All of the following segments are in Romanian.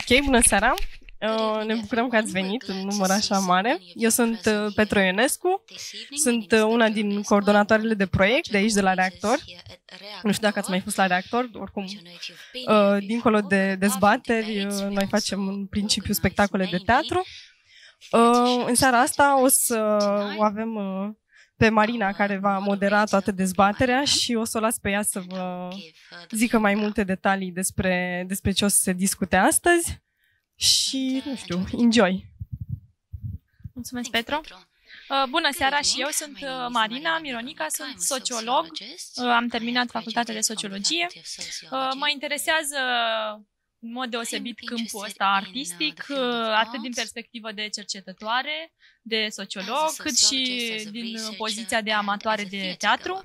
Ok, bună seara! Ne bucurăm că ați venit în număr așa mare. Eu sunt Petra Ionescu, sunt una din coordonatoarele de proiect de aici, de la Reactor. Nu știu dacă ați mai fost la Reactor, oricum, dincolo de dezbateri, noi facem în principiu spectacole de teatru. În seara asta o să o avem pe Marina, care va modera toată dezbaterea și o să o las pe ea să vă zică mai multe detalii despre ce o să se discute astăzi. Și, nu știu, enjoy! Mulțumesc, Petru! Bună seara, și eu sunt Marina Mironica, sunt sociolog, am terminat facultatea de sociologie. Mă interesează în mod deosebit câmpul ăsta artistic, atât din perspectivă de cercetătoare, de sociolog, cât și din poziția de amatoare de teatru,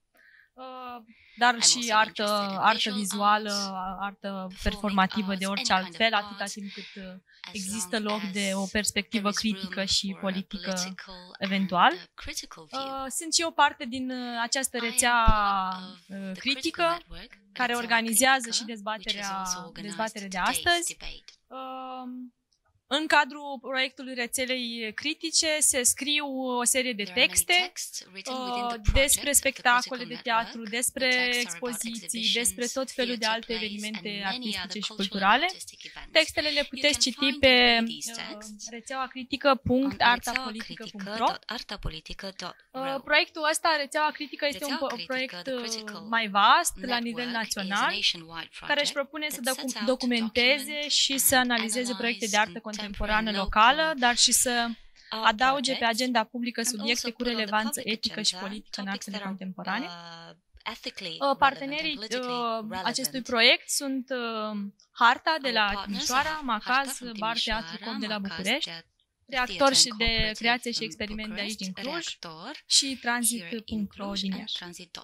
dar și artă vizuală, artă performativă de orice alt fel, atâta timp cât există loc de o perspectivă critică și politică eventual. Sunt și eu parte din această rețea critică care organizează și dezbaterea de astăzi. În cadrul proiectului rețelei critice se scriu o serie de texte despre spectacole de teatru, despre expoziții, despre tot felul de alte evenimente artistice și culturale. Textele le puteți citi pe rețeaua critică.artapolitică.ro. Proiectul ăsta, rețeaua critică, este un proiect mai vast, la nivel național, care își propune să documenteze și să analizeze proiecte de artă contemporană locală, dar și să adauge pe agenda publică subiecte cu relevanță etică și politică în artele contemporane. Partenerii acestui proiect sunt Harta de la Timișoara, Macaz, Bar Teatru Com de la București, Reactor și de creație și experiment de aici din Cluj și Transit.ro din Iași.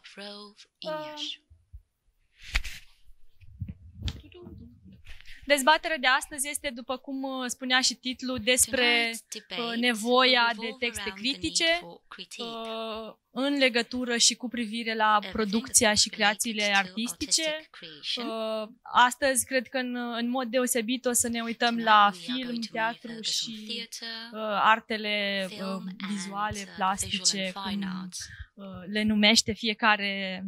Dezbaterea de astăzi este, după cum spunea și titlul, despre nevoia de texte critice în legătură și cu privire la producția și creațiile artistice. Astăzi, cred că în mod deosebit o să ne uităm la film, teatru și artele vizuale, plastice, cum le numește fiecare,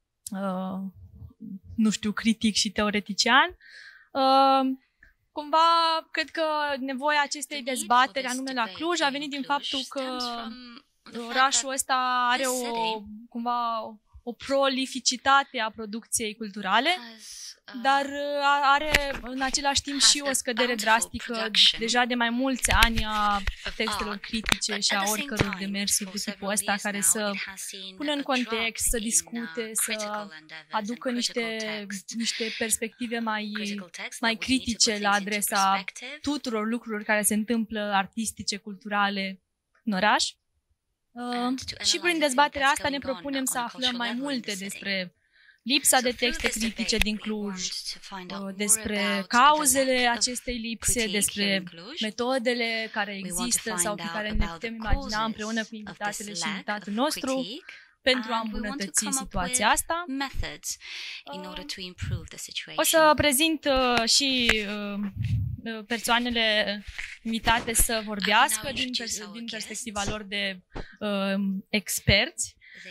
nu știu, critic și teoretician. Cumva, cred că nevoia acestei dezbateri, anume la Cluj, a venit din faptul că orașul ăsta are o prolificitate a producției culturale, dar are în același timp și o scădere drastică deja de mai mulți ani a textelor critice și a oricăror demersuri de tipul ăsta care să pună în context, să discute, să aducă niște perspective mai critice la adresa tuturor lucrurilor care se întâmplă artistice, culturale în oraș. Și prin dezbaterea asta ne propunem să aflăm mai multe despre lipsa de texte critice din Cluj, despre cauzele acestei lipse, despre metodele care există sau pe care ne putem imagina împreună cu invitatele și invitatul nostru pentru a îmbunătăți situația asta. O să prezint și persoanele invitate să vorbească din perspectiva lor de experți.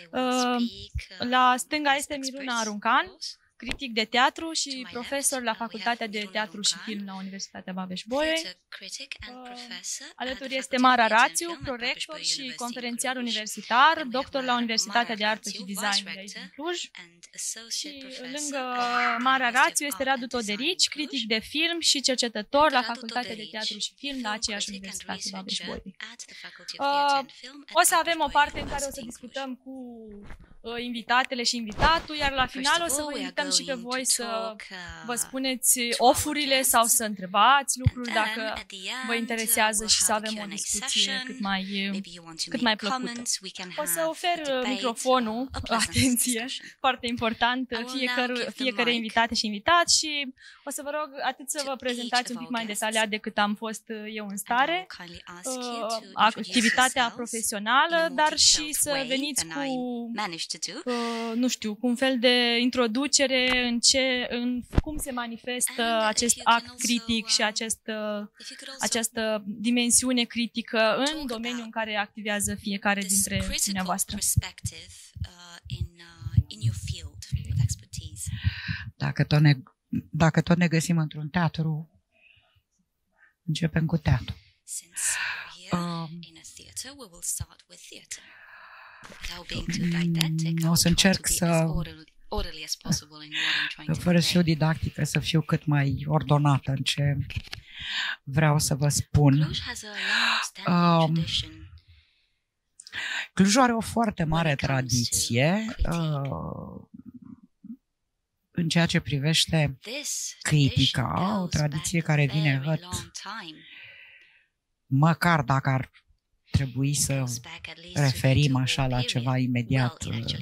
La stânga este Miruna Aruncan, critic de teatru și profesor la Facultatea de Teatru și Film la Universitatea Babeș-Bolyai. Alături este Mara Rațiu, prorector și conferențiar universitar, doctor la Universitatea de Artă și Design de aici din Cluj. Și lângă Mara Rațiu este Radu Toderici, critic de film și cercetător la Facultatea de Teatru și Film la aceeași Universitate Babeș-Bolyai. O să avem o parte în care o să discutăm cu invitatele și invitatul, iar la final o să vă invităm și pe voi să vă spuneți ofurile sau să întrebați lucruri dacă vă interesează și să avem o discuție cât mai plăcută. O să ofer microfonul, atenție, foarte important, fiecare invitate și invitat și o să vă rog atât să vă prezentați un pic mai detaliat decât am fost eu în stare, activitatea profesională, dar și să veniți cu nu știu, cu un fel de introducere în cum se manifestă acest act critic și această dimensiune critică în domeniul în care activează fiecare dintre dumneavoastră. Dacă tot ne găsim într-un teatru, începem cu teatru. O să încerc să, fără să fiu didactică, să fiu cât mai ordonată în ce vreau să vă spun. Clujul are o foarte mare tradiție în ceea ce privește critica, o tradiție care vine măcar dacă ar trebui să referim așa la ceva imediat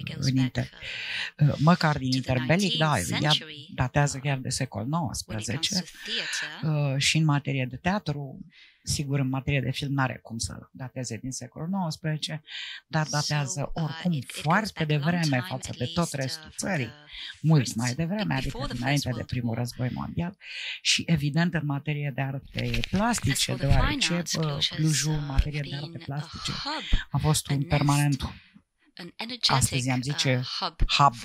măcar din interbelic, da, ea datează chiar de secolul XIX și în materie de teatru, sigur în materie de film n-are cum să dateze din secolul XIX, dar datează oricum foarte devreme față de tot restul țării, mult mai devreme, adică dinainte de primul război mondial și evident în materie de arte plastice, deoarece Clujul în materie de arte plastice a fost un permanent, astăzi am zice hub,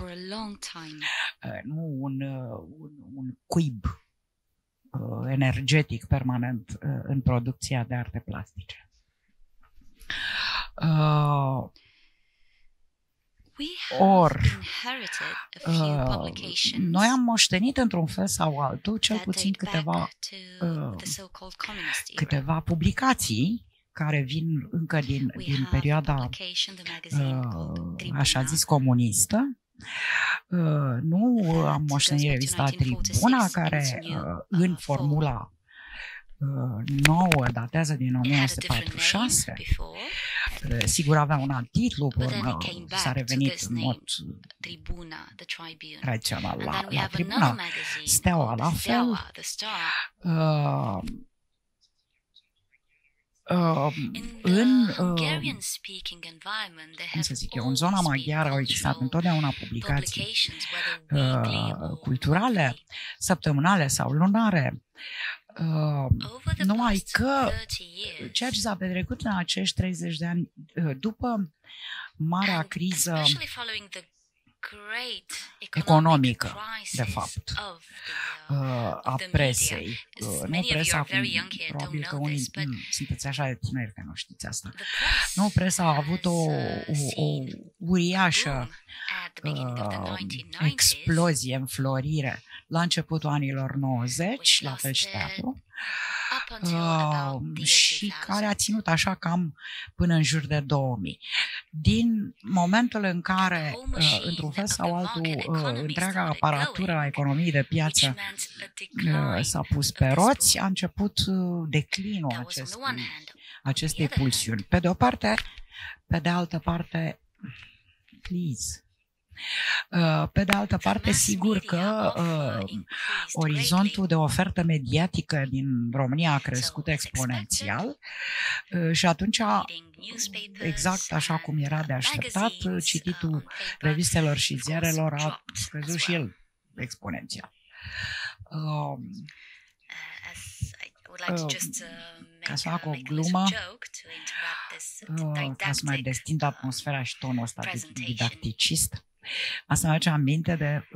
nu un cuib energetic permanent în producția de arte plastice. Noi am moștenit într-un fel sau altul, cel puțin câteva publicații care vin încă din perioada așa zis comunistă. Nu am moștenit revista Tribuna, care în formula nouă datează din 1946. Sigur avea un alt titlu, s-a revenit în mod tradițional la Tribuna. Steaua la fel. În zona maghiară au existat întotdeauna publicații culturale, săptămânale sau lunare, numai că ceea ce s-a petrecut în acești 30 de ani după marea criză economică, de fapt, a presei. Nu presa, probabil că unii sunteți așa de tineri că nu știți asta. Nu, presa a avut o uriașă explozie, înflorire la începutul anilor 90, la fel și teatru, și care a ținut așa cam până în jur de 2000. Din momentul în care, într-un fel sau altul, întreaga aparatură a economiei de piață s-a pus pe roți, a început declinul acestei pulsiuni. Pe de o parte, pe de altă parte, please. Pe de altă parte, sigur că orizontul de ofertă mediatică din România a crescut exponențial și atunci, exact așa cum era de așteptat, cititul revistelor și ziarelor a scăzut și el exponențial. Ca să fac o glumă, ca să mai destind atmosfera și tonul ăsta didacticist, asta mă aduce aminte de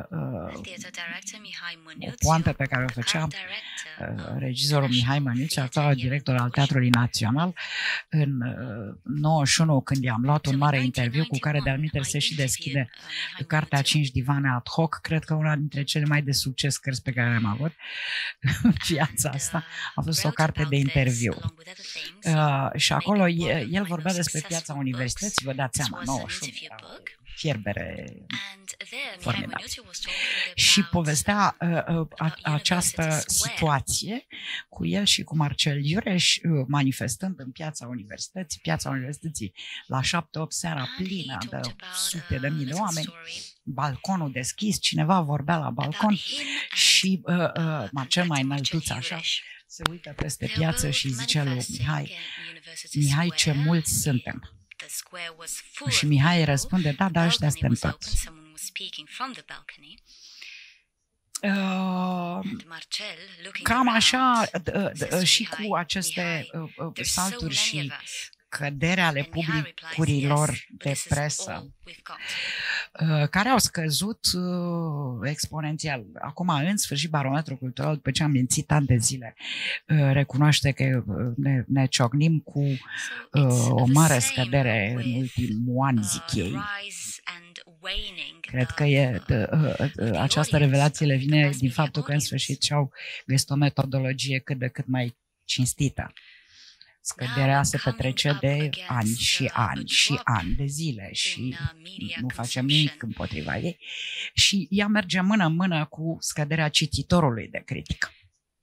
o poantă pe care o făcea regizorul Mihai Măniuț, actual director al Teatrului Național, în 91, când i-am luat un mare interviu cu care de-al minte se și deschide cartea 5 divane ad hoc, cred că una dintre cele mai de succes cărți pe care le-am avut în viața asta a fost o carte de interviu. Și acolo el vorbea despre piața universității, vă dați seama, 91, fierbere formidabil. Și povestea această situație cu el și cu Marcel Iureș, manifestând în piața universității la 7-8 seara plină de sute de mii de oameni, balconul deschis, cineva vorbea la balcon și Marcel mai înăltuț așa se uită peste piață și zice lui Mihai, ce mulți suntem. Și Mihai răspunde, da, ăștia suntem toți. Cam așa și cu aceste salturi și cădere ale publicurilor de presă, care au scăzut exponențial. Acum, în sfârșit, barometrul cultural, după ce am mințit ani de zile, recunoaște că ne ciocnim cu o mare scădere în ultimul an, zic ei. Cred că această revelație le vine din faptul că, în sfârșit, și-au găsit o metodologie cât de cât mai cinstită. Scăderea se petrece de ani și ani și ani de zile și nu facem nimic împotriva ei. Și ea merge mână-mână cu scăderea cititorului de critică.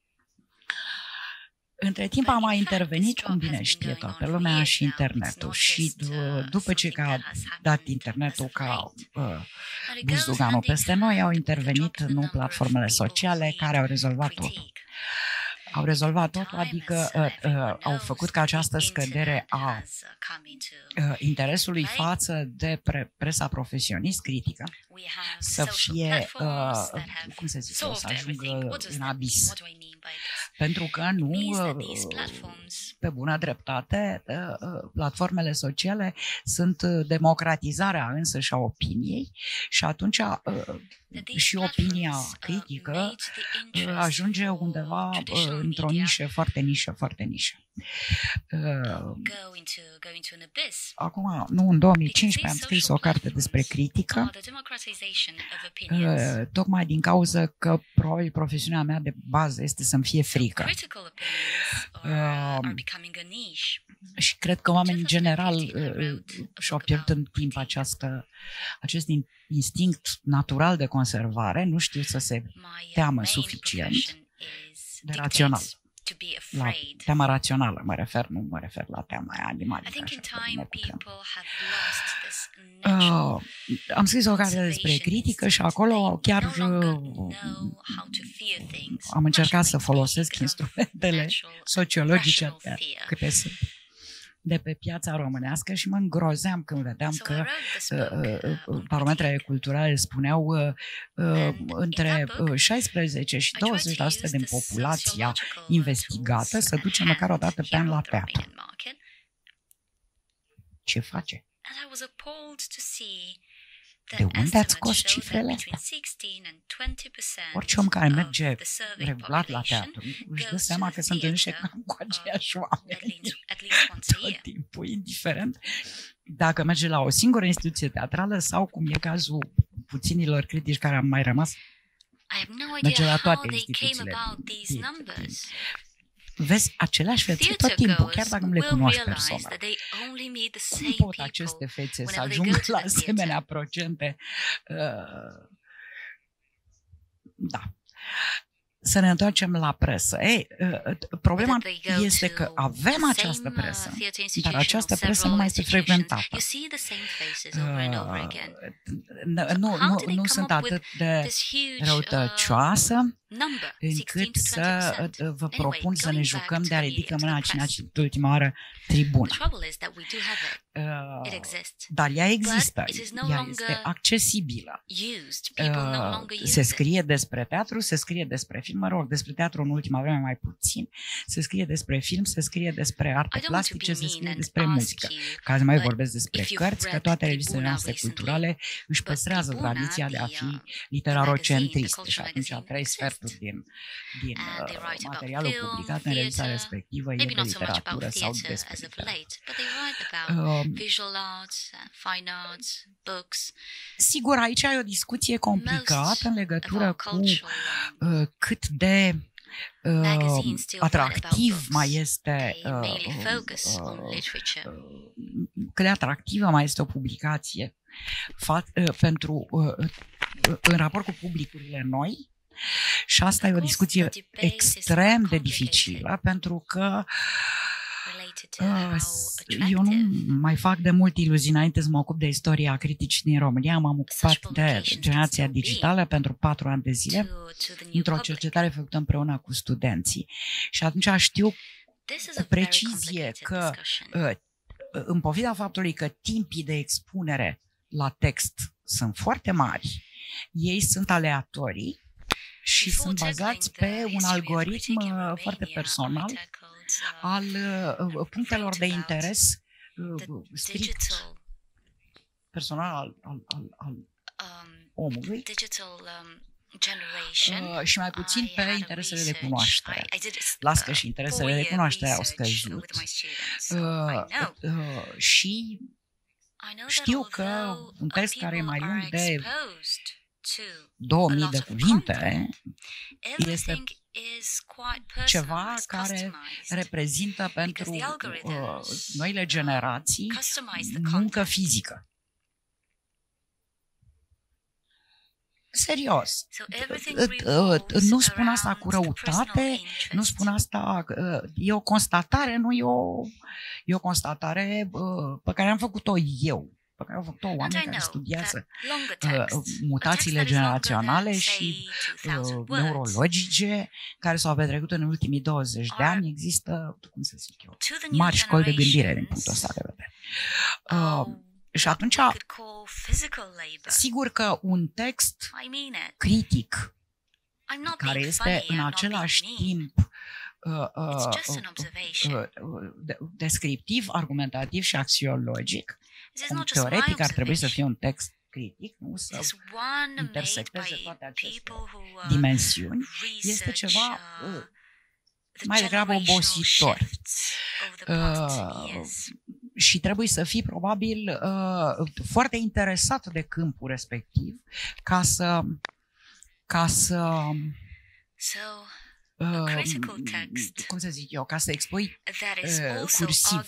Între timp a mai intervenit, cum bine știe toată lumea, și internetul. Și după ce a dat internetul ca buzduganul peste noi, au intervenit platformele sociale care au rezolvat totul. Au rezolvat totul, adică au făcut ca această scădere a interesului față de presa profesionist critică să fie, cum să zic, să ajungă în abis. Pentru că nu, pe bună dreptate, platformele sociale sunt democratizarea însăși a opiniei și atunci și opinia critică ajunge undeva într-o nișă, foarte nișă. Acum, în 2015 am scris o carte despre critică, tocmai din cauza că probabil profesiunea mea de bază este să-mi fie frică. Și cred că oamenii în general și-au pierdut în timp acest instinct natural de conservare, nu știu să se teamă suficient de rațional. La teama rațională nu mă refer la teama animalică. Am scris o carte despre critică și acolo chiar am încercat să folosesc instrumentele sociologice câte sunt de pe piața românească și mă îngrozeam când vedeam că barometrele culturale spuneau între 16 și 20% din populația investigată să duce măcar o dată pe an la teatru. Ce face? De unde ați scos cifrele astea? Orice om care merge regulat la teatru își dă seama că se întâlnește cam cu aceiași oameni tot timpul, indiferent dacă merge la o singură instituție teatrală sau, cum e cazul puținilor critici care am mai rămas, merge la toate instituțiile. Vezi aceleași fețe tot timpul, chiar dacă nu le cunoști personal. Cum pot aceste fețe să ajungă la asemenea procente? Da. Să ne întoarcem la presă. Problema este că avem această presă, dar această presă nu mai este frecventată. Nu sunt atât de răutăcioasă încât să vă propun să ne jucăm de a ridică mâna cine a citit ultima oară Tribuna. Dar ea există, ea este accesibilă. Se scrie despre teatru, se scrie despre film, despre teatru în ultima vreme mai puțin, se scrie despre film, se scrie despre arte plastice, se scrie despre muzică. Ca să mai vorbesc despre cărți, că toate registrele noastre culturale își păstrează tradiția de a fi literarocentriste și atunci 3/4 din materialul publicat în revista respectivă e de literatură sau despre literatură. Sigur, aici e o discuție complicată în legătură cu cât de atractiv mai este cât de atractivă mai este o publicație în raport cu publicurile noi. Și asta e o discuție extrem de dificilă, pentru că eu nu mai fac de mult iluzii înainte să mă ocup de istoria criticii din România. M-am ocupat de generația digitală pentru 4 ani de zile, într-o cercetare făcută împreună cu studenții. Și atunci știu cu precizie că în pofida faptului că timpii de expunere la text sunt foarte mari, ei sunt aleatorii și sunt bazați pe un algoritm foarte personal al punctelor de interes strict personal al omului și mai puțin pe interesele de cunoaștere. Las că și interesele de cunoaștere au scăzut. Și știu că un text care e mai lung de 2000 de cuvinte este ceva care reprezintă pentru noile generații muncă fizică. Serios. Nu spun asta cu răutate, nu spun asta, e o constatare, nu e o constatare pe care am făcut-o eu, pe care au făcut-o oameni care studiază mutațiile generaționale și neurologice care s-au petrecut în ultimii 20 de ani. Există, cum să zic eu, mari școli de gândire din punctul ăsta de vedere. Și atunci, sigur că un text critic, care este în același timp descriptiv, argumentativ și axiologic, cum teoretic ar trebui să fie un text critic, nu să intersecteze toate aceste dimensiuni, este ceva mai degrabă obositor. Și trebuie să fii probabil foarte interesat de câmpul respectiv ca să cum să zic eu, ca să expui cursiv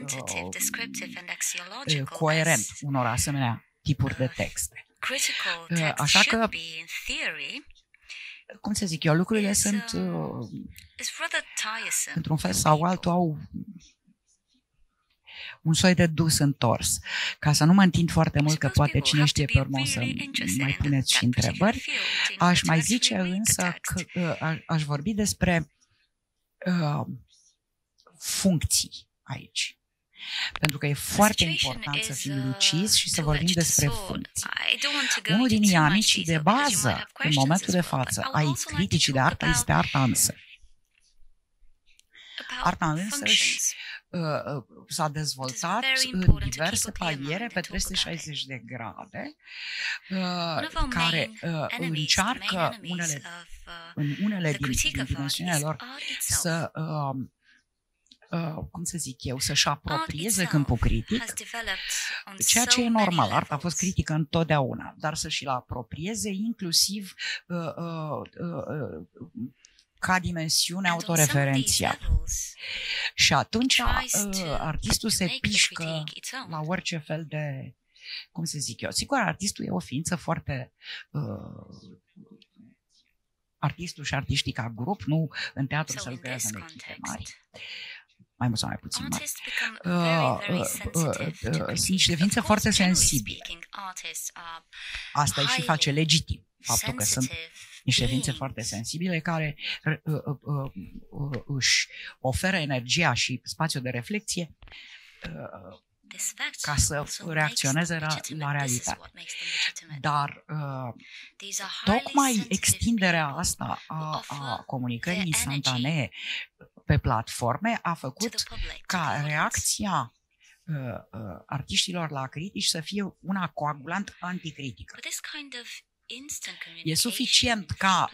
coerent unor asemenea tipuri de texte. Așa că, cum să zic eu, lucrurile sunt într-un fel sau altul au un soi de dus întors. Ca să nu mă întind foarte mult, că poate cine știe pe urmă o să mai puneți și întrebări, aș mai zice însă că aș vorbi despre funcții aici. Pentru că e foarte important să fim lucizi și să vorbim despre funcții. Unul din inamicii de bază în momentul de față ai criticii de artă este arta însă. Arta însăși s-a dezvoltat în diverse paliere pe 360 de grade, care încearcă în unele din dimensiunile lor să cum să zic eu, să-și apropieze câmpul critic, ceea ce e normal. Arta a fost critică întotdeauna, dar să-și-l apropieze inclusiv ca dimensiune autoreferențială. Și atunci artistul se pișcă la orice fel de, cum să zic eu, sigur, artistul e o ființă foarte artistul și artiștii ca grup, nu în teatru se lucrează în echipe mari, mai mult sau mai puțin mari. Sunt niște ființe foarte sensibile. Asta îi și face legitim faptul că sunt niște ființe foarte sensibile care își oferă energia și spațiul de reflexie ca să reacționeze la realitate. Dar tocmai extinderea asta a comunicării instantanee pe platforme a făcut ca reacția artiștilor la critici să fie una coagulant anticritică. E suficient ca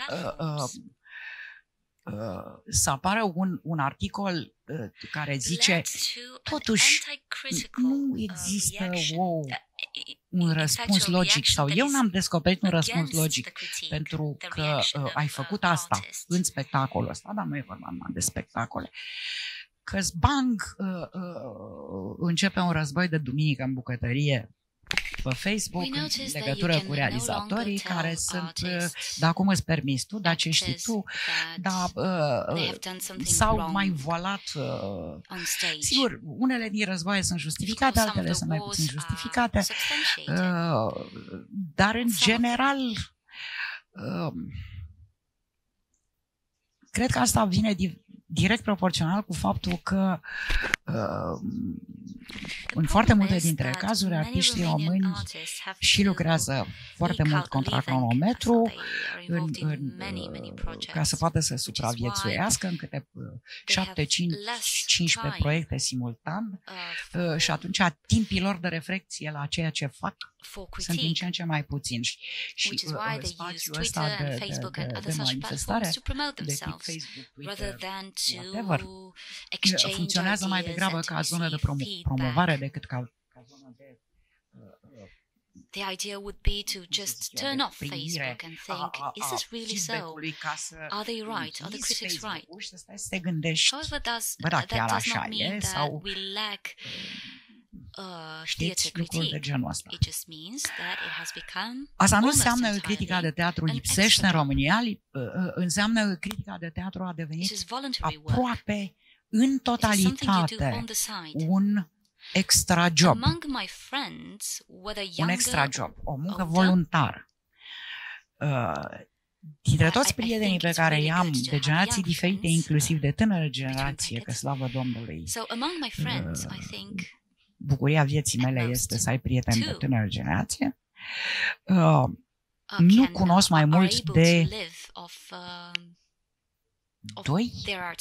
să apară un articol care zice totuși nu există un răspuns logic sau eu n-am descoperit un răspuns logic pentru că ai făcut asta în spectacolul ăsta, dar nu e vorba numai de spectacole. Că-s bang, începe un război de duminică în bucătărie pe Facebook în legătură cu realizatorii care sunt, da, cum îți permiți tu, da, ce știi tu, da, s-au mai voalat. Sigur, unele din războaie sunt justificate, altele sunt mai puțin justificate, dar în general cred că asta vine direct proporțional cu faptul că în foarte multe dintre cazuri, artiștii români și lucrează foarte mult contra cronometru ca să poată să supraviețuiască în câte 7-15 proiecte simultan și atunci timpii lor de reflexie la ceea ce fac sunt din ce în ce mai puțini și spațiul ăsta de manifestare de tip Facebook, Twitter, whatever, funcționează mai degrabă ca zonă de promovare decât ca zonă de the idea would be to just turn off Facebook and think, is this really so? Are they right? Are the critics right? However, that does not mean that we lack theatre critique. It just means that it has become. Asta nu înseamnă că critica de teatru lipsește în România, înseamnă că critica de teatru a devenit aproape în totalitate un extra job. Un extra job, o muncă voluntară. Dintre toți prietenii pe care i-am de generații diferite, inclusiv de tânără generație, că slavă Domnului, bucuria vieții mele este să ai prieteni de tânără generație. Nu cunosc mai mult de doi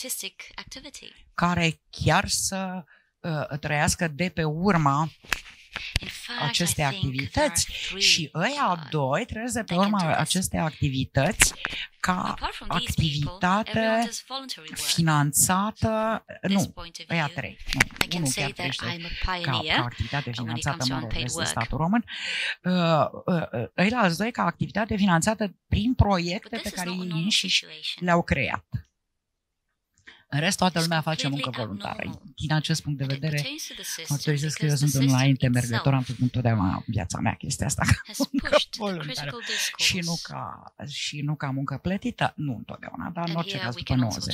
care chiar să trăiască de pe urma acestei activități și ăia doi trăiesc de pe urma acestei activități ca activitate finanțată, nu, ăia trei, nu, unul chiar trăiește ca activitate finanțată, mă rog, este statul român, ăia doi ca activitate finanțată prin proiecte pe care ei înșiși le-au creat. În rest, toată lumea face muncă voluntară. Din acest punct de vedere, mărturisesc că eu sunt înainte mergător, am făcut întotdeauna viața mea chestia asta ca muncă voluntară și nu ca muncă plătită, nu întotdeauna, dar în orice caz după 90.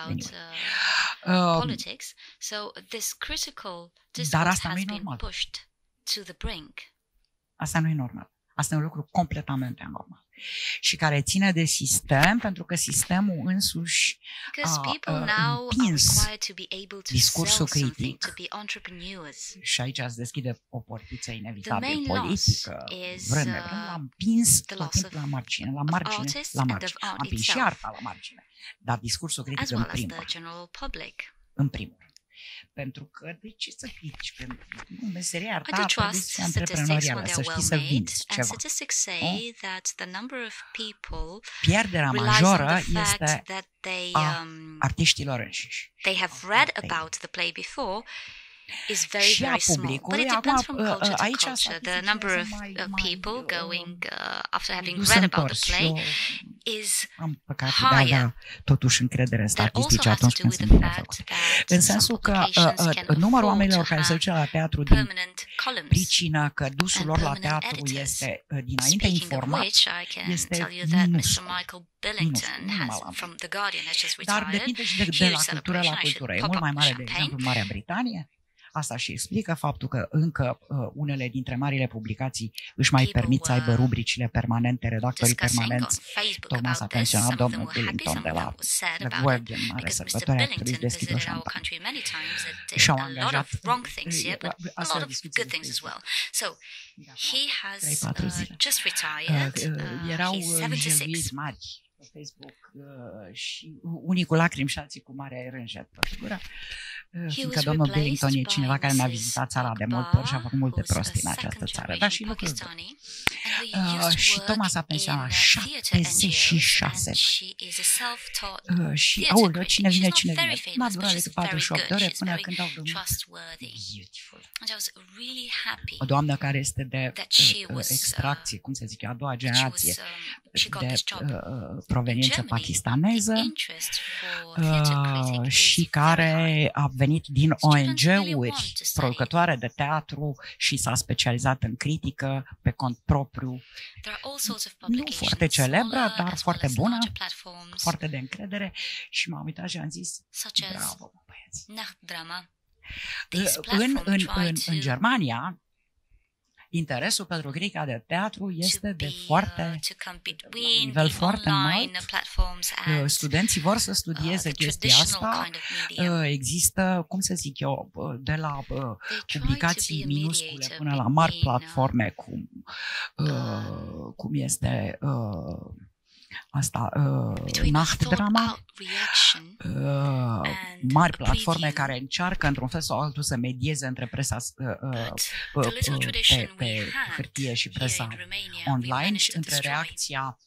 Dar asta nu e normal. Asta nu e normal. Asta e un lucru completamente anormal și care ține de sistem, pentru că sistemul însuși a împins discursul critic și aici îți deschide o portiță inevitabil politică, vrând l-a împins tot timpul la margine. A împins și arta la margine, dar discursul critic în primul rând. Pentru că, de ce să critici? Meseria arta, producția antreprenorială, să știi să vinzi ceva. Pierderea majoră este a artiștilor înșiși. Și a publicului. Acum, aici the number of people going after having read about the play is am păcat de a avea totuși încredere în statistici atunci când sunt bine făcute. În sensul că numărul oamenilor care se duce la teatru din pricina că dusul lor la teatru este dinainte informat, este minus. Dar depinde și de la cultură la cultură. E mult mai mare, de exemplu, în Marea Britanie. Asta și explică faptul că încă unele dintre marile publicații își mai permit să aibă rubricile permanente, redactorii permanenți. Tocmai s-a pensionat domnul Billington de la The Guardian, mare sărbătoare, a trebuit să deschidă șampanie. Și-au angajat asta e discuție de Facebook. 3-4 zile. Erau jăluiri mari pe Facebook și unii cu lacrimi și alții cu mare rânjet pe figură. Fiindcă domnul Billington e cineva care mi-a vizitat țara de multe ori și a făcut multe prostii în această țară, dar și lucruri bune. Și tocmai s-a pensionat 76 și aoleu, cine vine. N-a durat decât 48 ore până când au venit. O doamnă care este de extracție, cum se zice, a doua generație, de proveniență pakistaneză și care a venit din ONG-uri producătoare de teatru și s-a specializat în critică pe cont propriu. Nu foarte celebră, dar foarte bună, foarte de încredere și m-am uitat și am zis, bravo, băieți. În Germania interesul pentru critica de teatru este de foarte, la un nivel foarte înalt. Studenții vor să studieze chestia asta. Există, cum să zic eu, de la publicații minuscule până la mari platforme, cum este asta, nachtdrama, mari platforme care încearcă într-un fel sau altul să medieze între presa pe hârtie și presa online și între reacția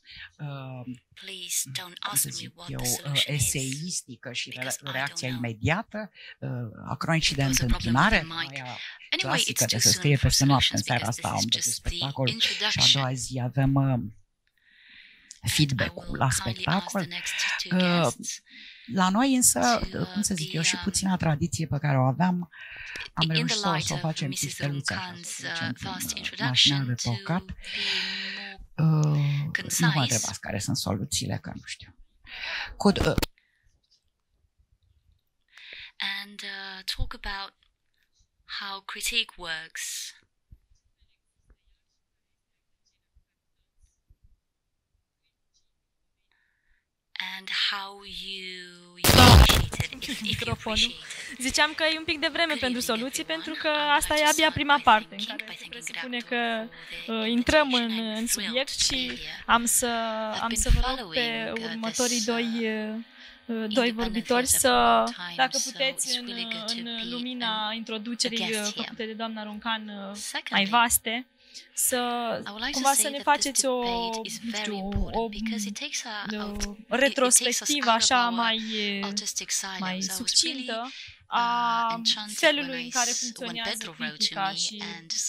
eseistică și reacția imediată, a cronicii de întâmpinare, aia clasică de să scrie peste noapte. În seara asta am văzut spectacol și a doua zi avem feedback-ul la spectacol. La noi însă, cum să zic eu, și puțina tradiție pe care o aveam, am reușit să o facem chisteluță așa, mașina de tocat. Nu mă întrebați care sunt soluțiile, că nu știu. And talk about how critique works. And how you appreciate it, if you appreciate it. Ziceam că e un pic de vreme pentru soluții, pentru că asta e abia prima parte, în care presupune că intrăm în subiect și am să vă rog pe următorii doi vorbitori să, dacă puteți, în lumina introducerii făcute de doamna Runcan mai vaste, cumva să ne faceți o retrospectivă așa mai succintă a felului în care funcționează critica și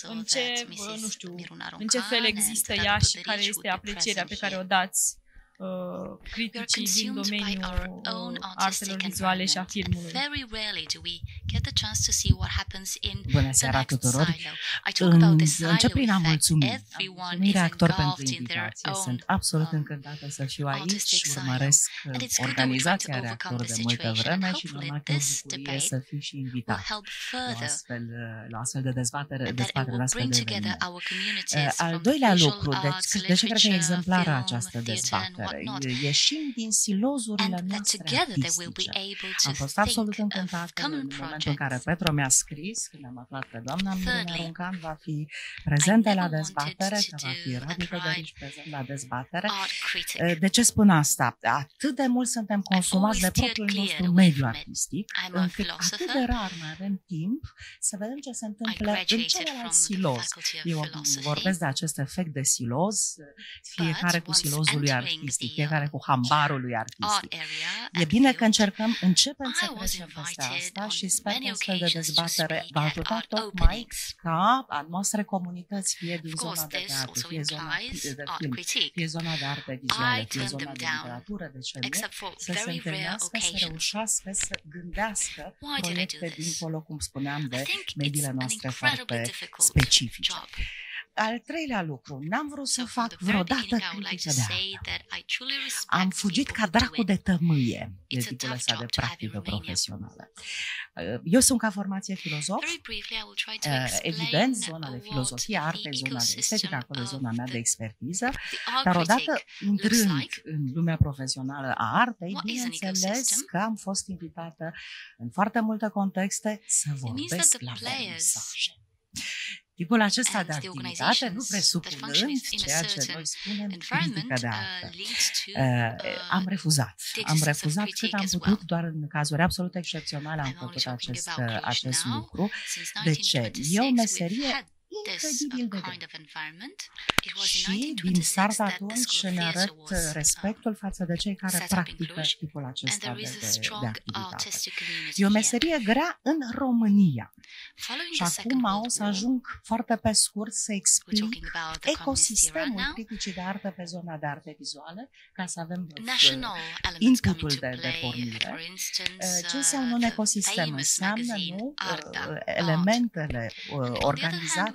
în ce fel există ea și care este aprecierea pe care o dați criticii din domeniul artelor vizuale și a filmului. Bună seara tuturor! Încep prin a mulțumi Reactor pentru invitație. Sunt absolut încântată să fiu aici și urmăresc organizația Reactor de multă vreme și mă marcă bucurie să fiu și invitat la astfel de dezbatere la astfel de eveniment. Al doilea lucru, de ce cred că e exemplară această dezbatere? Ieșim din silozurile noastre artistice. Am fost absolut încântată în momentul în care Petro mi-a scris, când am aflat că doamna Miruna Runcan va fi prezentă la dezbatere, că va fi radică de aici prezent la dezbatere. De ce spun asta? Atât de mult suntem consumați de propriul nostru mediu artistic, încât atât de rar mai avem timp să vedem ce se întâmplă în celălalt siloz. Eu vorbesc de acest efect de siloz, fiecare cu silozul lui artistic, fiecare cu hambarul lui artistic. E bine că începem să trecem peste asta și sper că astfel de dezbatere va ajuta tocmai ca a noastre comunități, fie din zona de teatru, fie zona de film, fie zona de arte vizuală, fie zona de literatură, de ce nu, să se întâlnească, să reușească să gândească proiecte dincolo, cum spuneam, de mediile noastre foarte specifice. Al treilea lucru, n-am vrut să fac vreodată critică de artă. Am fugit ca dracu de tămâie de tipul ăsta de practică profesională. Eu sunt ca formație filozof, evident, zona de filozofie, arte, zona de estetică, acolo e zona mea de expertiză, dar odată intrând în lumea profesională a artei, bineînțeles că am fost invitată în foarte multe contexte să vorbesc la vernisaje. Tipul acesta de activitate, nu presupunând ceea ce noi spunem critică de artă. Am refuzat. Am refuzat cât am putut, doar în cazuri absolut excepționale am făcut acest lucru. De ce? E o meserie incredibil de greu. Și din start atunci ne arăt respectul față de cei care practică tipul acesta de activitate. E o meserie grea în România. Și acum o să ajung foarte pe scurt să explic ecosistemul criticii de artă pe zona de arte vizuale, ca să avem inputul de pornire. Ce înseamnă un ecosistem? Înseamnă elementele organizației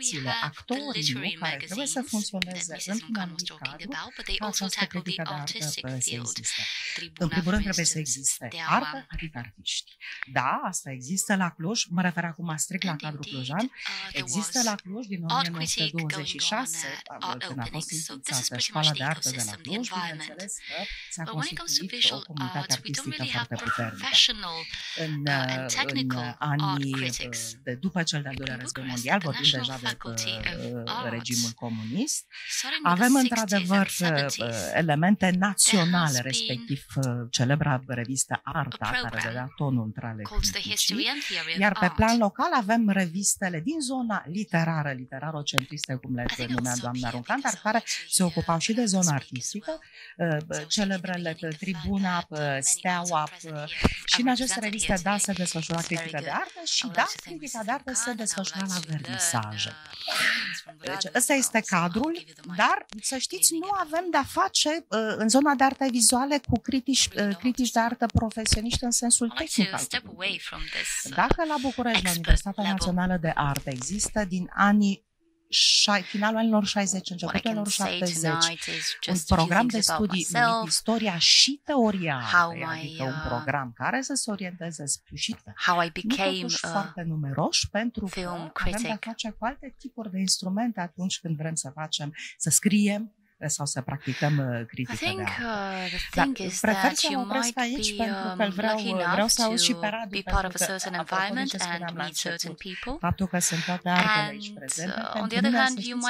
interpretațiile, actorii care trebuie să funcționeze într-un anumit cadru, ca această critică de artă să existe. În primul rând trebuie să existe artă, adică artiști. Da, asta există la Cluj, mă refer acum strict la cadrul clujan, există la Cluj din 1926, când a fost înființată școala de artă de la Cluj, bineînțeles că s-a constituit o comunitate artistică foarte puternică. În anii de după cel de-al doilea război mondial, vorbim deja de regimul comunist, avem într-adevăr elemente naționale, respectiv celebra revistă Arta, care dădea tonul între ale criticii, iar pe plan local avem revistele din zona literară, literaro-centriste, cum le numea doamna Runcan, dar care se ocupau și de zona artistică, celebrele Tribuna, Steaua, și în aceste reviste, da, se desfășura critica de artă și, da, critica de artă se desfășura la vernisaje. Deci, ăsta este cadrul, dar, să știți, nu avem de-a face în zona de arte vizuale cu critici de artă profesioniști în sensul tehnic al cuvântului. Dacă la București, la Universitatea Națională de Artă, există din finalul anilor 60, începutul anilor 70, un program de studii numit Istoria și Teoria Artei, adică un program care să se orienteze și nu totuși foarte numeroși, pentru că avem de-a face cu alte tipuri de instrumente atunci când vrem să scriem sau să practicăm critică de artă. Dar prefer să mă opresc aici pentru că vreau să aud și pe Radu, pentru că, apropo de ce spuneam la început, faptul că sunt toate artele aici prezente, pentru mine să știți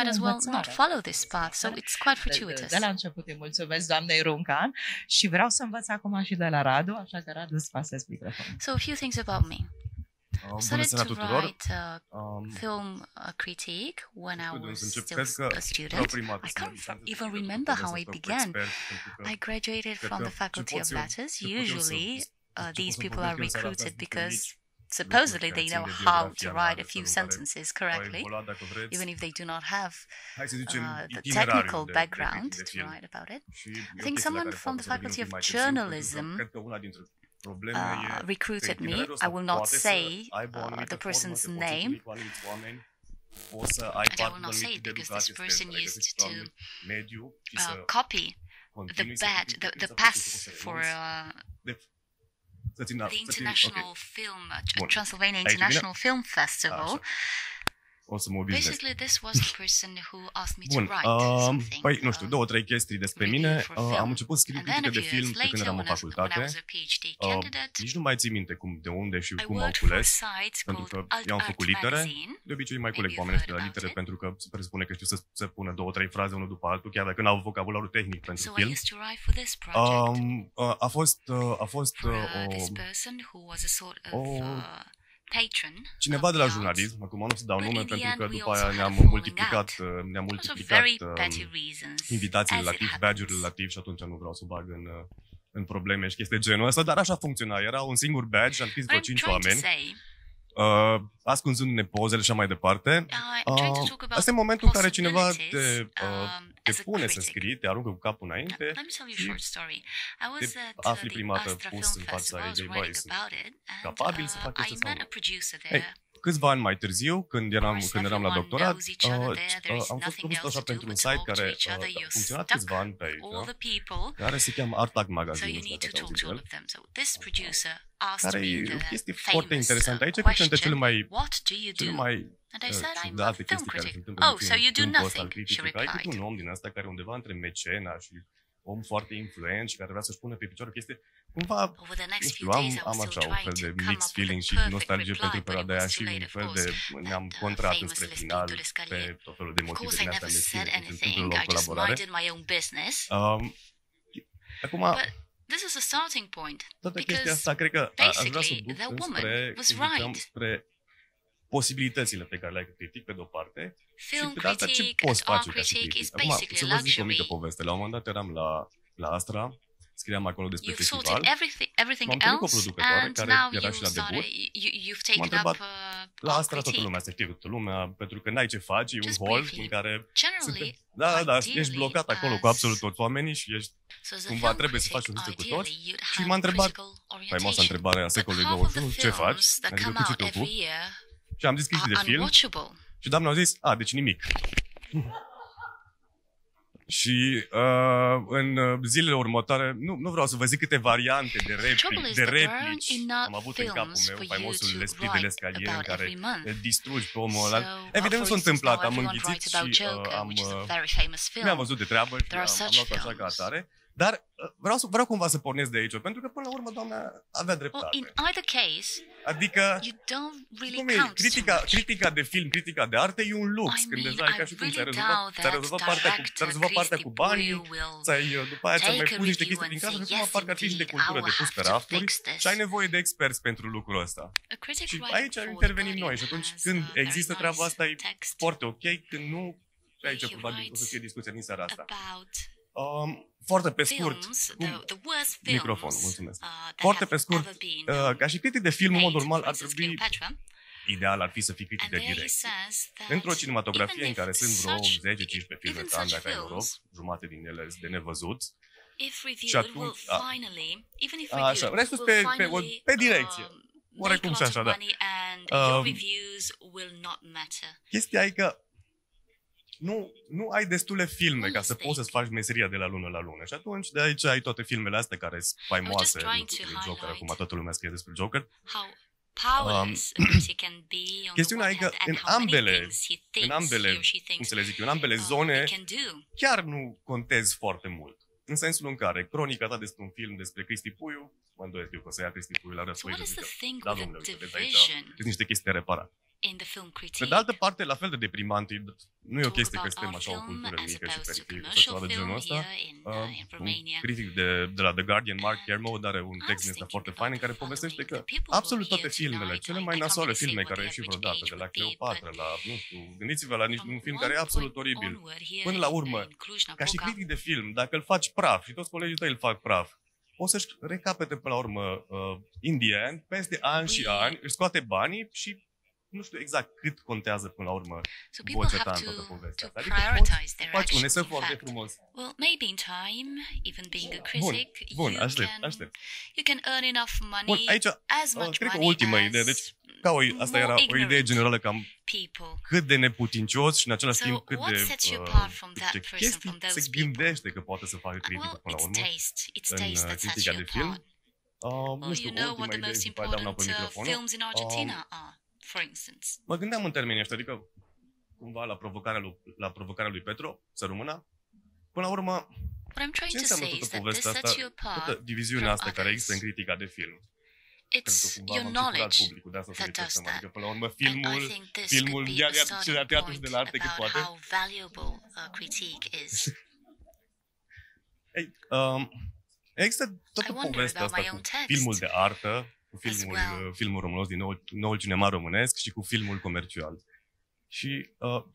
învățare. De la început îi mulțumesc doamnei Runcan și vreau să învăț acum și de la Radu, așa că Radu îți pasez microfonul. So a few things about me. I started to write film critique when I was still a student. I can't even remember how I began. I graduated from the Faculty of Letters. Usually, these people are recruited because supposedly they know how to write a few sentences correctly, even if they do not have the technical background to write about it. I think someone from the Faculty of Journalism recruited me. I will not say the person's name. And I will not say it because this person used to copy the badge, the pass for the International Film, Transylvania International Film Festival. Basically, this was the person who asked me to write something. Păi, nu știu, două, trei chestii despre mine. Am început să scriu critică de film de când eram în facultate. Nici nu mai țin minte de unde și cum au cules, pentru că eu am făcut litere. De obicei mai culeg oamenii de la litere, pentru că se presupune că știu să se pună două, trei fraze unul după altul, chiar dacă n-au vocabularul tehnic pentru film. A fost cineva de la jurnalism, acum nu o să dau nume pentru că după aia ne-am multiplicat invitațiile relativ, badge-urile relativ și atunci nu vreau să bag în probleme și chestii de genul ăsta, dar așa funcționa. Era un singur badge, am scris vreo 5 oameni, ascunzându-ne pozele și așa mai departe. Asta e momentul în care cineva te pune să scrii, te aruncă cu capul înainte și te afli prima dată pus în fața ei, băi, sunt capabil să fac asta sau nu. Câțiva ani mai târziu, când eram la doctorat, am fost propus așa pentru un site care a funcționat câțiva ani pe aici, care se cheamă Art Magazine, care e o chestie foarte interesantă. Aici cred că între cele mai ciudate chestii care se întâmplă în timpul ăsta al criticii. Ai un om din asta care undeva între mecena și om foarte influent și care vrea să-și pună pe picioare o chestie, cumva, nu știu, am așa un fel de mixed feeling și nostalgie pentru perioada aia și un fel de ne-am contrat înspre final pe tot felul de motive din astea în timpul lor colaborare. Acum, toată chestia asta, cred că aș vrea să duc spre posibilitățile pe care le ai cu critic, pe de-o parte, și pe de alta, ce poți face ca și critic. Acum, să vă zic o mică poveste. La un moment dat eram la Astra, scriam acolo despre festival, m-am întâlnit cu o producătoare care era și la debut, m-a întrebat, la Astra toată lumea, se știe toată lumea, pentru că n-ai ce faci, e un hall în care ești blocat acolo cu absolut toți oamenii și ești, cumva trebuie să faci o listă cu toți și m-a întrebat, faimoasa întrebare a secolului 21, ce faci? Adică cu ce te ocupi? Și am zis chestii de film Și doamna a zis, deci nimic. Și în zilele următoare, nu vreau să vă zic câte variante de replici am avut în capul meu, faimosul l'esprit de l'escalier, în care distrugi pe omul ăla. Evident nu s-a întâmplat, am înghițit și mi-am văzut de treabă și am luat așa ca atare. Dar vreau cumva să pornesc de aici, pentru că până la urmă doamna avea dreptate. Adică, critica de film, critica de artă e un lux, când deja e ca și cum ți-ai rezolvat partea cu banii, după aia ți-ai mai pus niște chestii din casă și acum parcă ar fi și de cultură de pus pe rafturi și ai nevoie de experți pentru lucrul ăsta. Și aici intervenim noi și atunci când există treaba asta e foarte ok, când nu, aici probabil o să fie discuția din seara asta. Foarte pe scurt, microfonul, mulțumesc. Foarte pe scurt, ca și critic de film, în mod normal, ar trebui, ideal ar fi să fii critic de direcție. Într-o cinematografie în care sunt vreo 10-15 filme pe an, dacă ai noroc, jumate din ele sunt de nevăzut, și atunci, așa, restul pe direcție. Oarecum și așa, da. Chestia e că nu ai destule filme ca să poți să-ți faci meseria de la lună la lună. Și atunci, de aici ai toate filmele astea care sunt faimoase, Joker, acum toată lumea scrie despre Joker. Chestiunea e că în ambele zone chiar nu contezi foarte mult. În sensul în care cronica ta despre un film despre Cristi Puiu, mă îndoiesc eu că o să ia Cristi Puiu la răsfăi, da, domnule, uite, aici sunt niște chestii de reparat. Pe de altă parte, la fel de deprimant, nu e o chestie că suntem așa o cultură mică și periferică sau ceva de genul ăsta. Un critic de la The Guardian, Mark Kermode, are un text din ăsta foarte fain în care povestește că absolut toate filmele, cele mai nasoale filme care au ieșit vreodată, de la Cleopatra, la, nu știu, gândiți-vă la un film care e absolut oribil. Până la urmă, ca și critic de film, dacă îl faci praf și toți colegii tăi îl fac praf, o să-și recapete până la urmă, in the end, peste ani și ani, își scoate banii și nu știu exact cât contează până la urmă vocea ta în toată povestea asta. Adică faci un eseu foarte frumos. Bun, aștept. Bun, aici, cred că ultima idee, deci asta era o idee generală cam cât de neputincios și în același timp cât de ce chestii se gândește că poate să facă critică până la urmă în critica de film. Nu știu, ultima idee și după aia dau înapoi microfonul. Mă gândeam în termenii ăștia, adică cumva la provocarea lui Petro, să rămână. Până la urmă, ce înseamnă toată povestea asta, toată diviziunea asta care există în critica de film? Cred că cumva m-am supărat publicul, de asta să ridică, adică până la urmă filmul de la teatru și de la arte cât poate. Există toată povestea asta cu filmul de artă, cu filmul românos din noul cinema românesc și cu filmul comercial. Și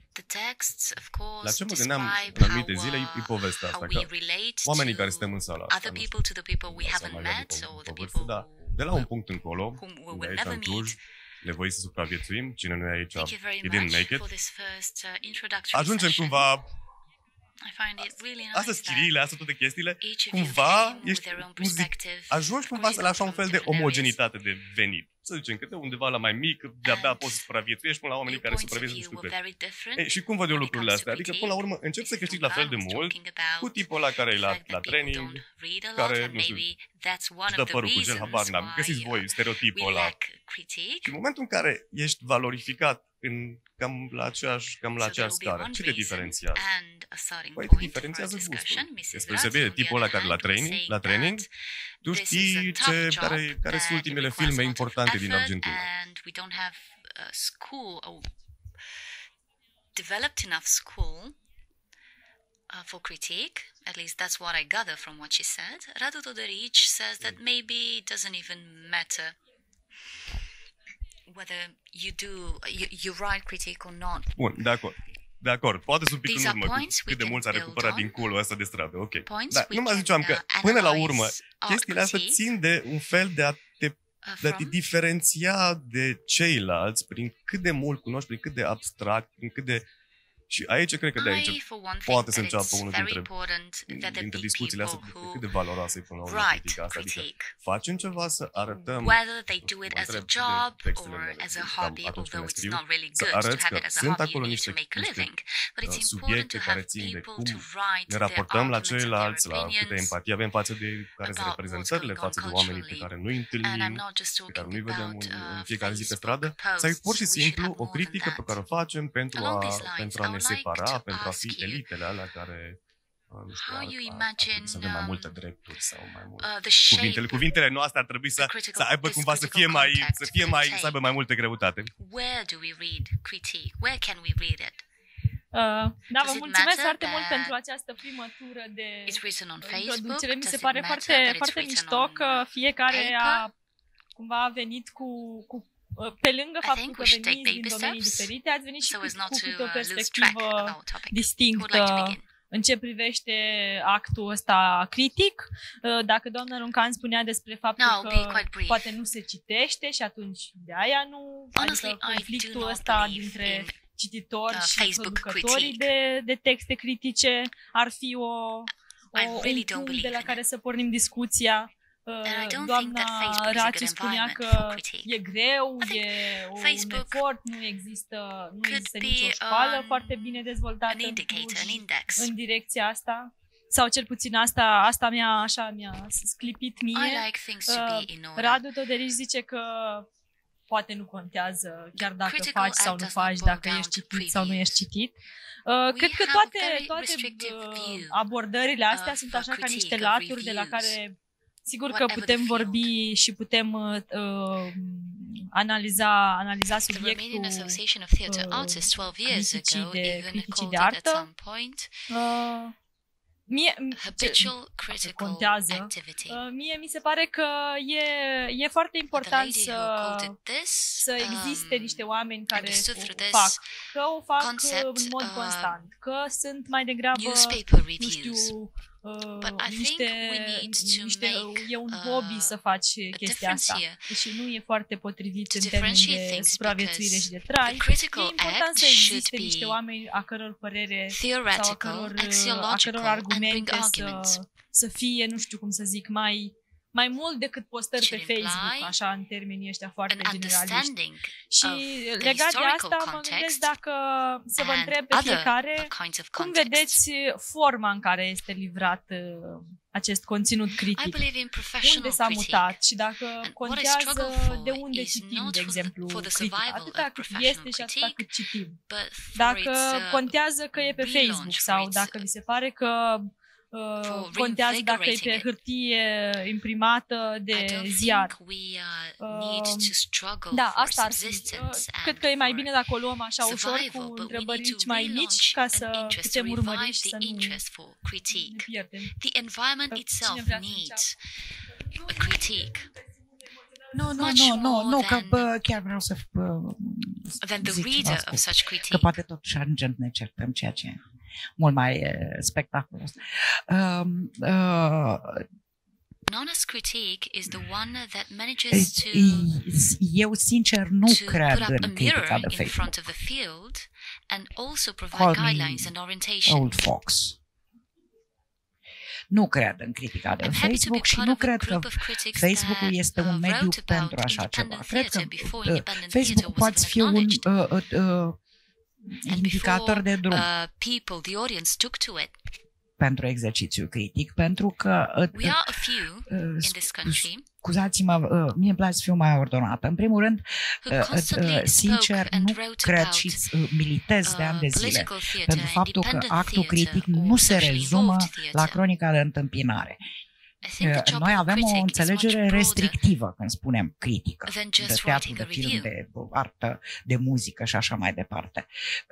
la ce mă gândeam în anumite zile e povestea asta, că oamenii care suntem în sala asta, de la un punct încolo, unde aici în Cluj, nevoie să supraviețuim, cine nu e aici, he didn't make it, ajungem cumva, astea schiriile, astea toate chestiile, cumva, ajungi cumva la așa un fel de omogenitate de venit. Să zicem că de undeva la mai mic, de-abia poți să supraviețuiești până la oamenii care supraviețuiesc nu știu cât. Și cum văd eu lucrurile astea? Adică până la urmă încep să câștigi la fel de mult cu tipul ăla care e la training, care, nu știu, își dă părul cu gel, habar n-am. Găsiți voi stereotipul ăla. Și în momentul în care ești valorificat cam la aceeași scară, ce te diferențiază? Păi te diferențiază gustul. Despre deosebire de tipul ăla care la training, tu știi care sunt ultimele filme importante din Argentina. For critique, at least that's what I gather from what she said. Radu Todoric says that maybe it doesn't even matter whether you write critique or not. Bun, de acord. Poate sunt un pic în urmă cât de mult s-a recuperat din culul ăsta de stradă, ok. Dar nu mai ziceam că până la urmă chestiile astea țin de un fel de a te diferenția de ceilalți prin cât de mult cunoști, prin cât de abstract, prin cât de Și aici cred că de aici poate să înceapă unul dintre discuțiile astea cât de valoroase e până la urmă critica asta. Adică facem ceva să arătăm, să arăți că sunt acolo niște subiecte care țin de cum ne raportăm la ceilalți, la câtă empatie avem față de care sunt reprezentările, față de oamenii pe care nu-i întâlnim, pe care nu-i vedem în fiecare zi pe stradă, sau pur și simplu o critică pe care o facem pentru a ne separa, pentru a fi elitele alea care nu știu, să avem mai multe drepturi sau mai multe. Cuvintele noastre ar trebui să aibă cumva să aibă mai multă greutate. Da, vă mulțumesc foarte mult pentru această primă tură de introducere. Mi se pare foarte, foarte mișto că fiecare a cumva venit cu pe lângă faptul că veniți din domenii diferite, ați venit și cu câte o perspectivă distinctă în ce privește actul ăsta critic. Dacă doamna Runcan spunea despre faptul că poate nu se citește și atunci de aia nu, adică conflictul ăsta dintre cititori și producătorii de texte critice ar fi un punct de la care să pornim discuția. Doamna Raci spunea că e greu, e un efort, nu există nicio școală foarte bine dezvoltată în direcția asta. Sau cel puțin asta mi-a sclipit mie. Radu Toderiș zice că poate nu contează chiar dacă faci sau nu faci, dacă ești citit sau nu ești citit. Cred că toate abordările astea sunt așa ca niște laturi de la care sigur că putem vorbi și putem analiza subiectul criticii de artă. Contează. Mie mi se pare că e foarte important să existe niște oameni care o fac. Că o fac în mod constant. Că sunt mai degrabă, nu știu, e un hobby să faci chestia asta și nu e foarte potrivit în termeni de supraviețuire și de trai. E important să existe niște oameni a căror părere sau a căror argumente să fie, nu știu cum să zic, mai mult decât postări pe Facebook, așa în termenii ăștia foarte generaliști. Și legat de asta mă gândesc dacă să vă întreb pe fiecare cum vedeți forma în care este livrat acest conținut critic. Unde s-a mutat și dacă contează de unde citim, de exemplu, critic. Atâta cât este și atâta cât citim. Dacă contează că e pe Facebook sau dacă vi se pare că contează dacă e pe hârtie imprimată de ziar. Da, asta ar fi. Cred că e mai bine dacă o luăm așa ușor, cu întrebări mai mici, ca să putem urmări și să nu ne pierdem. Cine vrea să Nu, că chiar vreau să zic că poate totuși ajungem să ne certăm, ceea ce mult mai spectaculos. Eu sincer nu cred în critica de Facebook. Old Fox. Nu cred în critica de Facebook și nu cred că Facebook-ul este un mediu pentru așa ceva. Cred că Facebook poate fi un indicator de drum pentru exercițiul critic, pentru că scuzați-mă, mie îmi place să fiu mai ordonată. În primul rând, sincer, nu cred și militez de ani de zile pentru faptul că actul critic nu se rezumă la cronica de întâmpinare. Noi avem o înțelegere restrictivă când spunem critică, de teatru, de film, de artă, de muzică și așa mai departe.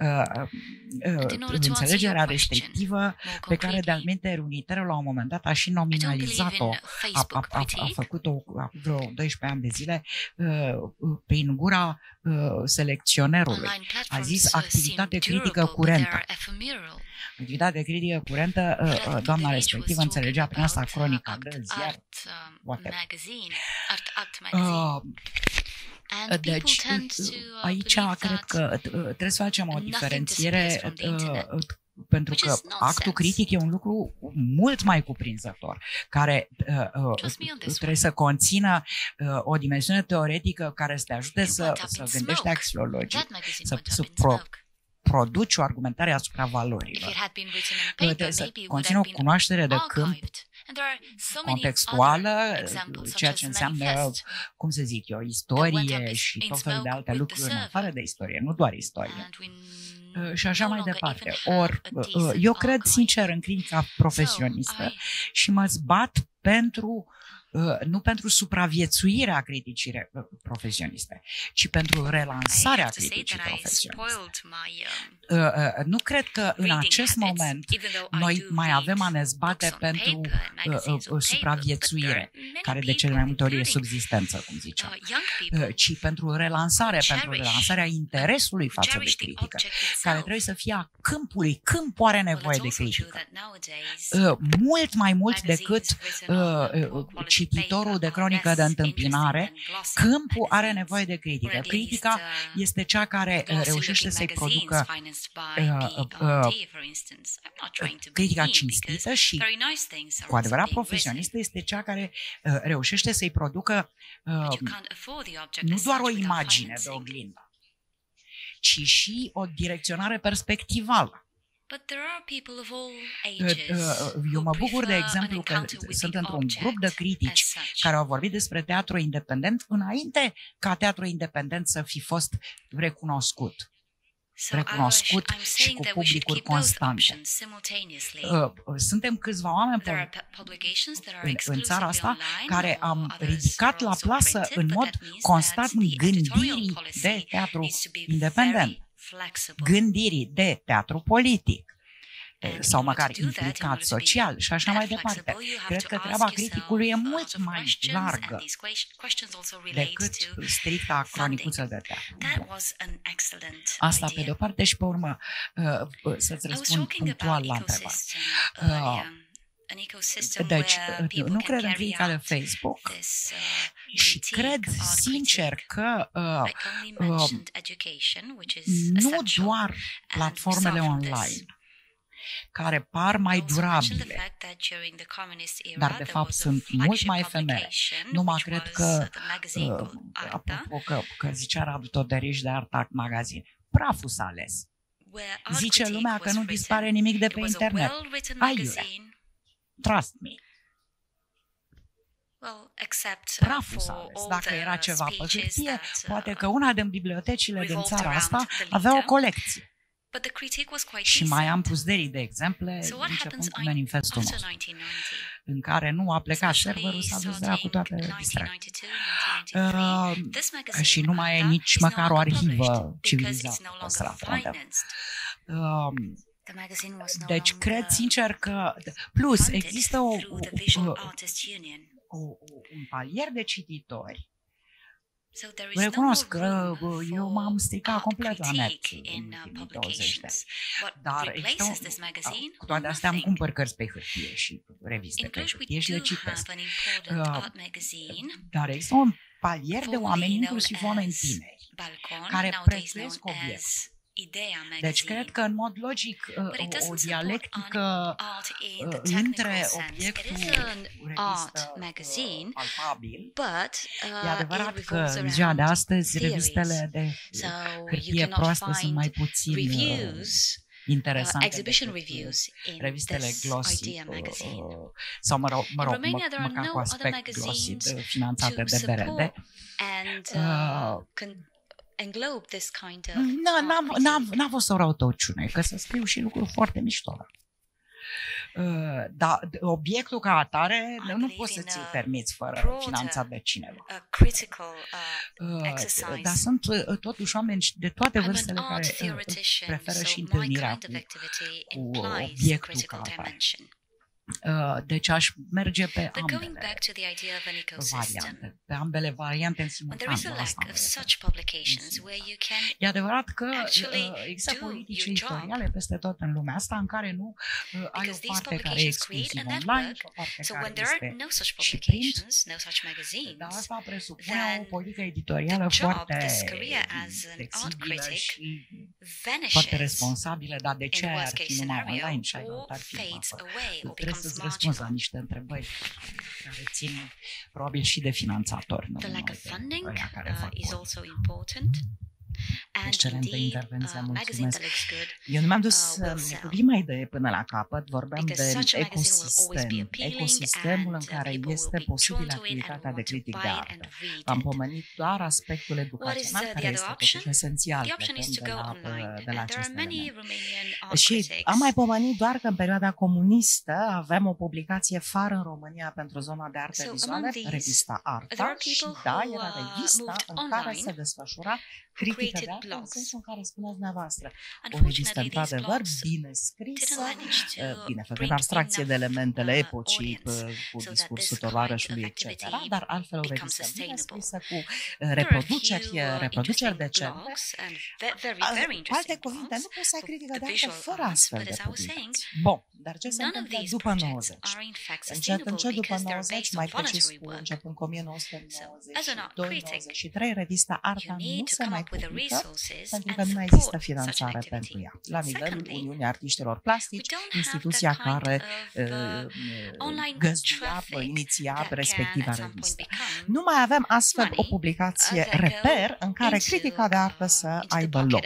Înțelegerea restrictivă pe care de-al minte Uniterul la un moment dat a și nominalizat-o, a făcut-o vreo 12 ani de zile prin gura selecționerului. A zis activitate critică curentă. Activitatea critică curentă, doamna respectivă înțelegea prin asta cronica de ziar. Deci, aici cred că trebuie să facem o diferențiere, pentru că actul critic e un lucru mult mai cuprinzător, care trebuie să conțină o dimensiune teoretică care să te ajute să gândești axiologic, să produci o argumentare asupra valorilor. Trebuie să conțină o cunoaștere de câmp contextuală, ceea ce înseamnă, cum să zic eu, istorie și tot felul de alte lucruri în afară de istorie, nu doar istorie. Și așa mai departe. Ori, eu cred sincer în critica profesionistă și mă zbat nu pentru supraviețuirea criticii profesioniste, ci pentru relansarea criticii profesioniste. Nu cred că în acest moment noi mai avem a ne zbate pentru supraviețuire, care de cele mai multe ori e subzistență, cum ziceam, ci pentru relansarea interesului față de critică, care trebuie să fie a câmpului. Câmpul are nevoie de critică. Mult mai mult decât cititorul de cronică de întâmpinare, câmpul are nevoie de critică. Critica este cea care reușește să-i producă critica cinstită și cu adevărat profesionistă este cea care reușește să-i producă nu doar o imagine de oglindă, ci și o direcționare perspectivală. Eu mă bucur, de exemplu, că sunt într-un grup de critici care au vorbit despre teatru independent înainte ca teatru independent să fi fost recunoscut și cu publicuri constante. Suntem câțiva oameni în țara asta care am ridicat la plasă în mod constant gândirii de teatru independent, gândirii de teatru politic sau măcar implicat social și așa mai departe. Cred că treaba criticului e mult mai largă decât stricta cronicuță de teatru. Asta pe de-o parte și pe urmă să-ți răspund punctual la întrebare. Deci, nu cred în critica de Facebook și cred sincer că nu doar platformele online care par mai durabile, dar de fapt sunt mult mai efemere. Nu mă cred că, apropo că zicea Radu Toderiș de Artac Magazin, praful s-a ales. Zice lumea că nu dispare nimic de pe internet. Aiurea. Trust me. Praful s-a ales. Dacă era ceva pe hârtie, poate că una din bibliotecile din țara asta avea o colecție. Și mai am pusderii de exemple începând cu manifestul nostru, în care nu a plecat serverul, s-a dus dracu toate distracții. Și nu mai e nici măcar o arhivă civilizată păstrată undeva. Deci cred sincer că, plus, există un palier de cititori. Recunosc că eu m-am stricat complet la net în 2020 de ani. Dar cu toate astea îmi cumpăr cărți pe hârtie și reviste pe hârtie și le citesc. Dar există un palier de oameni, inclusiv oameni tineri, care prețuiesc obiectul. Deci cred că în mod logic o dialectică între obiectul revistă palpabil. E adevărat că în ziua de astăzi revistele de hârtie proastă sunt mai puțin interesante decât revistele glossy sau măcar cu aspect glossy finanțate de BRD. N-a fost o răutăciune, că să scriu și lucruri foarte mișto. Dar obiectul ca atare nu poți să ți-l permiți fără finanțat de cineva. Dar sunt totuși oameni de toate vârstele care preferă și întâlnirea cu obiectul ca atare. Deci aș merge pe ambele variante în simultan. E adevărat că există politici editoriale peste tot în lumea asta în care nu ai o parte care e exclusiv online și o parte care este și print, dar asta presupune o politică editorială foarte flexibilă și foarte responsabilă, dar de ce ar fi numai online și ai ar fi trebuie să-ți răspunzi la niște întrebări care țin probabil și de finanțator. The lack of funding is also important. Excelentă intervenție, mulțumesc. Eu nu m-am dus prima idee până la capăt, vorbeam de ecosistem. Ecosistemul în care este posibilă activitatea de critic de artă. Am pomenit doar aspectul educațional, care este totuși esențial, de la acest element. Și am mai pomenit doar că în perioada comunistă avem o publicație fară în România pentru zona de arte vizuală, revista Arta, și da, era revista în care se desfășura critică de artă, în sensul în care spuneați dumneavoastră. O revistă, într-adevăr, bine scrisă, bine făcând abstracție de elementele epocii, cu discursul tovarășului, etc., dar altfel o revistă bine scrisă, cu reproduceri decente. Cu alte cuvinte, nu poți să ai critică de artă fără astfel de publicații. Bun, dar ce se întâmplă după 90? Încet după 90, mai precis începând cu 1992-93, revista Arta nu se mai publică pentru că nu mai există finanțare pentru ea. La nivelul Uniunii Artiștilor Plastici, instituția care găzduia, iniția respectiva revistă. Nu mai avem astfel o publicație reper în care critica de artă să aibă loc.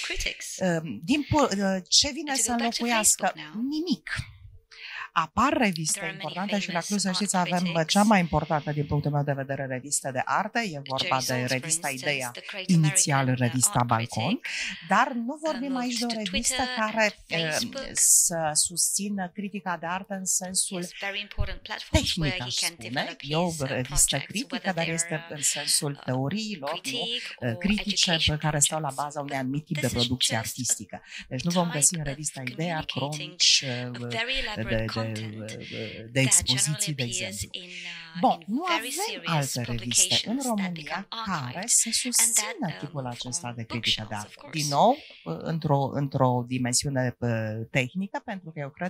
Ce vine să înlocuiască? Nimic. Apar reviste importante și la Cluj, să știți, avem cea mai importantă din punctul meu de vedere revistă de artă, e vorba de revista Ideea, inițial revista Balcon, dar nu vorbim aici de o revistă care să susțină critica de artă în sensul tehnic, aș spune. E o revistă critică, dar este în sensul teoriilor critice pe care stau la baza unui anumit tip de producție artistică. Deci nu vom găsi în revista Ideea cronici de expoziții, de exemplu. Bun, nu avem alte reviste în România care să susțină tipul acesta de critică de artă. Din nou, într-o dimensiune tehnică, pentru că eu cred,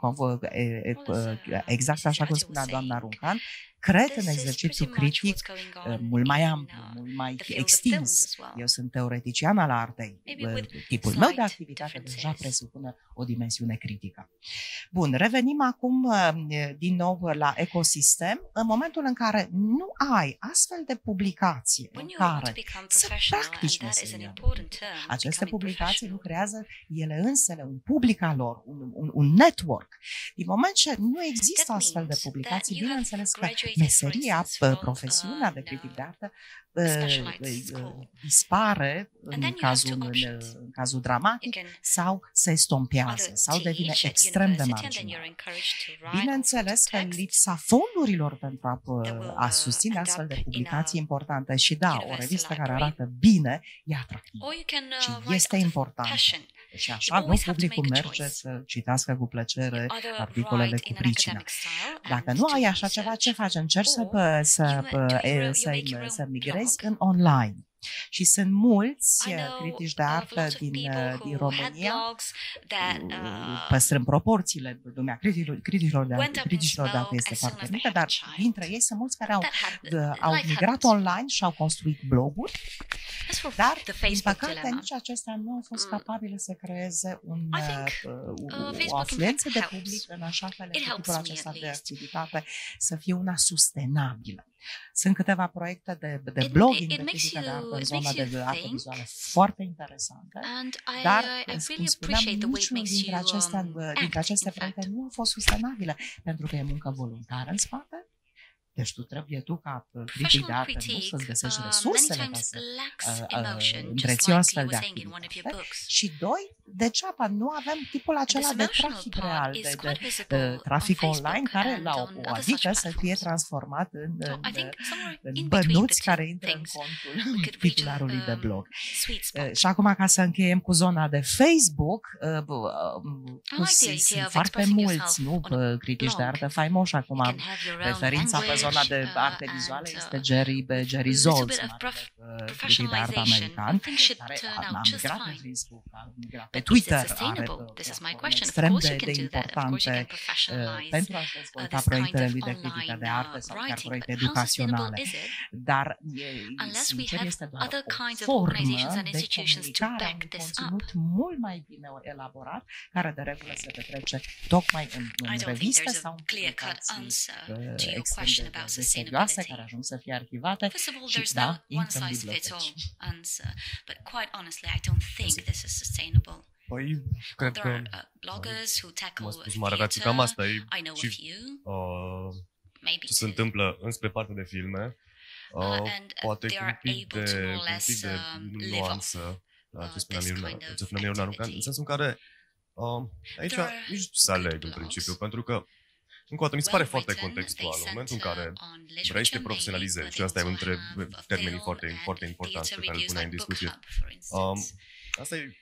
exact așa cum spunea doamna Runcan, cred în exercițiu critic mult mai amplu, mult mai extins. Eu sunt teoretician al artei. Tipul meu de activitate deja presupune o dimensiune critică. Bun, revenim acum din nou la ecosistem. În momentul în care nu ai astfel de publicații în care să practici meseria, aceste publicații nu creează ele însele un public al lor, un network. Din moment ce nu există astfel de publicații, bineînțeles că meseria, profesiunea de critic de artă dispare în cazul dramatic sau se estompează sau devine extrem de marginal. Bineînțeles că lipsa fondurilor pentru a susține astfel de publicații importante și da, o revistă care arată bine e atractivă și este importantă. Și așa nu publicul merge să citească cu plăcere articolele cu pricina. Dacă nu ai așa ceva, ce faci? Încerci să migrezi în online. Și sunt mulți critici de artă din România, păstrând proporțiile, lumea criticilor de artă este foarte mică, dar dintre ei sunt mulți care au migrat online și au construit bloguri, dar, din păcate, nici acestea nu au fost capabile să creeze o afluență de public în așa fel încât tipul acesta de activitate să fie una sustenabilă. Sunt câteva proiecte de blogging, de critică de artă în zona de artă vizuală foarte interesante, dar, cum spuneam, niciunul dintre aceste proiecte nu a fost sustenabile, pentru că e muncă voluntară în spate. Deci ca critic de artă nu să-ți găsești resursele ca să întreții o astfel de activitate. Și doi, degeaba nu avem tipul acela de trafic real, de trafic online, care la o adică să fie transformat în bănuți care intră în contul titularului de blog. Și acum, ca să încheiem cu zona de Facebook, sunt foarte mulți, nu? Critici de artă faimoși acum. Referința pe zona de arte vizuale este Jerry Zoltz, critic de artă american, care a migrat pe Facebook, a migrat pe Twitter, are extrem de importante pentru a-și dezvolta proiectele lui de critică de artă sau chiar proiecte educaționale. Dar sincer este doar o formă de comunicare, un conținut mult mai bine elaborat, care de regulă se petrece tocmai în reviste sau în publicații extrem de serioase, care ajung să fie arhivate și, da, intră în biblioteci. Păi, cred că m-a spus mare rații cam asta e și ce se întâmplă înspre partea de filme, poate cu un pic de nuanță la ce spunea Miruna, în sensul în care aici nici să aleg în principiu, pentru că încă o dată, mi se pare foarte contextual. În momentul în care vrei să te profesionalizezi, și asta e între termenii foarte, foarte importanți pe care îl puneai în discuție. Asta e...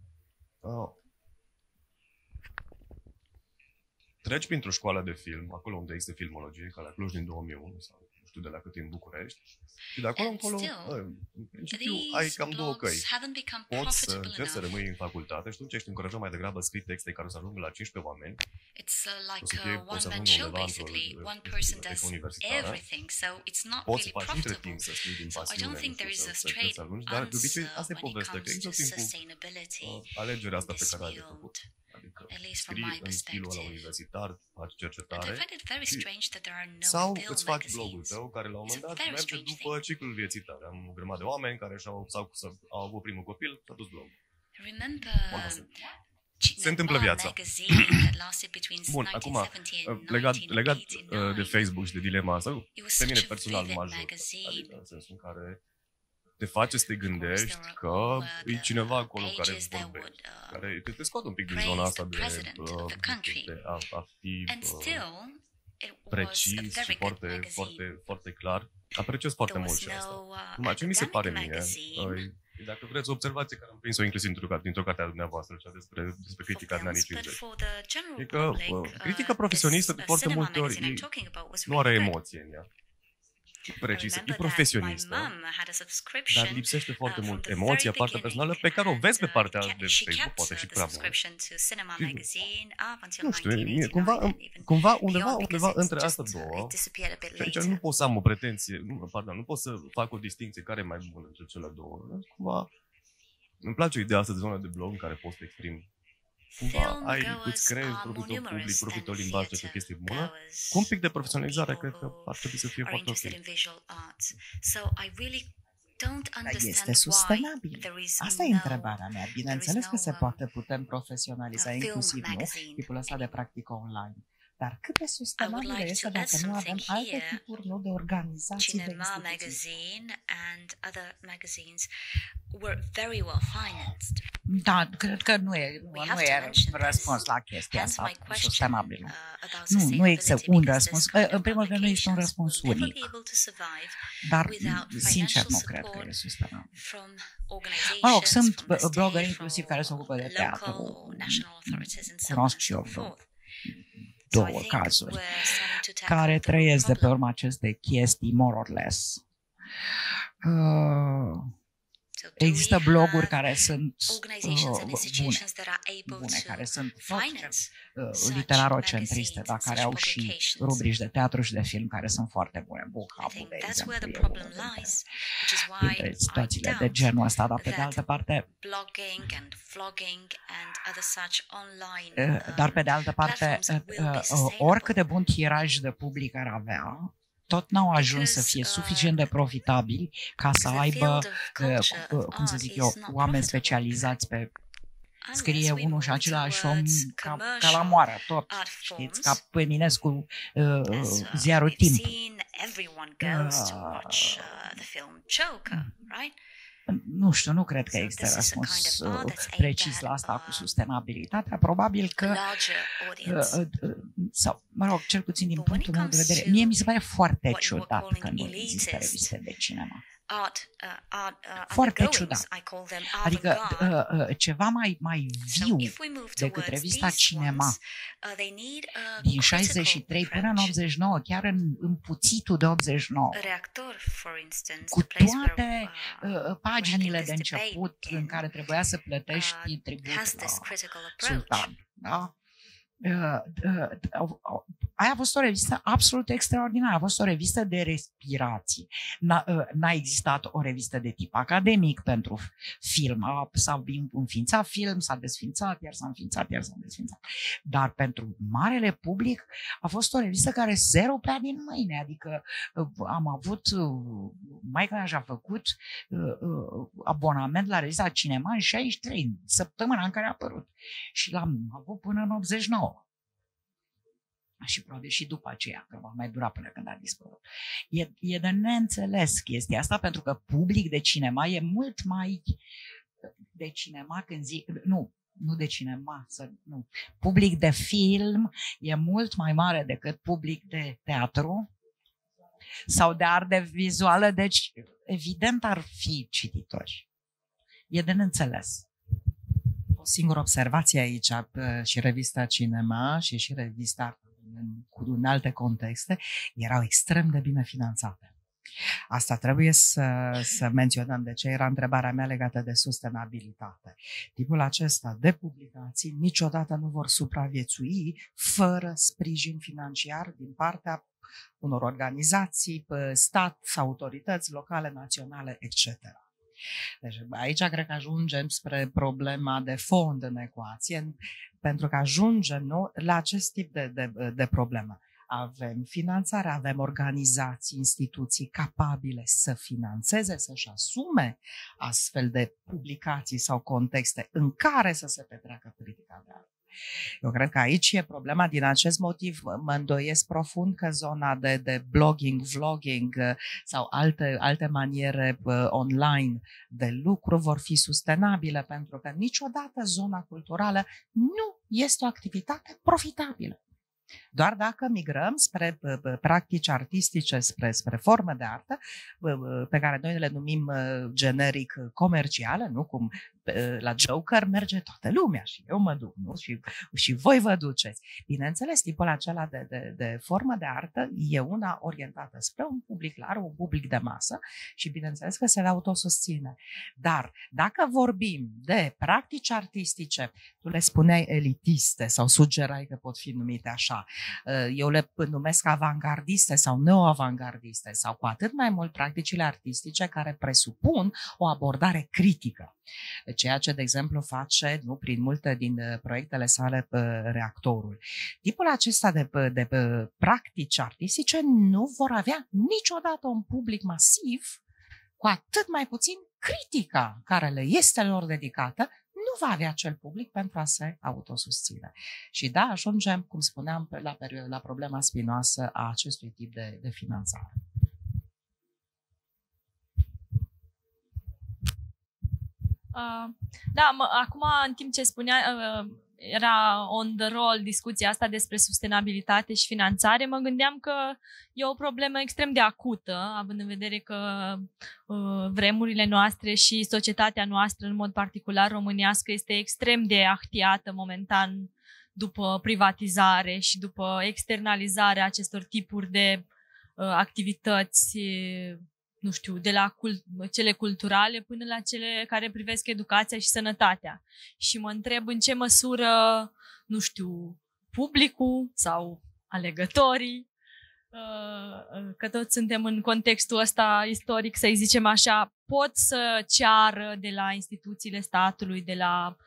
Treci printr-o școală de film, acolo unde există filmologie, ca la Cluj din 2001, sau nu știu de la cât în București, și de acolo încolo, în principiu, ai cam două căi. Poți să încerci să rămâi în facultate și atunci ești încurajat mai degrabă să scrii texte care să ajungă la 15 oameni, o să ajungă undeva într-o universitară, poți să faci între timp să scrii din pasiune, să ajungi, dar de obicei asta e povestea, că există timpul alegerea asta pe care ai de făcut. Adică scrii în stilul ăla universitar, faci cercetare sau îți faci blogul tău care la un moment dat merge după ciclul vieții tale. Am o grămadă de oameni care au avut primul copil și au dus blogul. Se întâmplă viața. Bun, acum, legat de Facebook și de dilema asta, pe mine personal mă ajută. Adică în sensul în care te face să te gândești că e cineva acolo care vorbește, care te scoate un pic din zona asta de a fi precis și foarte, foarte, foarte clar. Apreciez foarte mult și asta. Numai ce mi se pare mie, dacă vreți o observație care am prins-o inclusiv dintr-o carte a dumneavoastră, cea despre critica din anii 50, e că critica profesionistă de foarte multe ori nu are emoție în ea. Precisă, e profesionistă, dar lipsește foarte mult emoția, partea personală pe care o vezi pe partea de Facebook, poate și prea mult. Nu știu, cumva undeva între astea două, și aici nu pot să am o pretenție, nu pot să fac o distinție care e mai bună între cele două. Cumva îmi place ideea asta de zonă de blog în care poți să te exprimi. Cumva îți creezi propriul tău public, propriul tău limbaj, ce o chestie bună. Cu un pic de profesionalizare, cred că ar trebui să fie foarte ok. Dar este sustenabil? Asta e întrebarea mea. Bineînțeles că se poate, putem profesionaliza, inclusiv, nu? Tipul ăsta de practică online. Dar cât de sustenabilă este dacă nu avem alte tipuri, nu, de organizații, de instituții? Da, cred că nu e răspuns la chestia asta, sustenabil. Nu există un răspuns. În primul rând, nu este un răspuns unic. Dar, sincer, nu cred că e sustenabil. Mă rog, sunt blogări inclusiv care se ocupă de teatru. Cunosc și eu două cazuri care trăiesc de pe urma acestei chestii, more or less. Există bloguri care sunt bune, care sunt literaro-centriste, dar care au și rubrici de teatru și de film care sunt foarte bune. Bucharest, de exemplu, e unul dintre situațiile de genul ăsta, dar pe de altă parte oricât de bun tiraj de public ar avea, tot n-au ajuns să fie suficient de profitabili ca să aibă, cum să zic eu, oameni specializați pe scrie unul și același om ca la moară, tot. Știți, ca pe Eminescu, ziarul Timp. Nu știu, nu cred că există răspuns precis la asta cu sustenabilitatea. Probabil că, sau, mă rog, cel puțin din punctul meu de vedere, mie mi se pare foarte ciudat că nu există reviste de cinema. Foarte ciudat. Adică ceva mai viu decât revista Cinema din 63 până în 89, chiar în puțitul de 89, cu toate paginile de început în care trebuia să plătești tribut la sultan. Da? Aia a fost o revistă absolut extraordinară, a fost o revistă de respirație. N-a existat o revistă de tip academic pentru film. S-a înființat film, s-a desființat, iar s-a înființat, iar s-a desființat. Dar pentru marele public a fost o revistă care se rupea din mâine. Adică am avut, maica mea și-a făcut abonament la revista Cinema în 63, săptămâna în care a apărut. Și l-am avut până în 89. Și probabil și după aceea, că va mai dura până când a dispărut. E de neînțeles chestia asta, pentru că public de cinema e mult mai de cinema când zic, nu de cinema, nu. Public de film e mult mai mare decât public de teatru sau de arte vizuală, deci evident ar fi cititori. E de neînțeles. O singură observație aici, și revista Cinema și revista în alte contexte erau extrem de bine finanțate. Asta trebuie să menționăm, de ce era întrebarea mea legată de sustenabilitate. Tipul acesta de publicații niciodată nu vor supraviețui fără sprijin financiar din partea unor organizații, stat, autorități locale, naționale, etc. Deci aici cred că ajungem spre problema de fond în ecuație, pentru că ajungem la acest tip de problemă. Avem finanțare, avem organizații, instituții capabile să finanțeze, să-și asume astfel de publicații sau contexte în care să se petreacă politica de artă. Eu cred că aici e problema. Din acest motiv mă îndoiesc profund că zona de blogging, vlogging sau alte maniere online de lucru vor fi sustenabile, pentru că niciodată zona culturală nu este o activitate profitabilă. Doar dacă migrăm spre practici artistice, spre forme de artă, pe care noi le numim generic comerciale, nu cum la Joker merge toată lumea și eu mă duc, nu? Și voi vă duceți. Bineînțeles, tipul acela de formă de artă e una orientată spre un public larg, un public de masă și bineînțeles că se le autosusține. Dar dacă vorbim de practici artistice, tu le spuneai elitiste sau sugerai că pot fi numite așa, eu le numesc avangardiste sau neoavangardiste sau cu atât mai mult practicile artistice care presupun o abordare critică. Ceea ce, de exemplu, face prin multe din proiectele sale Reactorul. Tipul acesta de practici artistice nu vor avea niciodată un public masiv, cu atât mai puțin critica care le este lor dedicată, nu va avea acel public pentru a se autosusține. Și da, ajungem, cum spuneam, la problema spinoasă a acestui tip de finanțare. Da, acum, în timp ce spunea, era on the roll discuția asta despre sustenabilitate și finanțare, mă gândeam că e o problemă extrem de acută, având în vedere că vremurile noastre și societatea noastră, în mod particular românească, este extrem de ahtiată momentan după privatizare și după externalizarea acestor tipuri de activități, nu știu, de la cele culturale până la cele care privesc educația și sănătatea. Și mă întreb în ce măsură, nu știu, publicul sau alegătorii, că toți suntem în contextul ăsta istoric, să-i zicem așa, pot să ceară de la instituțiile statului, de la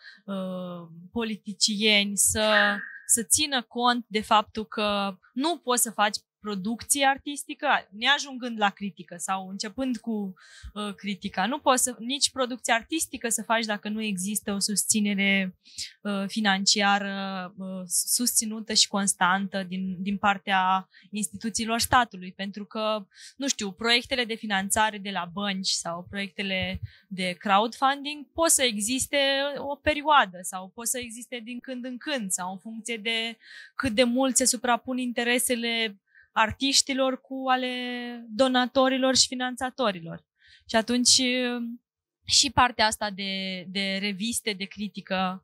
politicieni, să țină cont de faptul că nu poți să faci producție artistică, neajungând la critică sau începând cu critica. Nu poți nici producție artistică să faci dacă nu există o susținere financiară susținută și constantă din partea instituțiilor statului, pentru că, nu știu, proiectele de finanțare de la bănci sau proiectele de crowdfunding pot să existe o perioadă sau pot să existe din când în când sau în funcție de cât de mult se suprapun interesele artiștilor cu ale donatorilor și finanțatorilor. Și atunci și partea asta de reviste, de critică,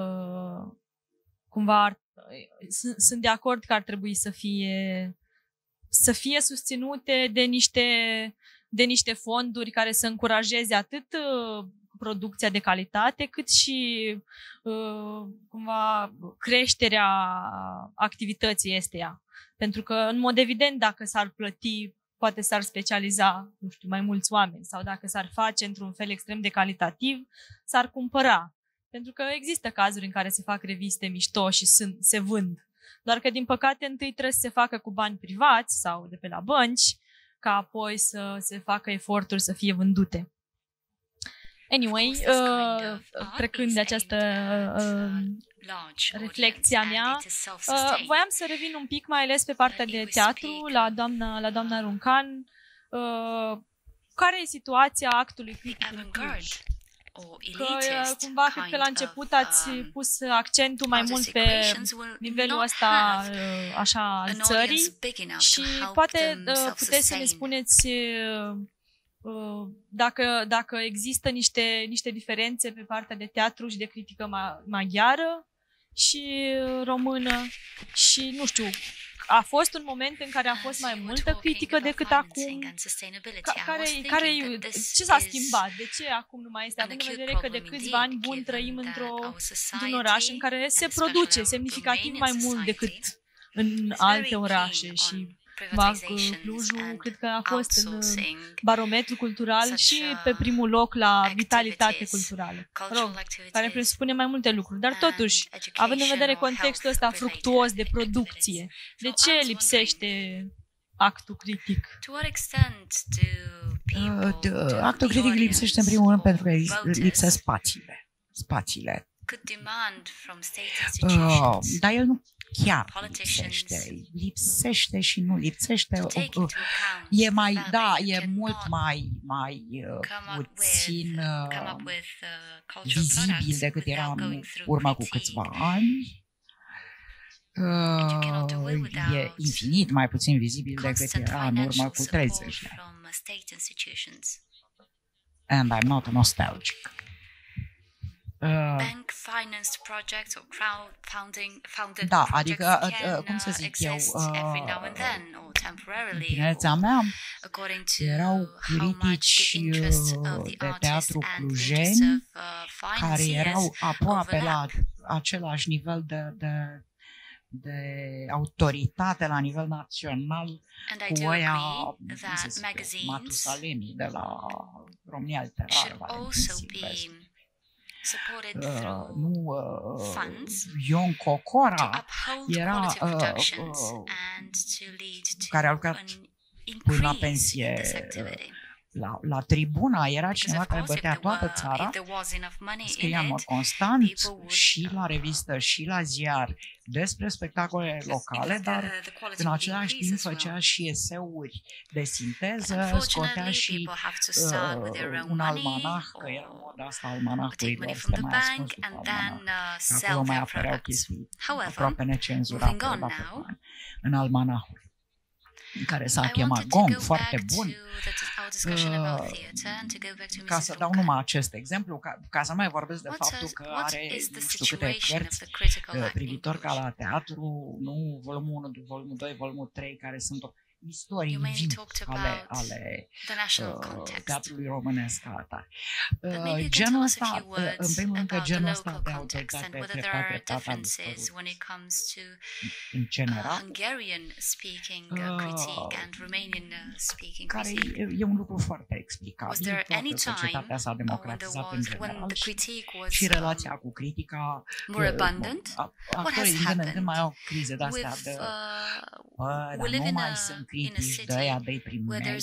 cumva sunt de acord că ar trebui să fie susținute de niște fonduri care să încurajeze atât producția de calitate, cât și cumva creșterea activității esteia. Pentru că, în mod evident, dacă s-ar plăti, poate s-ar specializa, nu știu, mai mulți oameni, sau dacă s-ar face într-un fel extrem de calitativ, s-ar cumpăra. Pentru că există cazuri în care se fac reviste mișto și se vând. Doar că, din păcate, întâi trebuie să se facă cu bani privați sau de pe la bănci, ca apoi să se facă eforturi să fie vândute. Anyway, trecând de această reflexia mea, voiam să revin un pic mai ales pe partea de teatru, la doamna Runcan. Care e situația actului critic în Cluj? Că cumva cred că la început ați pus accentul mai mult pe nivelul ăsta așa al țării și poate puteți să ne spuneți dacă există niște diferențe pe partea de teatru și de critică maghiară și română și, nu știu, a fost un moment în care a fost mai multă critică decât acum? Ce s-a schimbat? De ce acum nu mai este? Având în vedere că de câțiva ani buni trăim într-un oraș în care se produce semnificativ mai mult decât în alte orașe și Clujul cred că a fost în barometru cultural și pe primul loc la vitalitate culturală, care presupune mai multe lucruri. Dar totuși, având în vedere contextul ăsta fructuos de producție, de ce lipsește actul critic? Actul critic lipsește în primul rând pentru că lipsesc spațiile. Dar el nu chiar lipsește și nu lipsește. E mai, e mult mai puțin vizibil decât era în urmă cu câțiva ani. E infinit mai puțin vizibil decât era în urmă cu 30 de ani. And I'm not nostalgic. Bank financed projects or crowdfunded adică, projects cum să zic eu, every now and then or temporarily. Tinerețea mea erau critici de teatru clujeni care erau aproape la același nivel de autoritate la nivel național cu ăia, Matusalemii de la România Literară, Ion Cocora era care a lucrat până la pensie la tribuna, era cineva care bătea toată țara, scria în mod constant și la revistă și la ziar despre spectacole locale, dar în același timp făcea și eseuri de sinteză, scotea și un almanah, că era moda asta almanahului, este mai ascuns după almanah. Acolo mai apăreau chestii aproape necenzurate în almanahul, care s-a chemat Gong, foarte bun. Ca să dau numai acest exemplu, ca să mai vorbesc de faptul că are nu știu câte cărți privitor ca la teatru, nu volumul 1, volumul 2, volumul 3, care sunt istorii vii ale teatrului românesc ca atare. Genul ăsta, în primul rând că genul ăsta de autoritate treptat a dispărut în general, care e un lucru foarte explicabil. Toată societatea s-a democratizat în general și relația cu critica. Actorii din când în când mai au crize de-astea de dar nu mai sunt critici de aia de-i primei.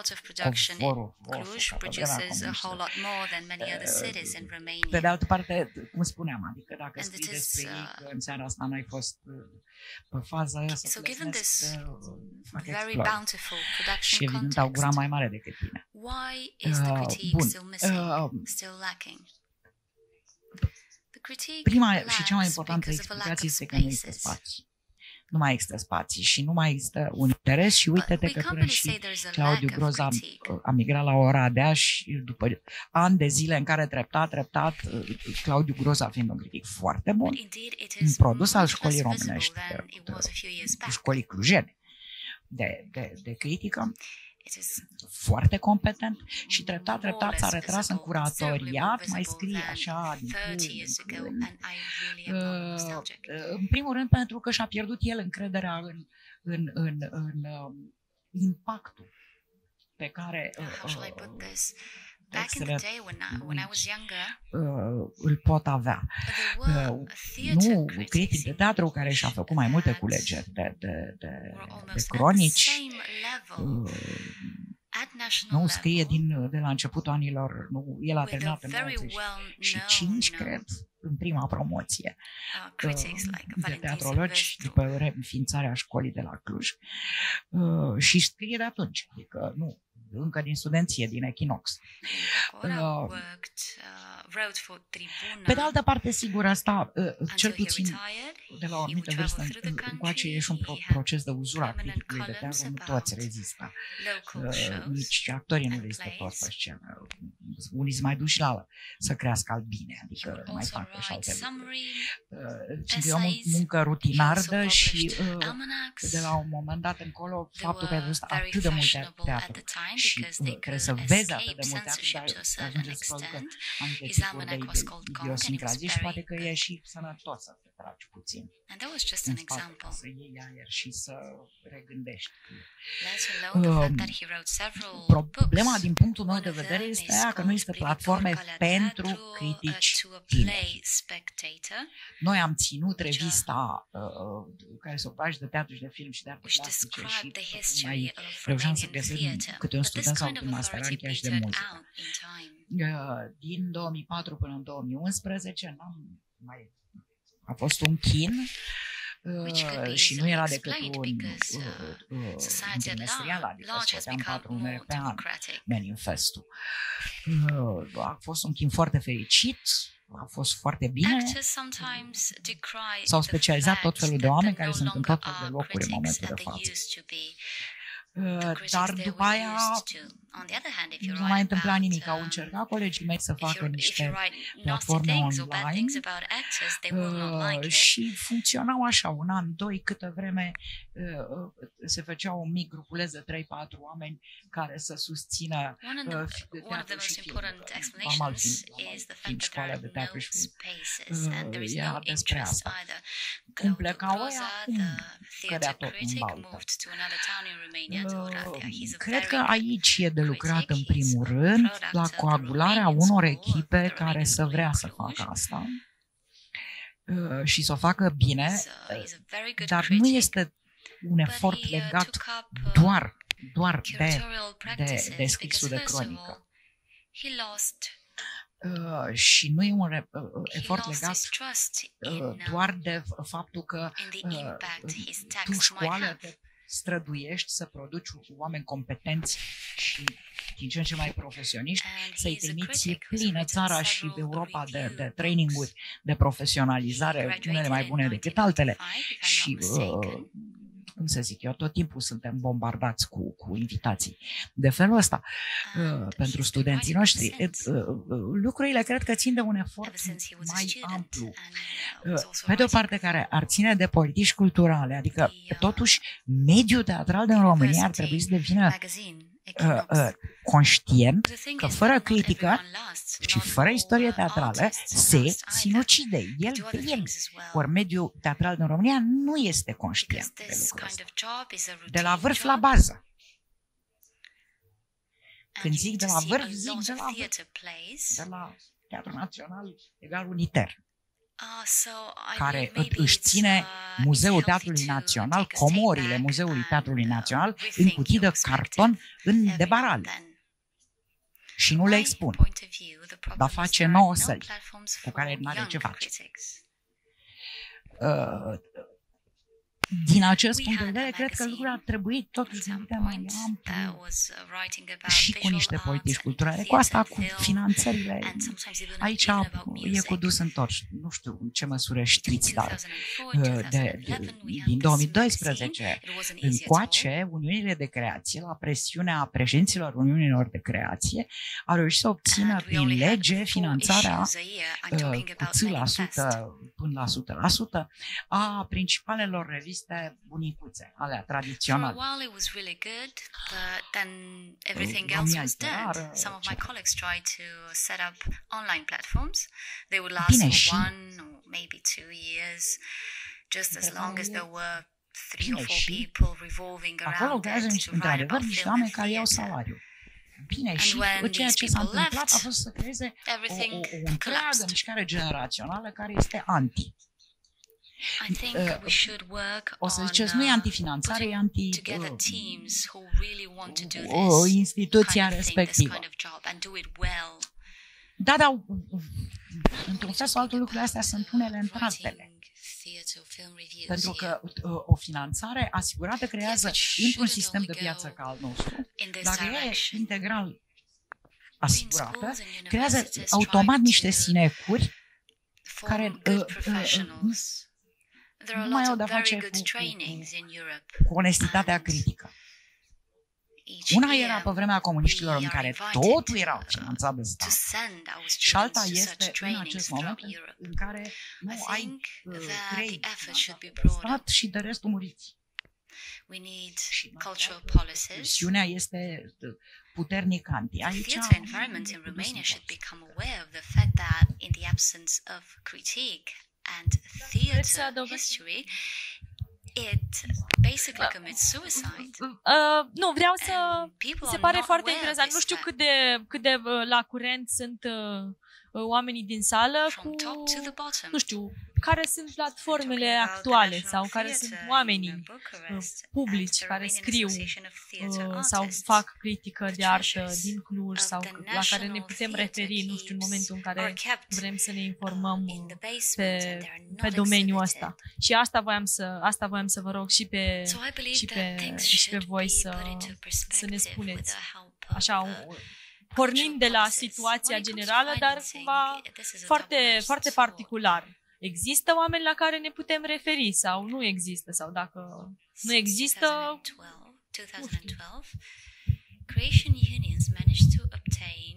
Cluj produces a whole lot more than many other cities in Romania. Pe de altă parte, cum spuneam, adică dacă scrii despre ei că în seara asta n-ai fost pe fază aia să plăsnesc, fac explori. Și evident au gura mai mare decât tine. Why is the critique still missing, still lacking? Prima și cea mai importantă explicație este că nu există spații. Nu mai există spații și nu mai există un interes și uite-te că până și Claudiu Groza a migrat la Oradea și după ani de zile în care treptat, Claudiu Groza fiind un critic foarte bun, un produs al școlii românești, școlii clujene de critică, foarte competent și treptat s-a retras în curatoriat, mai scrie așa în primul rând pentru că și-a pierdut el încrederea în impactul pe care îl pot avea. Nu critic de teatru care și-a făcut mai multe culegeri de cronici, nu scrie de la începutul anilor, el a terminat în 95, cred, în prima promoție de teatrologi după reînființarea școlii de la Cluj și scrie de atunci, adică nu, încă din studenție, din Echinox. Pe de altă parte, sigur, asta, cel puțin de la o anumită vârstă încoace, e și un proces de uzură a criticului de teatru, nu toți rezistă. Nici actorii nu rezistă toți pe scenă. Unii se mai duc și la să crească albine, adică nu mai fac așa alte lucruri. E o muncă rutinară și de la un moment dat încolo, faptul că ai văzut atât de mult teatru și trebuie să vezi atât de mult teatru, dar ajunge să producă anumite tipuri de idiosincrazii și poate că e și sănătos să te tragi puțin în spate, să iei aer și să regândești. Problema din punctul meu de vedere este aia că nu este platforme pentru critici tineri. Noi am ținut revista care se ocupă de teatru și de film și de arte plastice și mai reușeam să găsim câte un student sau un masteran chiar și de muzică. Din 2004 până în 2011 a fost un chin și nu era decât un trimestrial, adică scoteam 4 numere pe an, manifestul. A fost un chin foarte fericit, a fost foarte bine. S-au specializat tot felul de oameni care sunt în tot felul de locuri în momentul de față. Dar după aia nu mai întâmpla nimic. Au încercat colegii mei să facă niște platforme online și funcționau așa, un an, doi, câtă vreme se făcea un mic grupuleț de 3-4 oameni care să susțină teatru și film. Școala de teatru și film. Era despre asta. Cum plecau ăia, cădea tot în baltă. Cred că aici e de lucrat în primul rând la coagularea unor echipe care să vrea să facă asta și să o facă bine, dar nu este un efort legat doar de scrisul de cronică. Și nu e un efort legat doar de faptul că tu școală te străduiești să produci oameni competenți și din ce în ce mai profesioniști, să-i trimiți plină țara și Europa de traininguri de profesionalizare, unele mai bune decât altele. Și cum să zic eu, tot timpul suntem bombardați cu invitații. De felul ăsta, pentru studenții noștri, lucrurile cred că țin de un efort mai amplu. Pe de o parte, care ar ține de politici culturale, adică totuși mediul teatral din România ar trebui să devină conștient că fără critică și fără istorie teatrală se sinucide el pe el. Ori mediul teatral din România nu este conștient de lucrul ăsta. De la vârf la bază. Când zic de la vârf, zic de la vârf. De la Teatrul Național egal uniter, care își ține Muzeul Teatrului Național, comorile Muzeului Teatrului Național, în cutii de carton în debarale. Și nu le expun, dar face 9 săli cu care nu are ce face. Din acest punct de vedere, cred că lucrurile ar trebui totuși gândite mai amplu și cu niște politici culturale. Cu asta, cu finanțările, aici e cu dus întors. Nu știu în ce măsură știți, dar din 2012 încoace, Uniunile de Creație, la presiunea președinților Uniunilor de Creație, au reușit să obțină prin lege finanțarea cu 100% până la 100% a principalelor reviste bunicuțe, alea tradiționale. For a while it was really good, but then everything else was dead. Some of my colleagues tried to set up online platforms. They would last for 1 or maybe 2 years, just as long as there were 3 or 4 people revolving around it to write about film and theater. Bine, și ceea ce s-a întâmplat a fost să creeze o întreagă mișcare generațională care este anti. O să ziceți, nu e antifinanțare, e anti instituția respectivă. Da, dar într-un fel sau altul lucrurile astea sunt unele între altele. Pentru că o finanțare asigurată creează într-un sistem de piață ca al nostru, dacă e integral asigurată, creează automat niște sinecuri care nu mai au de-a face cu onestitatea critică. Una era pe vremea comuniștilor în care totul era finanțat de stat și alta este în acest moment în care nu ai trei stat și de restul muriți. Misiunea este puternic anti. Aici theater environment in Romania should become aware of the fact that in the absence of critique and theater history, it basically commits suicide. Nu, vreau să... Se pare foarte interesant. Nu știu cât de la curent sunt oamenii din sală cu... Nu știu, care sunt platformele actuale sau care sunt oamenii publici care scriu sau fac critică de artă din Cluj sau la care ne putem referi, nu știu, în momentul în care vrem să ne informăm pe domeniul ăsta. Și asta voiam să vă rog și pe voi să ne spuneți. Așa, pornind de la situația generală, dar cumva foarte, foarte particular. Există oameni la care ne putem referi sau nu există? Sau dacă nu există... 2012, Creation Unions managed to obtain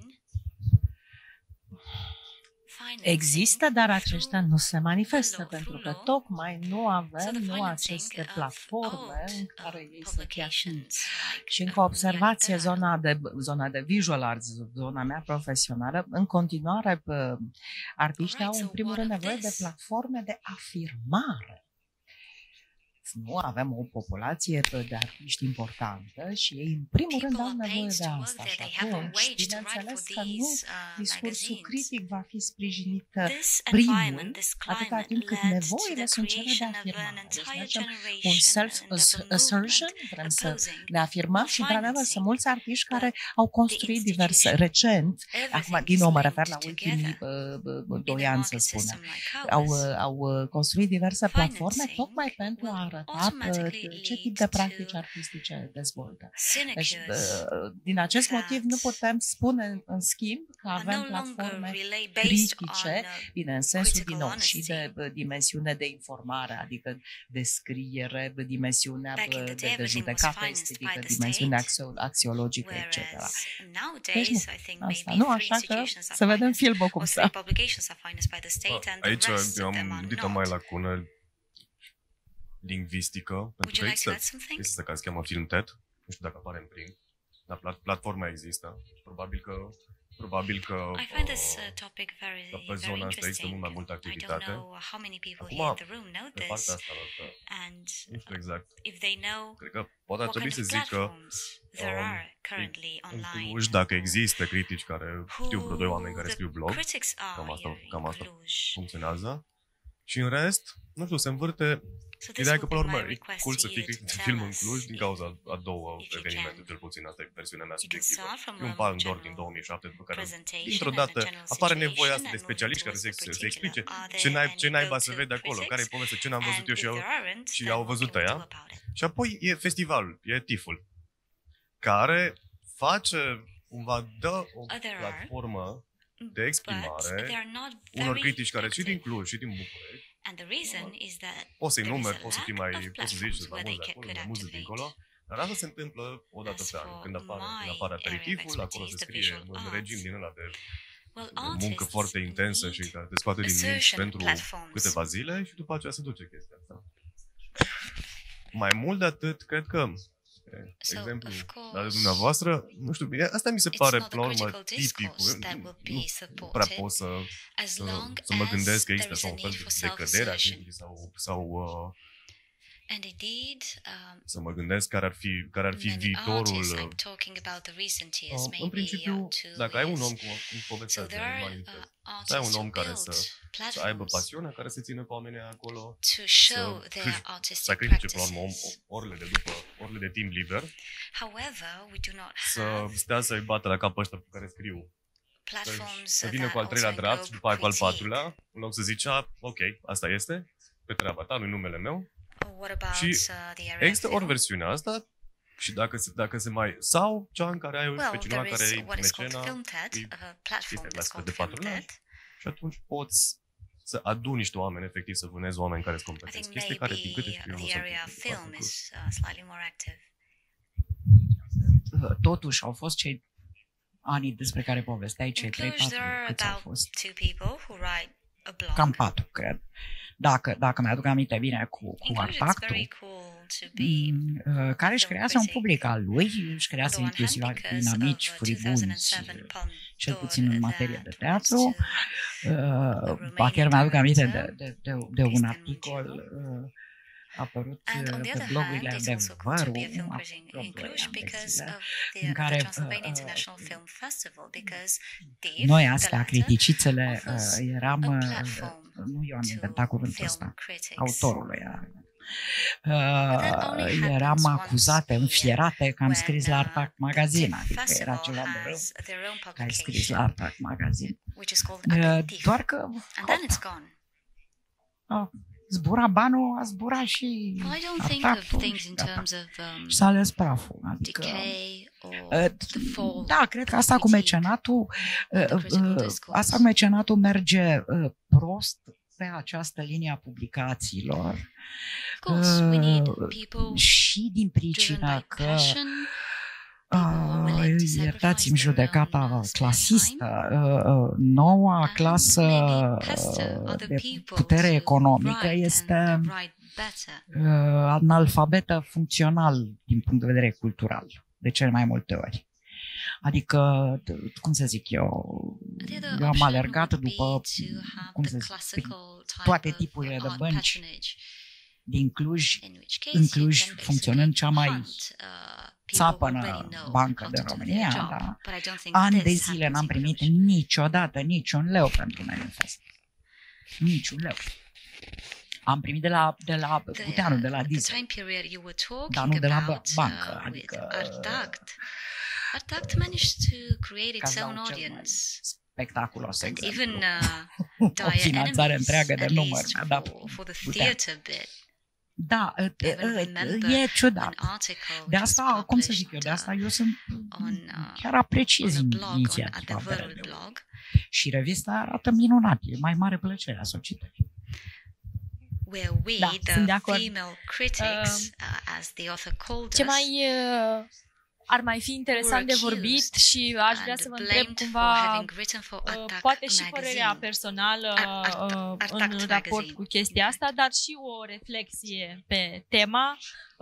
există, dar aceștia nu se manifestă, pentru că tocmai nu avem aceste platforme în care ei să fie activi. Și încă o observație, zona de visual arts, zona mea profesională, în continuare artiștii au în primul rând nevoie de platforme de afirmare. Nu avem o populație de artiști importantă și ei în primul rând au nevoie de asta. Și atunci, bineînțeles că nu discursul critic va fi sprijinit primul, atâta timp cât nevoile sunt cele de afirmare. Deci facem un self-assertion, vrem să ne afirmăm și într-adevăr sunt mulți artiști care au construit diverse, recent, acum din nou mă refer la ultimii 2 ani să spunem, au construit diverse platforme tocmai pentru a arăta arătat ce tip de practici artistice dezvoltă. Deci, din acest motiv nu putem spune, în schimb, că avem platforme critice, bine, în sensul din nou și de dimensiune de informare, adică de scriere, de dimensiunea de judecată estetică, dimensiunea axiologică, etc. Deci nu, asta nu, așa că să vedem filmul cum să. Aici am gândit o mai lacună lingvistică, pentru că există chestia care se cheamă film TED, nu știu dacă apare în print, dar platforma există. Probabil că pe zona asta există mult mai multă activitate. Acum, pe partea asta, nu știu exact, cred că poate ar trebui să zic că în Cluj, dacă există critici care știu vreo 2 oameni care scriu blog, cam asta funcționează. Și în rest, nu știu, se învârte ideea că, până la urmă, e cool să fii critic de film în Cluj din cauza a 2 evenimente, cel puțin asta e versiunea mea subiectivă. E un Palme d'Or din 2007, după care, dintr-o dată, apare nevoia asta de specialiști care să explice ce naiba se vede acolo, care e povestea, ce n-am văzut eu și au văzut ăia. Și apoi e festivalul, e TIFF-ul, care face, cumva, dă o platformă de exprimare unor critici care și din Cluj și din București. Poți să-i numeri, poți să zici mai mulți de acolo, mai mulți de dincolo, dar asta se întâmplă o dată pe an. Când apare aperitivul, acolo se scrie în regim din ăla de muncă foarte intensă și care te scoate din nici pentru câteva zile și după aceea se duce chestia asta. Mai mult de atât, cred că exemplu la dumneavoastră, nu știu bine, asta mi se pare pe la urmă tipicul. Nu prea pot să mă gândesc că există așa un fel de cădere a criticii sau să mă gândesc care ar fi viitorul. În principiu, dacă ai un om cum povestea de umanitate, să ai un om care să aibă pasiunea, care să țină pe oamenii acolo, să critique pe la urmă orele de timp liber, să stea să-i bată la cap ăștia pe care scriu, să vină cu al 3-lea draft și după aia cu al 4-lea, în loc să zicea, ok, asta este, pe treaba ta, nu-i numele meu. Și există ori versiunea asta și dacă se mai... Sau cea în care ai pe cineva care e mecena, este de patronaj și atunci poți să aduni niște oameni, efectiv să vânezi oameni care sunt competenți. Chestii care, din câte știu, nu sunt. Totuși au fost cei ani despre care povesteai, cei 3-4 câți au fost? Cam 4, cred. Dacă mi-aduc aminte bine cu Artactul, care își crease un public al lui, își crease inclusiv dinamici furibunzi, cel puțin în materie de teatru. Chiar mi-aduc aminte de un articol apărut pe blogurile Adevărul în care noi astea, criticițele, eram, nu eu am inventat cuvântul ăsta, autorul eram acuzate, înfierate că am scris la Artact Magazine, adică era ceva de rău că ai scris la Artact Magazine. Doar că zbura banul, a zburat și Artactul și s-a ales praful. Adică, da, cred că asta cu mecenatul merge prost pe această linie a publicațiilor și din pricina că iertați-mi judecata clasistă, noua clasă de putere economică este analfabetă funcțional din punct de vedere cultural, de cele mai multe ori. Adică, cum să zic eu am alergat după, toate tipurile de bănci din Cluj, în Cluj funcționând cea mai țapănă bancă de România, da? Ani de zile n-am primit niciodată niciun leu pentru manifest. Niciun leu. Am primit de la Buteanu, de la Diesel, dar nu de la bancă. Adică Artact managed to create its own audience. Spectaculos exemplu. O finanțare întreagă de număr mi-a dat for the theater bit. Da, e ciudat. De asta, cum să zic eu, de asta eu sunt, chiar apreciez inițiativa BRD-ului. Și revista arată minunat, e mai mare plăcere a societății. Da, sunt de acord. Ce mai ar mai fi interesant de vorbit și aș vrea să vă întreb cumva, poate și părerea personală în raport cu chestia asta, dar și o reflexie pe tema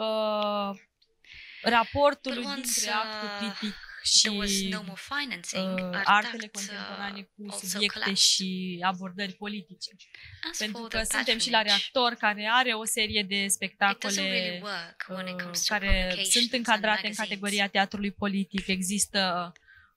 raportului dintre actul critic și artele contemporane cu subiecte și abordări politice. Pentru că suntem și la Reactor, care are o serie de spectacole care sunt încadrate în categoria teatrului politic. Există,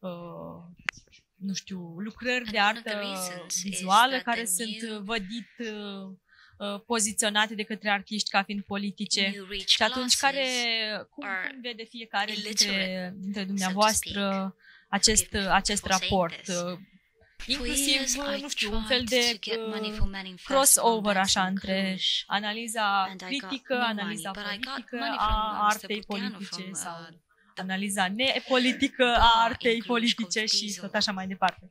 nu știu, lucrări de artă vizuală care sunt vădit poziționate de către artiști ca fiind politice. Și atunci, cum vede fiecare dintre dumneavoastră acest raport? Inclusiv, nu știu, un fel de crossover așa între analiza critică, analiza politică a artei politice sau analiza nepolitică a artei politice și tot așa mai departe.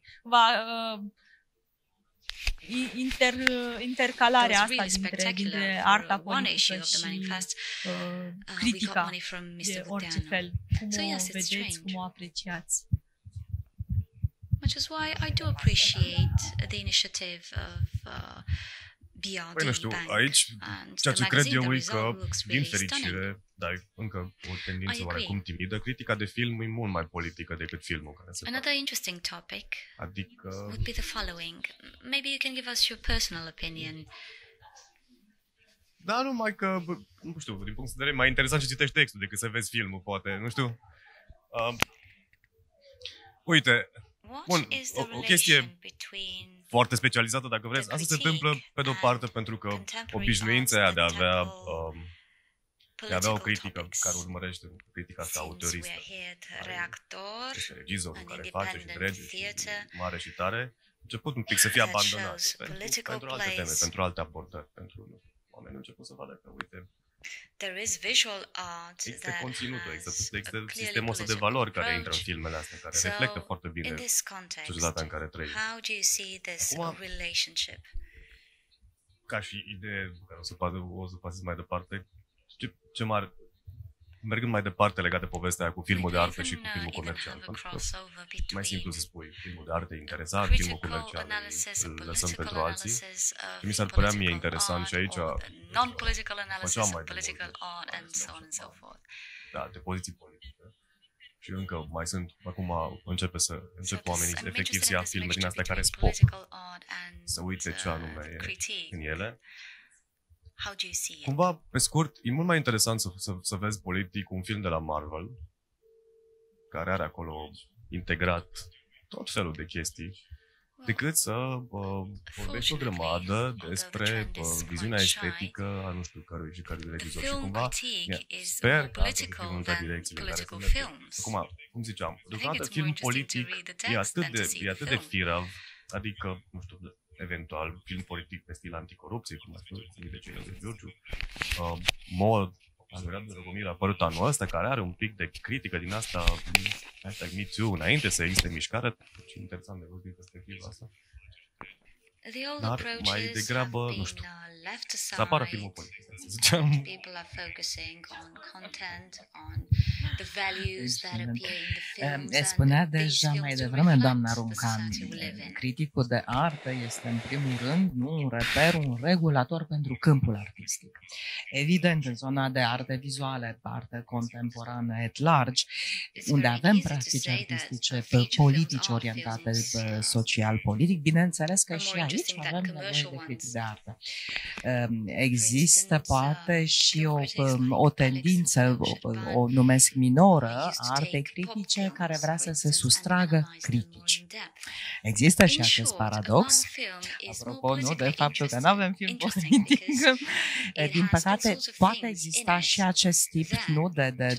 Intercalarea asta dintre arta politică și critica de orice fel. Cum o vedeți, cum o apreciați? Which is why I do appreciate the initiative of BRD. Păi nu știu, aici ceea ce cred eu e că, din fericire, dar încă o tendință oarecum timidă, critica de film e mult mai politică decât filmul care se Another interesting topic would be the following. Maybe you can give us your personal opinion. Da, numai că, nu știu, din punct de vedere mai interesant să citești textul decât să vezi filmul, poate, nu știu. Uite, bun, o chestie foarte specializată, dacă vreți. Asta se întâmplă, pe de-o parte, pentru că obișnuința aia de a avea o critică care urmărește critica asta autoristă. Este regizorul care face și drege și mare și tare. Început un pic să fie abandonat pentru alte teme, pentru alte abordări, pentru oameni început să vadă că, uite, există conținutul, există sistemul ăsta de valori care intră în filmele astea, care reflectă foarte bine societatea în care trăim. Acum, ca și idee care o să pasez mai departe, mergând mai departe legat de povestea aia cu filmul de artă și cu filmul comercial. Pentru că mai simplu să spui, filmul de artă e interesant, filmul comercial îl lăsăm pentru alții. Și mi s-ar părea mie interesant și aici făceam mai de de poziții politice. Și încă mai sunt, acum încep oamenii efectiv să ia filme din astea care spop, să uite ce anume e în ele. Cumva, pe scurt, e mult mai interesant să vezi politic un film de la Marvel, care are acolo integrat tot felul de chestii, decât să vorbești o grămadă despre viziunea estetică a nu știu cărui și cărui regizor. Și cumva, sper că asta să fie una dintre direcțiile care să merge. Acum, cum ziceam, deocamdată film politic e atât de firav, adică, nu știu, eventual film politic pe stil anticorupție, cum a spus de cei de Giurgiu. Mod, Adevărat de România a apărut anul ăsta, care are un pic de critică din asta, #Me Too, înainte să existe mișcare. Și interesant de văzut din perspectiva asta. Dar mai degrabă, nu știu, să apară filmul politic, să ziceam. Spunea deja mai devreme doamna Runcan, criticul de artă este în primul rând nu un reper, un regulator pentru câmpul artistic. Evident, în zona de arte vizuale, artă contemporană et large, unde avem practici artistice politice orientate social-politic, bineînțeles că și aici avem nevoie de critici de artă. Există poate și o tendință, o numesc minoră a artei critice care vrea să se sustragă critici. Există și acest paradox, apropo, nu, de faptul că nu avem film politic. Din păcate, poate exista și acest tip, nu, de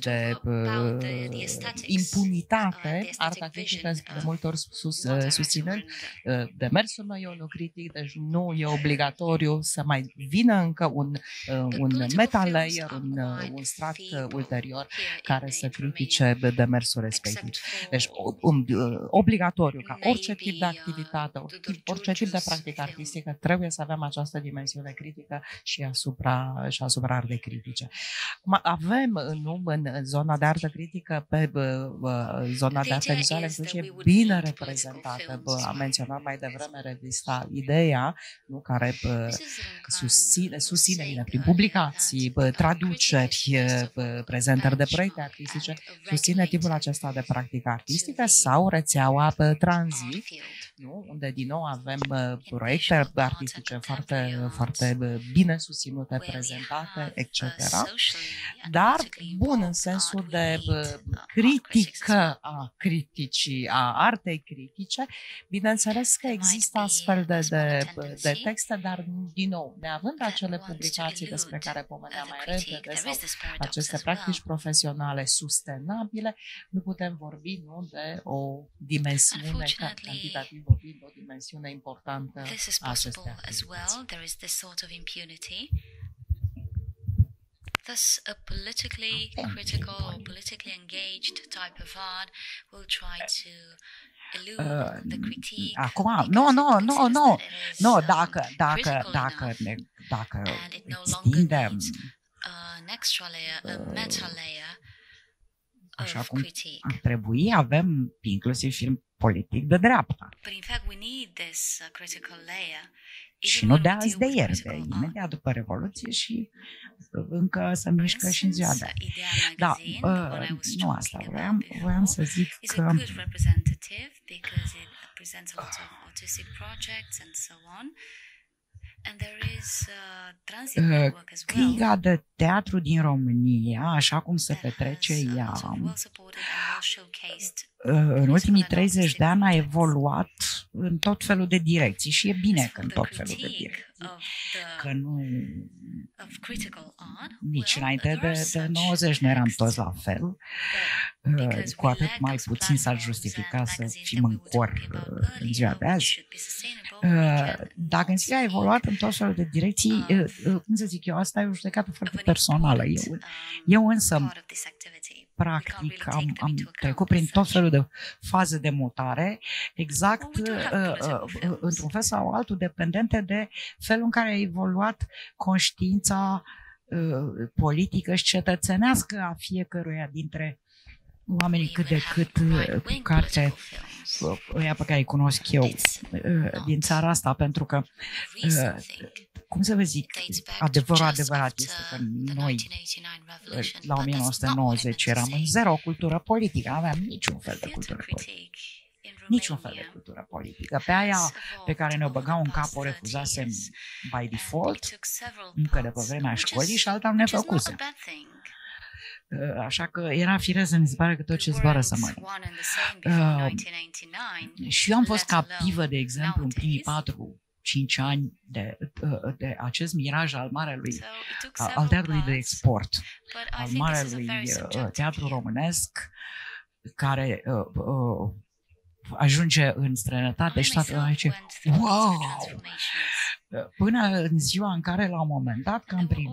impunitate. Arta critică de multe ori susține demersul meu e unul critic, deci nu e obligatoriu să mai vină încă un meta-layer, un strat ulterior care să critique demersul respectiv. Deci obligatoriu ca orice tip de activitate, orice tip de practică artistică trebuie să avem această dimensiune critică și asupra artei critice. Avem în zona de artă critică, pe zona de artă vizuală inclusiv bine reprezentată. Am menționat mai devreme revista Ideea, nu, care susține bine prin publicații, traduceri, prezentări de proiecte artistice, susține tipul acesta de practică artistică, sau rețeaua Transit, nu? Unde din nou avem proiecte artistice foarte, foarte bine susținute, prezentate, etc. Dar bun în sensul de critică a criticii, a artei critice. Bineînțeles că există astfel de texte, dar din nou, neavând acele publicații despre care pomeneam mai repede sau aceste practici profesionale sustenabile, nu putem vorbi, nu, de o dimensiune, cantitativ vorbind, o dimensiune importantă a acestei activități. Thus, a politically critical or politically engaged type of art will try to elude the critique. Acum, nu, dacă extindem an extra layer, a meta layer așa cum ar trebui, avem inclusiv film politic de dreapta. But in fact, we need this critical layer. Și nu de azi de ieri, de imediat după Revoluție și încă se mișcă și în ziua de azi. Da, nu asta voiam să zic că Criga de teatru din România, așa cum se petrece ea, în ultimii 30 de ani a evoluat în tot felul de direcții și e bine că în tot felul de direcții. Că nu... Nici înainte de 90 nu eram toți la fel, cu atât mai puțin s-ar justifica să fim în cor în ziua de azi. Dar gândirea a evoluat în tot felul de direcții, cum să zic eu, asta e o judecată foarte personală. Eu însă, practic, am trecut prin tot felul de faze de mutare, exact într-un fel sau altul, dependente de felul în care a evoluat conștiința politică și cetățenească a fiecăruia dintre oamenii cât de cât cu carte ăia pe care îi cunosc eu din țara asta, pentru că, cum să vă zic, adevărul adevărat este că noi la 1990 eram în zero cultură politică, nu aveam niciun fel de cultură politică. Niciun fel de cultură politică. Pe aia pe care ne-o băgau în cap o refuzasem by default, încă de pe vremea școlii, și alta nu ne făcusem. Așa că era firesc, mi se pare că tot ce zboară să mănânc. Și eu am fost captivă, de exemplu, în primii 4-5 ani de acest miraj al marelui, al teatrului de export, al marelui teatru românesc, care ajunge în străinătate și toată lumea zice, wow! Până în ziua în care, la un moment dat, cam prin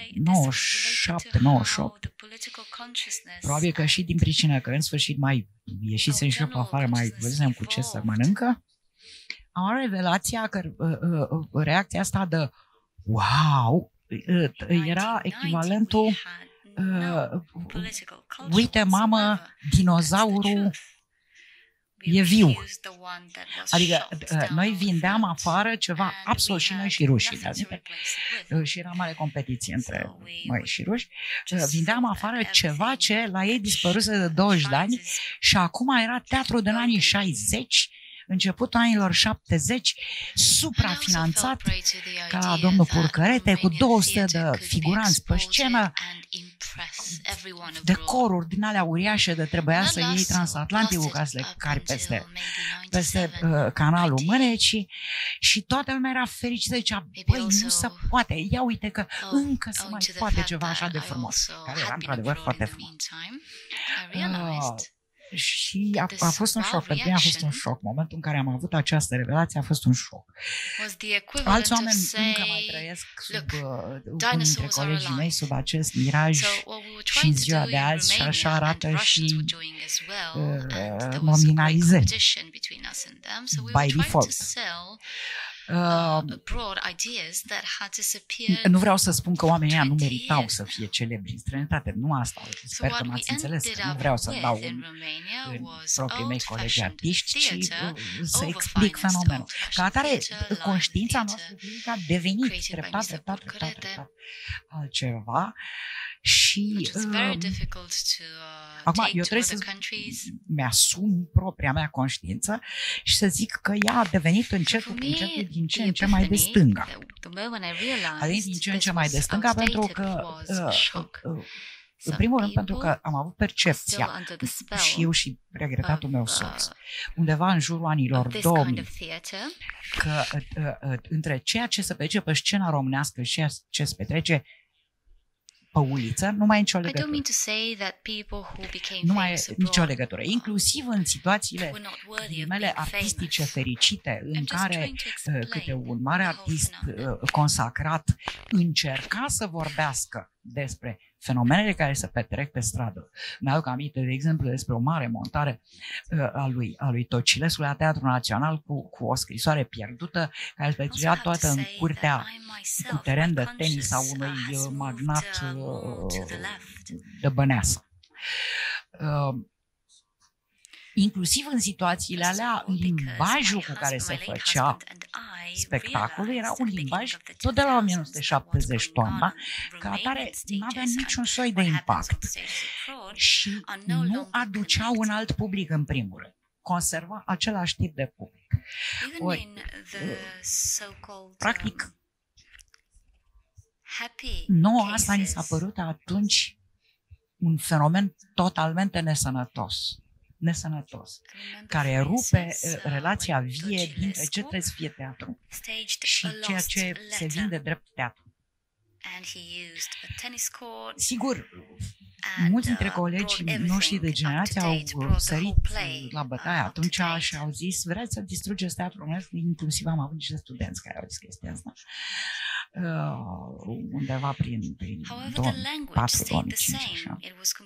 97-98, probabil că și din pricina că în sfârșit mai ieșisem și eu pe afară, mai văzusem cu ce să mănâncă, am revelația că reacția asta de wow era echivalentul uite, mamă, dinozaurul e viu. Adică noi vindeam afară ceva absolut, și noi și rușii. Și era mare competiție între noi și ruși. Vindeam afară ceva ce la ei dispăruse de 20 de ani și acum era teatru din anii 60, începutul anilor 70, suprafinanțat ca la domnul Purcărete, cu 200 de figuranți pe scenă, decoruri din alea uriașe de trebuia să iei transatlanticul ca să le cari peste canalul Mânecii și toată lumea era fericită, zicea, băi, nu se poate, ia uite că încă se mai poate ceva așa de frumos, care era într-adevăr foarte frumos. Și a fost un șoc, pentru mine a fost un șoc. Momentul în care am avut această revelație a fost un șoc. Alți oameni încă mai trăiesc unii dintre colegii mei sub acest miraj și în ziua de azi și așa arată și nominalizări by default. Nu vreau să spun că oamenii nu meritau să fie celebri în străinătate, nu asta. Sper că m-ați înțeles, că nu vreau să dau în proprii mei colegi artiști, ci să explic fenomenul. Ca atare, conștiința noastră a devenit treptat altceva și acum eu trebuie să mi-asum propria mea conștiință și să zic că ea a devenit încetul din ce în ce mai de stânga. A devenit din ce în ce mai de stânga pentru că în primul rând pentru că am avut percepția și eu și regretatul meu soț undeva în jurul anilor 2000 că între ceea ce se petrece pe scena românească și ceea ce se petrece pe uliță, nu mai e nicio legătură. Nu mai e nicio legătură. Inclusiv în situațiile mele artistice fericite, în care câte un mare artist consacrat încerca să vorbească despre fenomenele care se petrec pe stradă. Mi-aduc aminte, de exemplu, despre o mare montare a lui Tocilescu la Teatrul Național cu o scrisoare pierdută care se petrecea toată în curtea cu teren de tenis a unui magnat de Băneasa. Inclusiv în situațiile alea, limbajul cu care se făcea spectacolul era un limbaj tot de la 1970 toamna, ca atare nu avea niciun soi de impact și nu aducea un alt public în primul rând. Conserva același tip de public. Ori, practic, nouă asta ni s-a părut atunci un fenomen totalmente nesănătos, care rupe relația vie dintre ce trebuie să fie teatru și ceea ce se vinde drept teatru. Sigur, mulți dintre colegii noștri de generație au sărit la bătaie atunci și au zis, vreți să distrugeți teatrul românesc? Inclusiv am avut niște studenți care au zis chestia asta. Undeva prin 2004-2005 așa.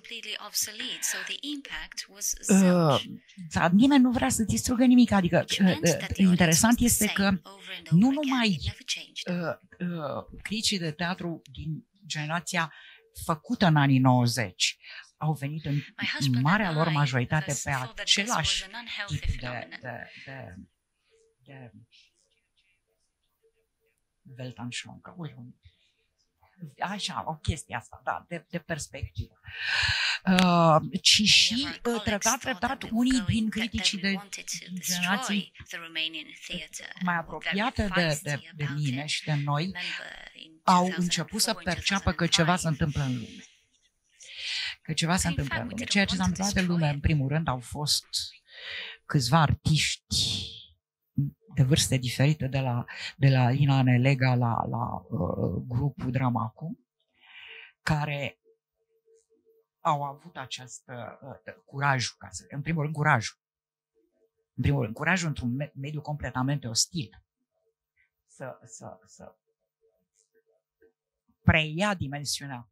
Dar nimeni nu vrea să distrugă nimic, adică interesant este că nu numai criticii de teatru din generația făcută în anii 90 au venit în marea lor majoritate pe același tip de Weltanschauung, așa, o chestie asta, da, de perspectivă. Ci și treptat unii din criticii de generații mai apropiate de mine și de noi au început să perceapă că ceva se întâmplă în lume. Ceea ce s-a întâmplat în lume, în primul rând, au fost câțiva artiști de vârste diferite, de la Ina Nelega la grupul Drama Acum, care au avut acest curajul, în primul rând curajul într-un mediu completamente ostil, să preia dimensiunea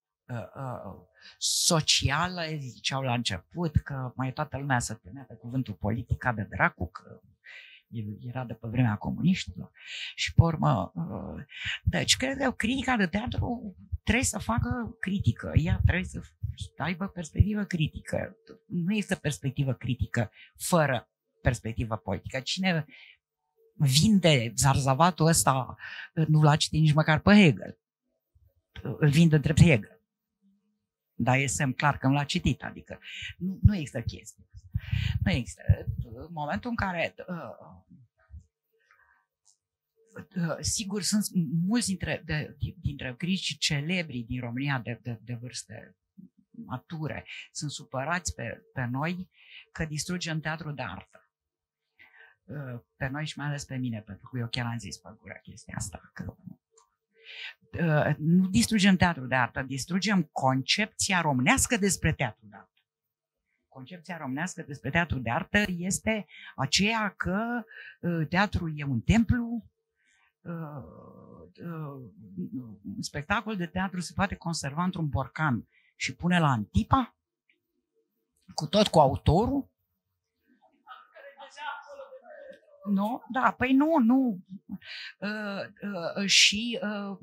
socială. Ziceau la început că mai toată lumea să temea pe cuvântul politica de dracu, că era de pe vremea comuniștilor și pe urmă, deci cred că critica de teatru trebuie să facă critică, ea trebuie să aibă perspectivă critică. Nu există perspectivă critică fără perspectivă politică. Cine vinde zarzavatul ăsta nu l-a citit nici măcar pe Hegel, îl vinde drept Hegel, dar e semn clar că nu l-a citit, adică nu există chestie. Nu există. În momentul în care sigur sunt mulți dintre critici celebri din România de vârste mature, sunt supărați pe noi că distrugem teatrul de artă. Pe noi și mai ales pe mine, pentru că eu chiar am zis pe gură chestia asta, că nu distrugem teatrul de artă, distrugem concepția românească despre teatrul de artă. Concepția românească despre teatrul de artă este aceea că teatrul e un templu, un spectacol de teatru se poate conserva într-un borcan și pune la Antipa, cu autorul. Nu? Da, păi nu. Și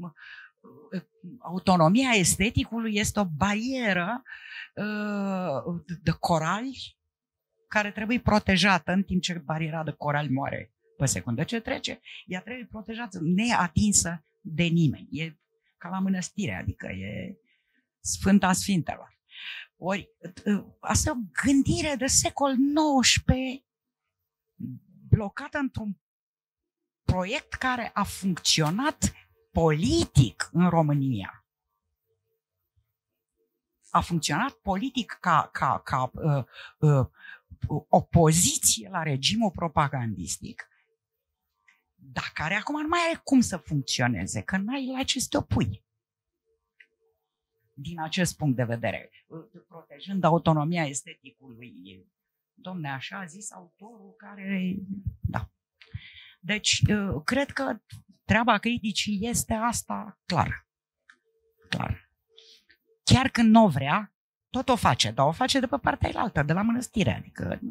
autonomia esteticului este o barieră de corali care trebuie protejată în timp ce bariera de corali moare pe secundă ce trece. Ea trebuie protejată, neatinsă de nimeni. E ca la mănăstire, adică e Sfânta Sfintelor. Ori, asta e o gândire de secol XIX blocată într-un proiect care a funcționat politic în România. A funcționat politic ca opoziție la regimul propagandistic, dar care acum nu mai are cum să funcționeze, că n-ai la ce să te opui. Din acest punct de vedere, protejând autonomia esteticului, domne, așa a zis autorul care... Da. Deci, cred că treaba criticii este asta clară. Chiar când nu vrea, tot o face, dar o face de pe partea altă, de la mănăstire. Adică...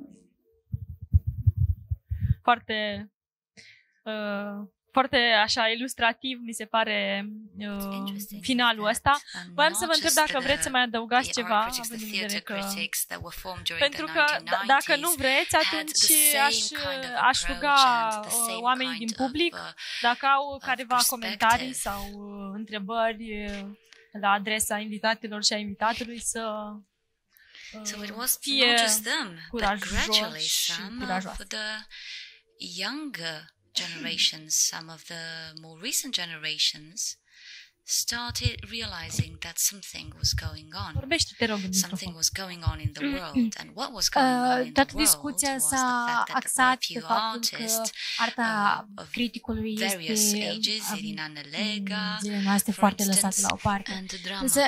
Foarte așa ilustrativ mi se pare finalul ăsta. Voiam să vă întreb dacă vreți să mai adăugați ceva, având în vedere că... Pentru că dacă nu vreți, atunci aș ruga oamenii din public, dacă au careva comentarii sau întrebări la adresa invitatelor și a invitatului, să fie curajoși și curajoase. Generations, some of the more recent generations started realizing that something was going on. Something was going on in the world, and what was going on in the world discuția s-a axat pe faptul că arta criticului este zilele noastre foarte lăsată la o parte. Însă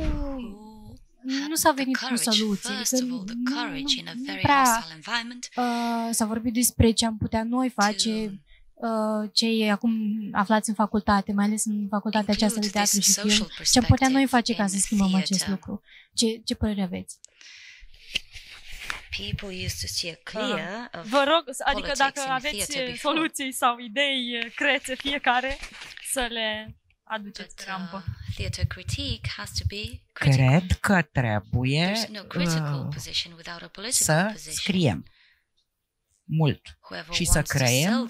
nu s-a venit cu soluții. Nu prea s-a vorbit despre ce am putea noi face, cei acum aflați în facultate, mai ales în facultatea aceasta de teatru și film, ce am putea noi face ca să schimbăm acest lucru? Ce părere aveți? Vă rog, adică dacă aveți soluții sau idei crețe fiecare, să le aduceți pe rampă. Cred că trebuie să scriem mult și să creăm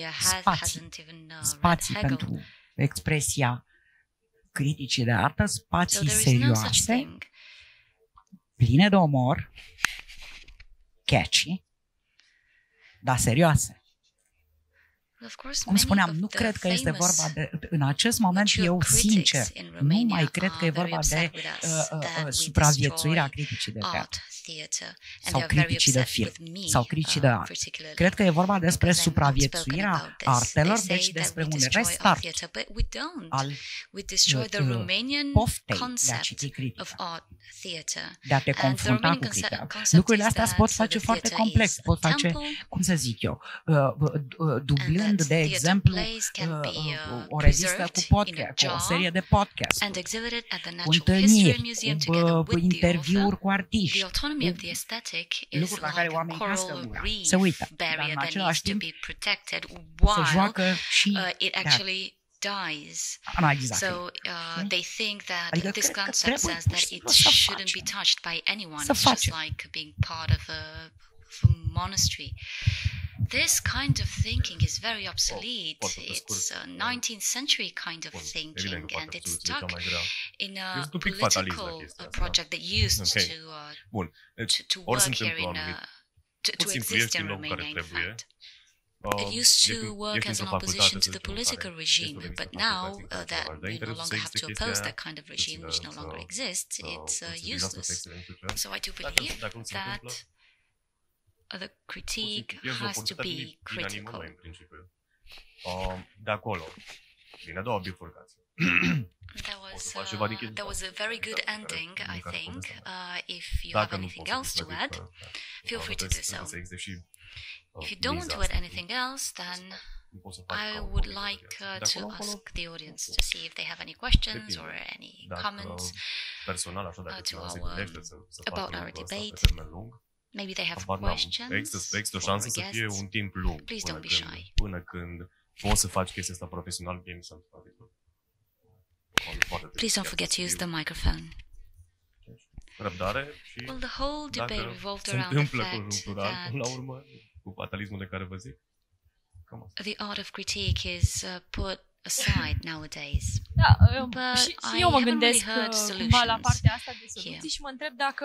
spații pentru expresia criticii de artă, spații serioase, pline de umor, catchy, dar serioase. Cum spuneam, nu cred că este vorba de... În acest moment, eu, sincer, nu mai cred că e vorba de supraviețuirea criticii de teatru sau criticii de film sau criticii de artă. Cred că e vorba despre supraviețuirea artelor, deci despre un restart al poftei de a citi critica, de a te confrunta cu critica. Lucrurile astea se pot face foarte complex, se pot face, cum să zic eu, dublând, de exemplu, o revistă cu podcast, cu o serie de podcast, cu întâlniri, cu interviuri cu artiști, lucruri la care oamenii cască gura, se uită, dar în același timp se joacă și So they think that this concept says that it shouldn't be touched by anyone. It's just like being part of a monastery. This kind of thinking is very obsolete. It's a 19th century kind of thinking, and it's stuck in a political project that used to work here to exist in Romania, in fact. It used to work as an opposition to the political regime, but now that we no longer have to oppose that kind of regime, which no longer exists, it's useless. So I do believe that the critique has to be critical. De acolo vine a doua bifurcație. That was a very good ending, I think. If you have anything else to add, feel free to do so. If you don't want to add anything else, then I would like to ask the audience to see if they have any questions or any comments about our debate. Maybe they have questions. Există o șansă să fie un timp lung. Please don't be shy. Până când poți să faci chestia asta profesional, game să Please don't forget to use the microphone. Răbdare și well, the whole debate revolved se around the întâmplă fact conjunctural that până la urmă, cu fatalismul de care vă zic. The art of critique is put aside nowadays. Da, But și I eu mă haven't gândesc really heard cumva la partea asta de here. soluții și mă întreb dacă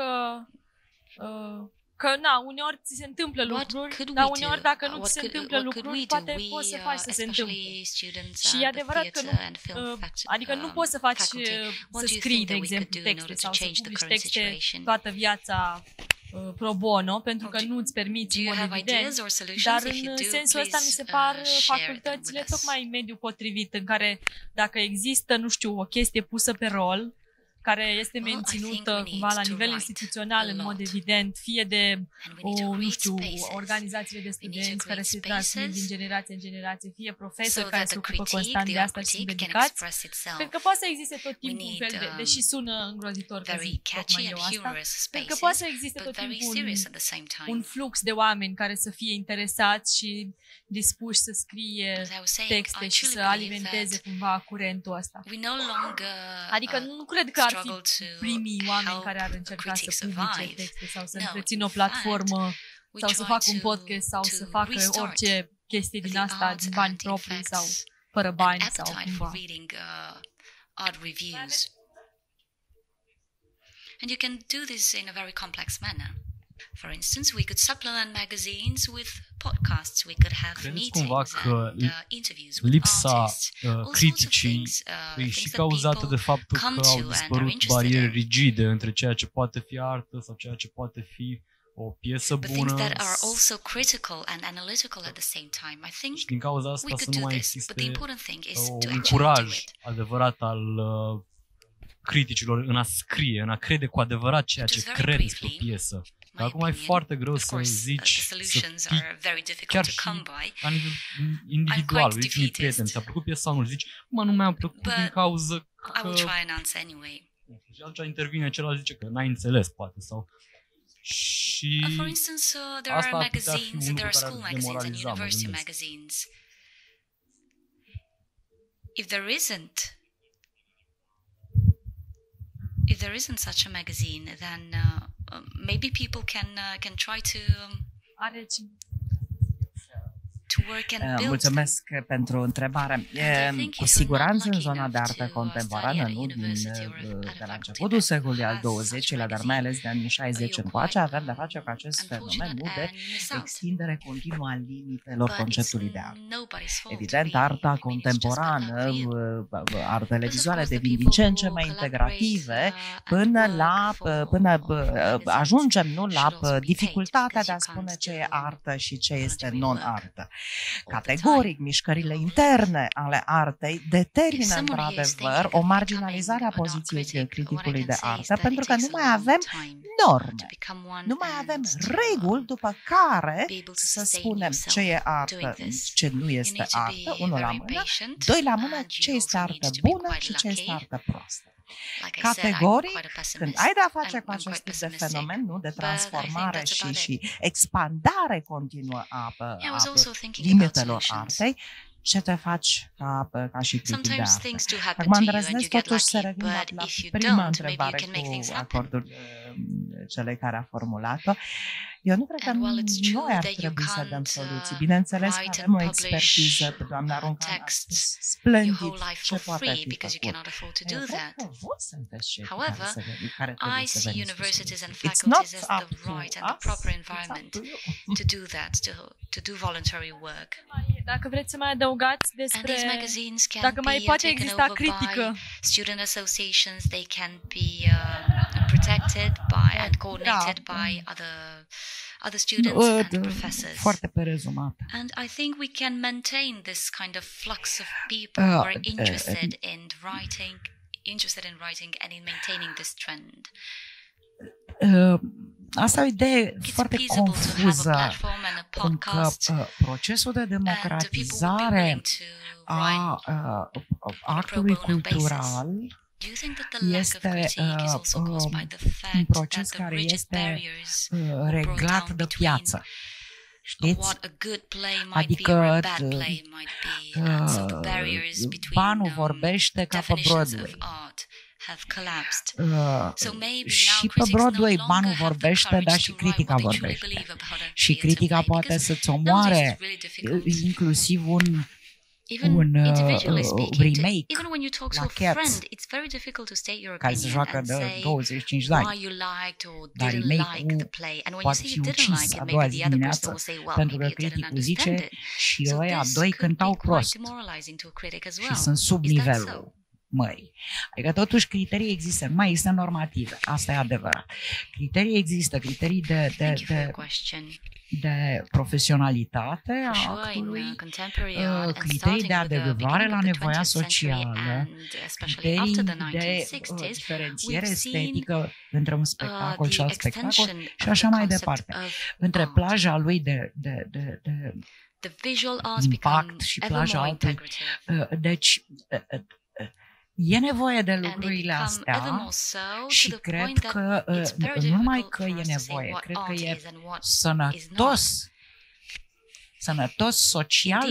că na, uneori ți se întâmplă lucruri, dar uneori dacă nu ți se întâmplă lucruri, poate poți să faci să se întâmple. Și e adevărat că nu, adică nu poți să faci, să scrii, de exemplu, texte sau să publici texte toată viața pro bono, pentru că nu îți permiți în mod evident, dar în sensul ăsta mi se par facultățile tocmai mediul potrivit în care dacă există, nu știu, o chestie pusă pe rol, care este menținută cumva la nivel instituțional în mod evident, fie de, nu știu, organizațiile de studenți care se transmit din generație în generație, fie profesori care se ocupă constant de asta și sunt dedicați. Cred că poate să existe tot timpul un fel de, deși sună îngrozitor că zic tocmai eu asta, cred că poate să existe tot timpul un flux de oameni care să fie interesați și dispuși să scrie texte și să alimenteze cumva curentul ăsta. Adică nu cred că ar fi primii oameni care ar încerca să publice texte sau să întrețină o platformă sau să facă un podcast sau să facă orice chestie din asta din bani proprii sau fără bani sau cumva. And you can do this in a very complex manner. For instance, we could supplement magazines with podcasts. We could have meetings and interviews with artists. Criticii e și cauzată de faptul că au dispărut bariere rigide între ceea ce poate fi artă sau ceea ce poate fi o piesă bună. Și din cauza asta să nu mai existe un curaj adevărat al criticilor în a scrie, în a crede cu adevărat ceea ce cred despre o piesă. Dar acum e foarte greu să zici, să fii chiar și la nivel individual, zici unui prieten, ți-a plăcut piesa sau nu, zici, mă, nu mi-a plăcut din cauza că... Și atunci intervine celălalt, zice că n-ai înțeles, poate, sau... Și asta ar putea fi un lucru care ar demoraliza, mă gândesc. If there isn't such a magazine, then maybe people can try to work and build. Mulțumesc pentru întrebare. Cu siguranță în zona de artă contemporană, nu de la începutul secolului al XX-lea, dar mai ales de anii 60 încoace, avem de face cu acest fenomen de extindere continuă a limitelor conceptului de artă. Evident, arta contemporană, artele vizuale devin din ce în ce mai integrative până ajungem la dificultatea de a spune ce e artă și ce este non-artă. Categoric, mișcările interne ale artei determină într-adevăr o marginalizare a poziției criticului de artă, pentru că nu mai avem norme, nu mai avem reguli după care să spunem ce e artă, ce nu este artă, unul la mână, doi la mână, ce este artă bună și ce este artă proastă. Categoric, când ai de-a face cu acest tip de fenomen, nu, de transformare și expandare continuă a limitelor artei, ce te faci ca și critic de artă? Acum îndrăznesc totuși să revin la prima întrebare cu acordul celei care a formulat-o. Eu nu cred că noi ar trebui să dăm soluții. Bineînțeles că avem o expertiză, pe doamna Runcan a spus splendid ce poate fi făcut. Eu cred că voi sunteți cei care trebuie să veniți cu soluții. It's not up to us, to do voluntary work. Dacă vreți să mai adăugați despre dacă mai poate exista critică. Student associations, they can be protected by and coordinated by other students and professors. Foarte pe rezumat. And I think we can maintain this kind of flux of people who are interested in writing and in maintaining this trend. Asta e o idee foarte confuză, cum că procesul de democratizare a actului cultural este un proces care este reglat de piață. Știți? Adică banul vorbește ca pe Broadway. Și pe Broadway banul vorbește, dar și critica vorbește. Și critica poate să-ți omoare inclusiv un remake la Cats, care se joacă de 25 de ani. Dar remake-ul poate fi ucis a doua zi dimineață, pentru că criticul zice și ăia doi cântau prost și sunt sub nivelul mării. Adică totuși criterii există, nu mai există normative, asta e adevărat. Criterii există, criterii de profesionalitate a actului, criterii de adecvare la nevoia socială, criterii de diferențiere estetică între un spectacol și alt spectacol și așa mai departe. Între plaja lui de impact și plaja altui. Deci e nevoie de lucrurile astea și cred că nu numai că e nevoie, cred că e sănătos social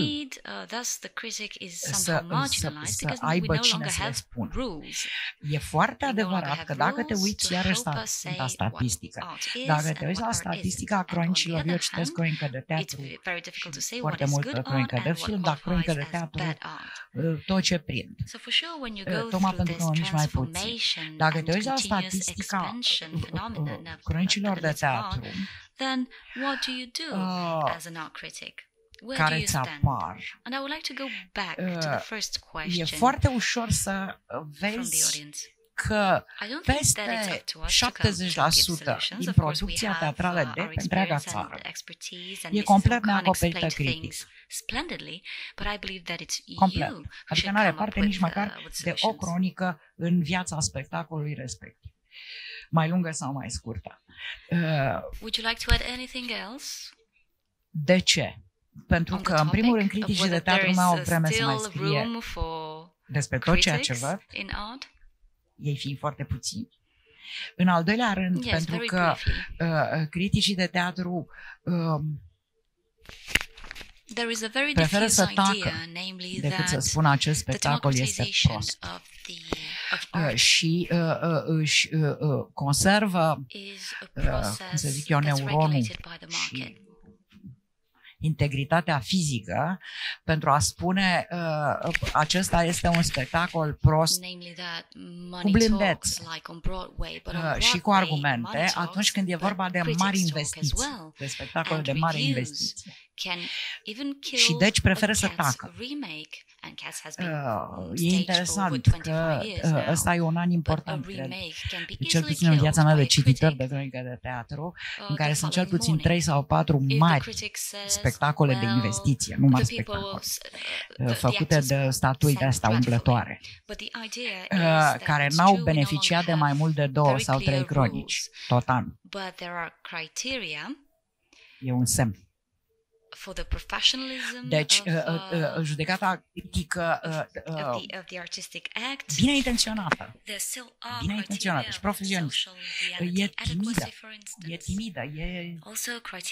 să aibă cine să le spună. E foarte adevărat că dacă te uiți iarăși la statistică, dacă te uiți la statistica cronicilor, eu citesc cronică de teatru, foarte multă cronică de film, dar cronică de teatru, tot ce prind. Tocmai pentru că nici mai puțin. Dacă te uiți la statistica cronicilor de teatru, then what do you do as an art critic? Care îți apar. And I would like to go back to the first question. E foarte ușor să vezi că peste 70% din producția teatrală de pe întreaga țară e complet neacoperită critic. Complet. Adică nu are parte nici măcar de o cronică în viața spectacolului respectiv. Mai lungă sau mai scurtă. Would you like to add anything else? De ce? Pentru că, în primul rând, criticii de teatru nu au vreme să mai scrie despre tot ceea ce văd, ei fiind foarte puțini. În al doilea rând, pentru că criticii de teatru preferă să tacă decât să spună acest spectacol este prost. Și își conservă, cum să zic eu, neuronul și integritatea fizică pentru a spune acesta este un spectacol prost cu blândeț și cu argumente atunci când e vorba de mari investiții, de spectacole de mare investiție. Și deci preferă să tacă. E interesant că ăsta e un an important, cred. Cel puțin în viața mea de cititor de cronică de teatru, în care sunt cel puțin 3 sau 4 mari spectacole de investiție, nu mari spectacole, făcute de statui de astea umblătoare, care n-au beneficiat de mai mult de 2 sau 3 cronici tot anul. E un semn. Deci, judecata critică bine intenționată și profesionistă, e timidă, e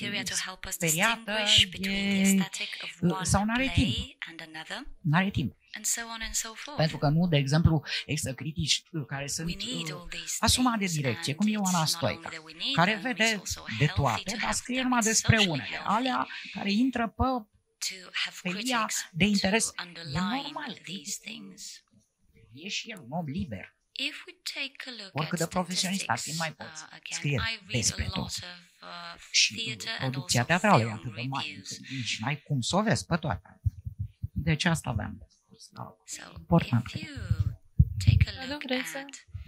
speriată, sau n-are timp. Pentru că nu, de exemplu, există critici care sunt asumat de direcție, cum e Ioana Stoica, care vede de toate, dar scrie numai despre unele, alea care intră pe ea de interes. E normal, e și el un om liber. Oricât de profesionist ar fi, mai poți scrie despre tot. Și producția teatrală e atât de mare, nici n-ai cum să o vezi pe toate. Deci asta aveam. Important. Nu vrei să...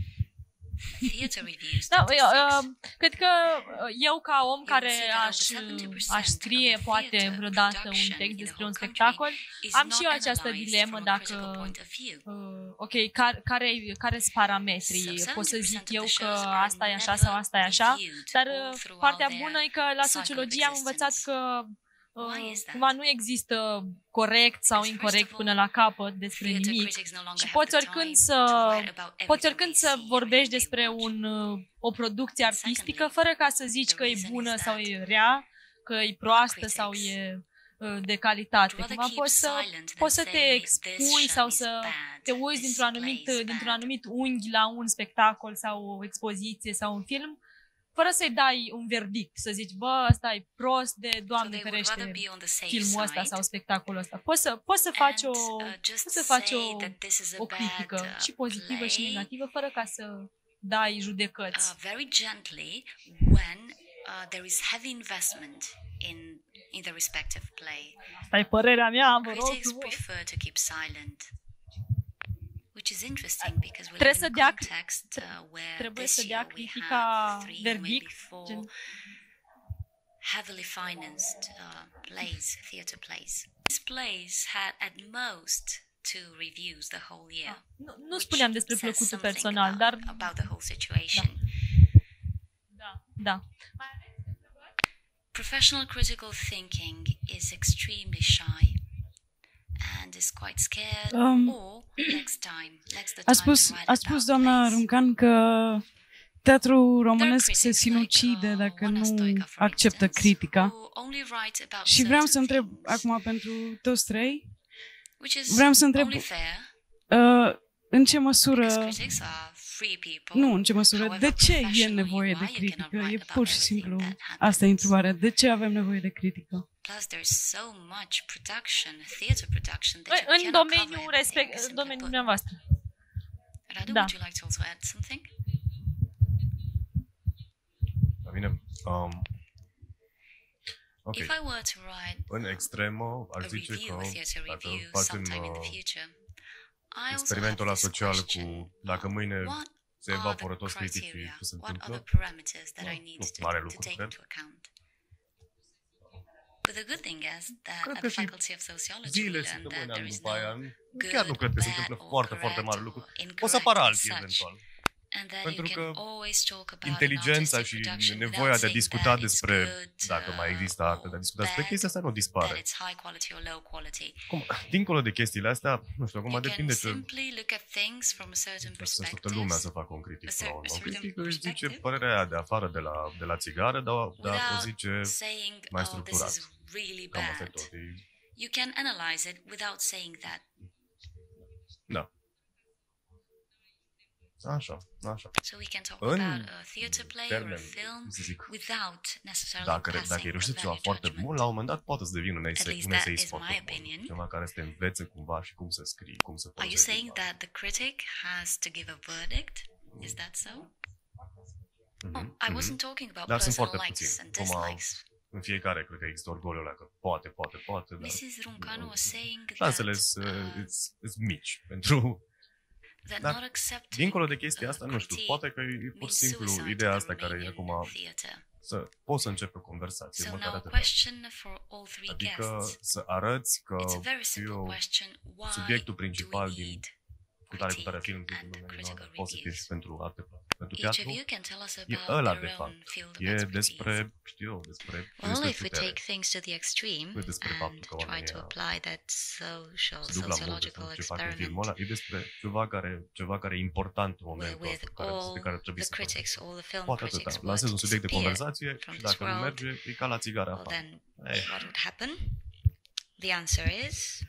Da, cred că eu ca om care aș scrie poate vreodată un text despre un spectacol, am și eu această dilemă dacă, ok, care sunt parametrii? Pot să zic eu că asta e așa sau asta e așa, dar partea bună e că la sociologie am învățat că cumva nu există corect sau incorect până la capăt despre nimic și poți oricând să vorbești despre o producție artistică fără ca să zici că e bună sau e rea, că e proastă sau e de calitate. Cumva poți să te expui sau să te uiți dintr-un anumit unghi la un spectacol sau o expoziție sau un film, fără să-i dai un verdict, să zici, bă, ăsta e prost de Doamne ferește filmul ăsta sau spectacolul ăsta. Poți să faci o critică și pozitivă și negativă, fără ca să dai judecăți. Very gently when there is heavy investment in the respective play. Asta e părerea mea, vă rog. Critics prefer to keep silent. Which is interesting because we live in a context where this year we have 3, maybe 4 heavily financed plays, theatre plays. These plays had at most 2 reviews the whole year. Nu spuneam despre plăcutul personal, dar about the whole situation. Da. Professional critical thinking is extremely shy. And is quite scared. Or next time, a spus doamna Runcan că teatrul românesc se sinucide dacă nu acceptă critica. Și vreau să întreb acum pentru toți trei, vreau să întreb în ce măsură, de ce e nevoie de critică? E pur și simplu, asta e întrebarea, de ce avem nevoie de critică? Plus, there's so much production, theatre production that you în domeniul dumneavoastră. Radu, would you like to also add something? Bine, okay. If I were to write în extremă, ar zice că dacă facem experimentul ăla social cu dacă mâine se evaporă toți criticii, ce se întâmplă? Nu mare lucru, cred. But the good thing is that at the Faculty of Sociology we learned that there is no chiar nu cred că se întâmplă foarte, foarte mare lucru. O să apară alții eventual. Pentru că inteligența și nevoia de a discuta despre, dacă mai există artă, de a discuta despre chestia asta nu dispare. Cum, dincolo de chestiile astea, nu știu, acum depinde ce... Să toată lumea să facă un critic. Un critic își zice părerea aia de afară de la țigară, dar o zice mai structurat. Cam asta e tot. You can analyze it without saying that. Da. Așa. So we can talk about a theatre play or a film without necessarily passing dacă e reușit ceva foarte bun, la un moment dat poate să devină un eseist foarte bun. Ceva care să te învețe cumva și cum să scrii, cum să Are you saying that the critic has to give a verdict? Is that so? I wasn't talking about personal likes and dislikes. În fiecare, cred că există orgoliul ăla că poate, dar Mrs. Runcanu was saying șansele sunt mici pentru... Dar, dincolo de chestia asta, nu știu, poate că e pur și simplu ideea asta care e acum să poți să începi o conversație, măcar atât. Adică să arăți că subiectul principal din cu tare film, poate să fie și pentru arte, pentru teatru, e ăla de fapt. E despre, știu eu, despre putere. Nu e despre faptul că oamenii se duc la muncă sau ce fac în filmul ăla, e despre ceva care e important în momentul ăsta, pe care trebuie să facă. Poate atâta. Lansezi un subiect de conversație și dacă nu merge, e ca la țigară afară. The answer is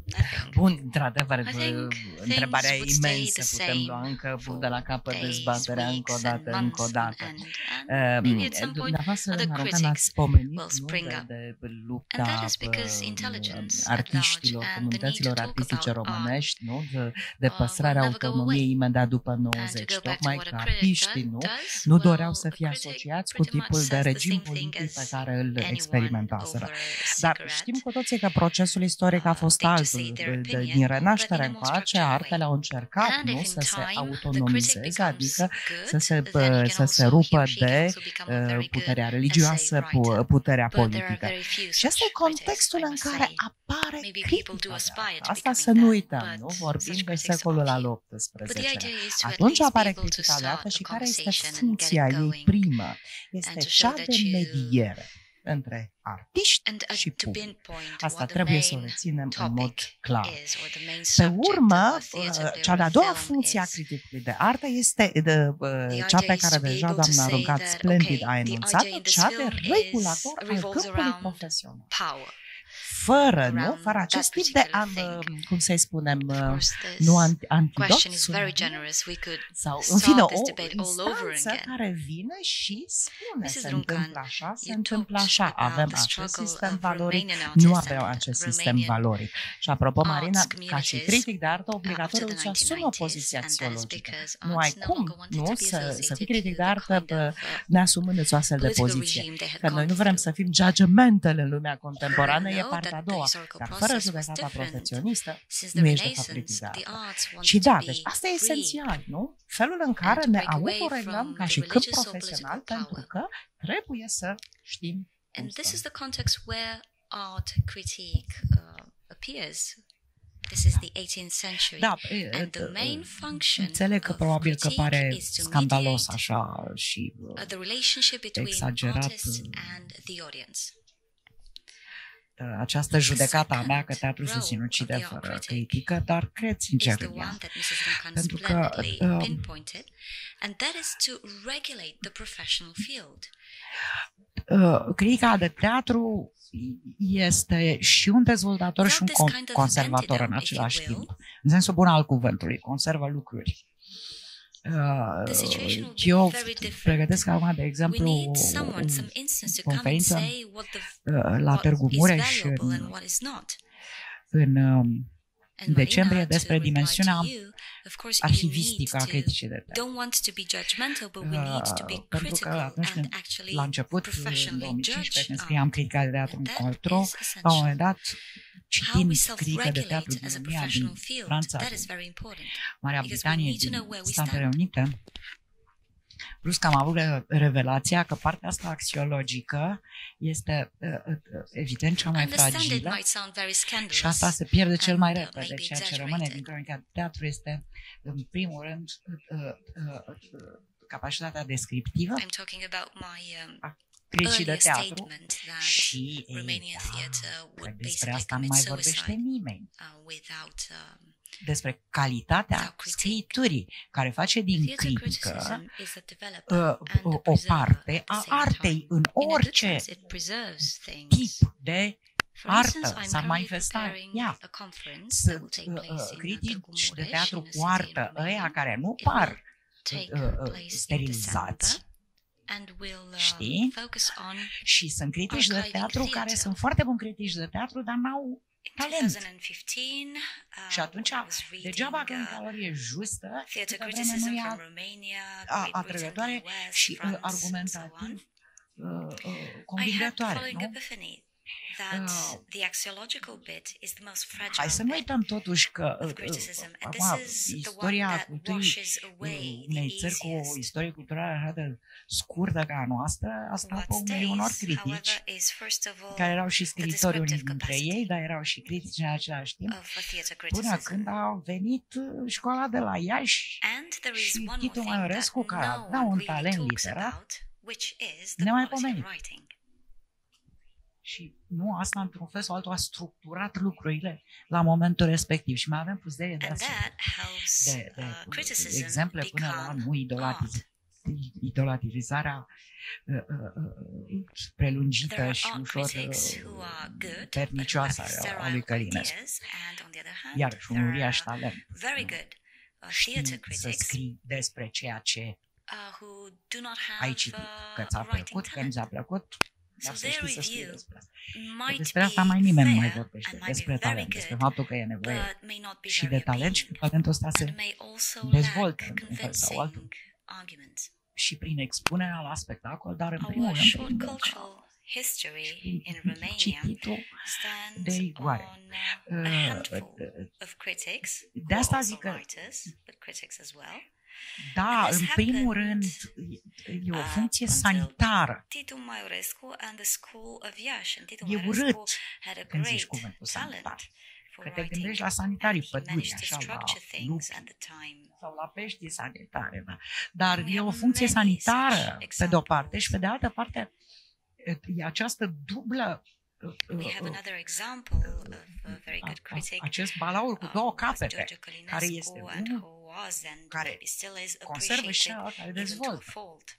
Bun, într-adevăr, întrebarea e imensă, putem lua încă de la capăt dezbaterea încă o dată. Dumneavoastră, doamna Română, ați spomenit de lupta artiștilor, comunităților artistice românești, nu? De păstrarea autonomiei imediat după 90. Tocmai că artiștii nu doreau să fie asociați cu tipul de regim politic pe care îl experimentaseră. Dar știm cu toții că procesul istoric a fost altul. Din Renaștere încoace, artele au încercat să se autonomizeze, adică să se rupă de puterea religioasă, puterea politică. Și asta e contextul în care apare critica. Asta să nu uităm, nu? Vorbim de secolul al XVIII-lea. Atunci apare critica de artă și care este funcția ei primă? Este cea de mediere între artiști și public. Asta trebuie să o reținem în mod clar. Pe urmă, cea de-a doua funcție a criticului de artă este cea pe care deja doamna Rugat splendid a enunțat, cea de regulator al câmpului profesional. Fără acest tip de, cum să-i spunem, nu antidot, sau, în fine, o instanță care vine și spune se întâmplă așa, se întâmplă așa, avem acest sistem valoric, nu avem acest sistem valoric. Și apropo, Marina, ca și critic de artă, obligatoriu îți asumi o poziție axiologică. Nu ai cum, nu, să fii critic de artă neasumându-ți o astfel de poziție. Că noi nu vrem să fim judgmental în lumea contemporană, e partea a doua, dar fără judecata profesionistă nu ești de fapt critic de artă. Și da, deci asta e esențial, nu? Felul în care ne autoreglăm ca și câmp profesional, pentru că trebuie să știm cum stăm. Da, înțeleg că probabil că pare scandalos așa și exagerat această judecată a mea că teatrul se sinucide fără critică, dar cred sincer în ea. Pentru că critica de teatru este și un dezvoltator și un conservator în același timp. În sensul bun al cuvântului, conservă lucruri. Eu pregătesc acum, de exemplu, o conferință la Târgu Mureș în decembrie despre dimensiunea arhivistică a criticii de teatru. Pentru că atunci când, la început, în 2015, când scriam critica de teatru în Coltro, la un moment dat, citind critică de teatru din România, din Franța, din Marea Britanie, din Statele Unite, plus că am avut revelația că partea asta axiologică este evident cea mai fragilă și asta se pierde cel mai repede. Ceea ce rămâne din cronica de teatru este, în primul rând, capacitatea descriptivă a criticii de teatru și despre asta nu mai vorbește nimeni. Despre calitatea scriiturii, care face din critică o parte a artei în orice tip de artă s-ar manifesta ea. Sunt critici de teatru cu artă, ăia care nu par sterilizați, știi? Și sunt critici de teatru care sunt foarte buni critici de teatru, dar n-au talent. Și atunci, degeaba că în calorie justă, de vreme nu e atrăgătoare și argumentativ convingătoare, nu? Hai să nu uităm totuși că acum istoria culturii unei țări cu o istorie culturală așa de scurtă ca a noastră a stat pe umerii unor critici care erau și scriitori unii dintre ei, dar erau și critici în același timp, până când a venit școala de la Iași și Titu Maiorescu, care avea un talent literar nemaipomenit. Și nu, asta într-un fel sau altul a structurat lucrurile la momentul respectiv. Și mai avem pus de exemple până la nu idolatizare idolatrizarea prelungită și ușor pernicioasă a lui Călinescu. Iarăși un uriaș talent. Știi să scrii despre ceea ce ai citit, că ți-a plăcut, că nu ți-a plăcut, dar să știi să scrii despre asta. Despre asta mai nimeni nu mai vorbește, despre talent, despre faptul că e nevoie și de talent și că talentul ăsta se dezvoltă într-un fel sau altul. Și prin expunerea la spectacol, dar în primul rând cititul de rigoare. De asta zic că da, în primul rând, e o funcție sanitară. E urât când zici cuvântul sanitar. Că te gândești la sanitarii, păduri, așa, la lupi sau la pești sanitare. Da. Dar e o funcție sanitară, pe de-o parte, și pe de altă parte, e această dublă acest balaur cu două capete, care este unul care conservă și celălalt care dezvoltă.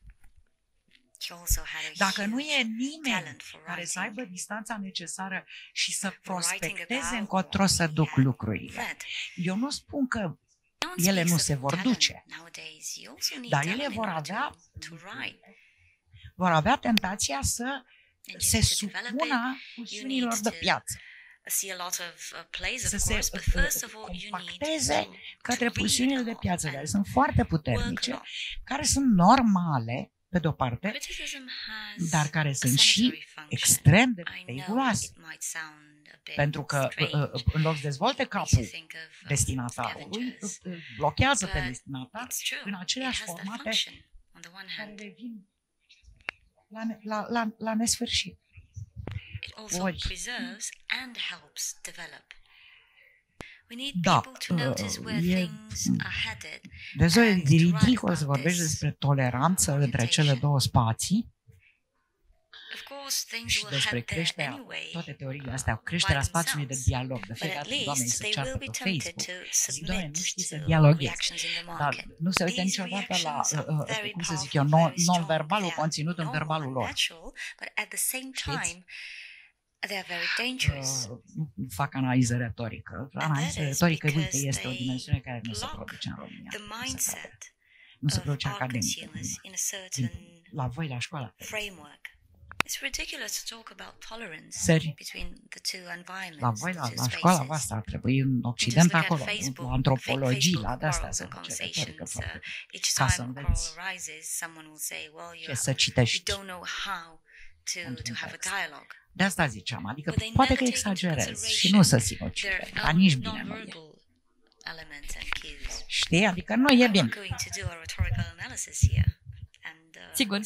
Dacă nu e nimeni care să aibă distanța necesară și să prospecteze încotro să duc lucrurile, eu nu spun că ele nu se vor duce, dar ele vor avea tentația să se supună pulsiunilor de piață, să se compacteze către pulsiunile de piață, care sunt foarte puternice, care sunt normale, pe de-o parte, dar care sunt și extrem de periculoase. Pentru că în loc să dezvolte capul destinatarului, blochează pe destinatar în aceleași formate care revin la nesfârșit. Da, e ridicol să vorbești despre toleranță între cele două spații și despre creșterea, toate teoriile astea, creșterea spațiului de dialog. De fiecare dată oamenii se ceartă pe Facebook, zic, Doamne, nu știi să dialoghezi, dar nu se uită niciodată la, cum să zic eu, non-verbalul conținut în verbalul lor. Știți? Fac analiză retorică. Analiză retorică, uite, este o dimensiune care nu se produce în România. Nu se produce academic. La voi, la școală. La voi, la școala voastră, ar trebui în Occident acolo, la antropologii, la de-astea să încerce retorică foarte, ca să înveți ce să citești. De asta ziceam, adică poate că exagerez și nu să sinucide, dar nici bine nu e. Știi? Adică nu e bine. Sigur.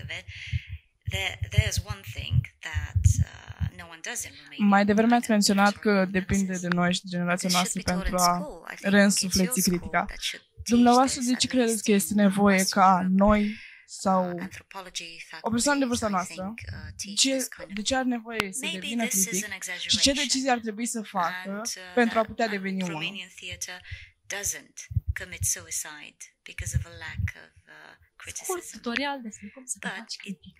Mai devreme ați menționat că depinde de noi și de generația noastră pentru a reînsufleți critica. Dumneavoastră, de ce credeți că este nevoie ca noi sau o persoană de vârsta noastră, de ce are nevoie să devină critic și ce decizii ar trebui să facă pentru a putea deveni unul? Scurt tutorial despre cum să faci critic.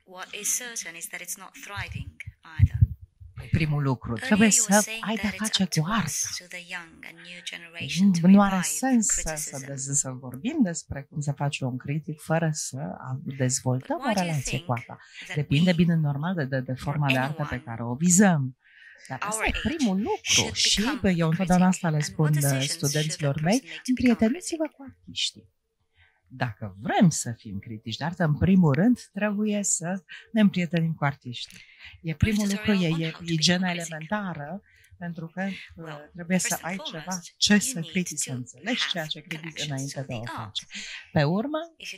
Primul lucru, trebuie să ai de-a face cu arta. Nu are sens să vorbim despre cum să faci un critic fără să dezvoltăm o relație cu arta. Depinde, bine, normal de forma de artă pe care o vizăm. Dar asta e primul lucru și eu întotdeauna asta le spun studenților mei, împrieteniți-vă cu artiștii. Dacă vrem să fim critici de artă, în primul rând trebuie să ne împrietenim cu artiștii. E primul lucru, e igiena elementară, pentru că trebuie să ai ceva ce să critici, să înțelegi ceea ce critici înainte de a o face. Pe urmă,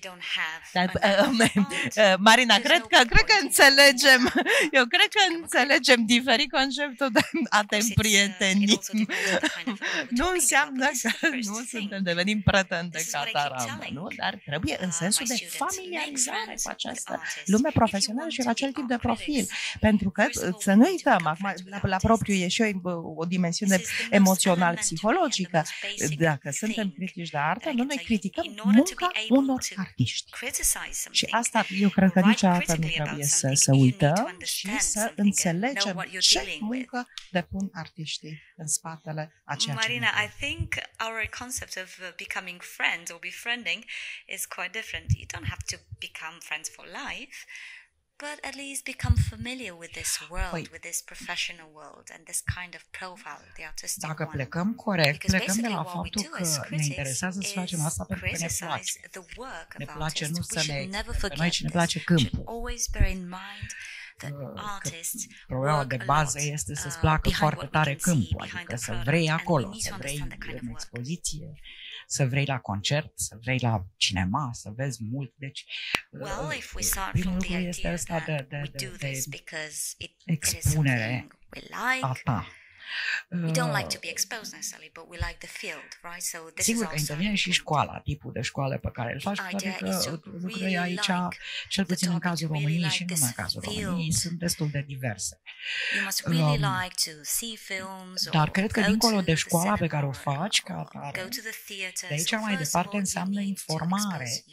Marina, cred că înțelegem, eu cred că înțelegem diferit conceptul de a te împrieteni. Nu înseamnă că nu suntem devenim prieteni de cataramă, nu? Dar trebuie în sensul de familiarizare cu această lume profesională și cu acel tip de profil. Pentru că, să nu uităm, acum, la propriu e și eu o dimensiune emoțional-psihologică. Dacă suntem critici de artă, noi criticăm munca unor artiști. Și asta eu cred că niciodată nu trebuie să uităm și să înțelegem ce muncă depun artiștii în spatele a ceea ce Marina, I think our concept of becoming friends or befriending is quite different. You don't have to become friends for life, but at least become familiar with this world, with this professional world and this kind of profile, the artistic Dacă one. plecăm corect, plecăm de la faptul că ne interesează să facem asta pentru că ne place. Ne place nu să ne... Pe noi ce ne place câmpul. Problema de bază este să-ți placă foarte tare câmpul, adică să vrei acolo, să vrei în expoziție, să vrei la concert, să vrei la cinema, să vezi mult. Deci, primul lucru este ăsta de expunere a ta. We don't like to be exposed necessarily, but we like the field, right? So this Sigur is că also intervine și școala, tipul de școală pe care îl faci, toate că lucrurile aici, cel puțin în cazul României și nu în cazul României, sunt destul de diverse. Dar cred că dincolo de școala pe care o faci, ca atare, de aici mai departe înseamnă informare.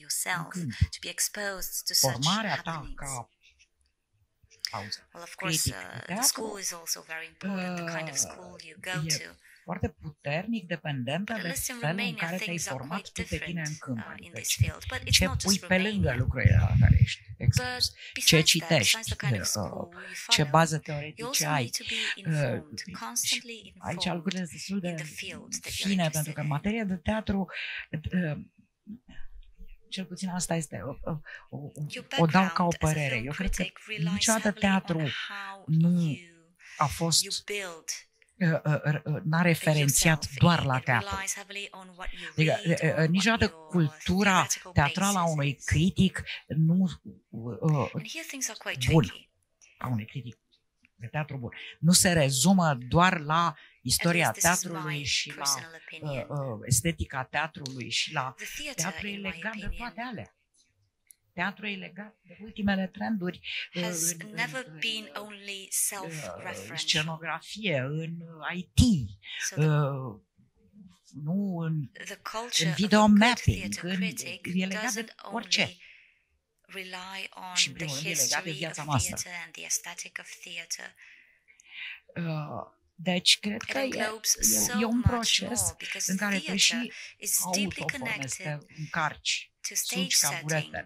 Formarea ta ca well, of course, the school is also very important, the kind of school you go to. Foarte puternic dependentă de felul în care te-ai format tu pe tine în câmp. Ce pui pe lângă lucrurile la care ești expus, ce citești, ce bază teoretice ai. Aici lucrurile sunt destul de fine, pentru că în materie de teatru, cel puțin asta este, o dau ca o părere. Eu cred că niciodată teatru nu a fost, n-a referențiat doar la teatru. Adică, niciodată cultura teatrală a unui critic nu bun, a unui critic de teatru bun, nu se rezumă doar la istoria teatrului și la estetica teatrului și la teatru e legat de toate alea. Teatru e legat de ultimele trenduri în scenografie, în IT, nu în video mapping, e legat de orice. Și în primul rând e legat de viața noastră. Deci, cred că e un proces în care te și autoformezi, te încarci, suci ca burete.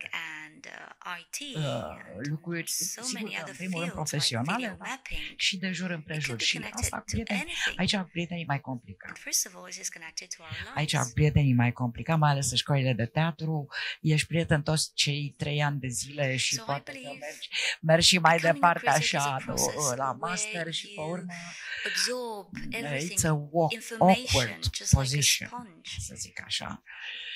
Lucruri, sigur că în primul rând profesionale, și de jur împrejur. Și asta cu prieteni, aici cu prietenii mai complicat. Aici cu prietenii mai complicat, mai ales în școlile de teatru. Ești prieten toți cei 3 ani de zile și poate că mergi și mai departe așa la master și pe urmă it's a awkward position, să zic așa.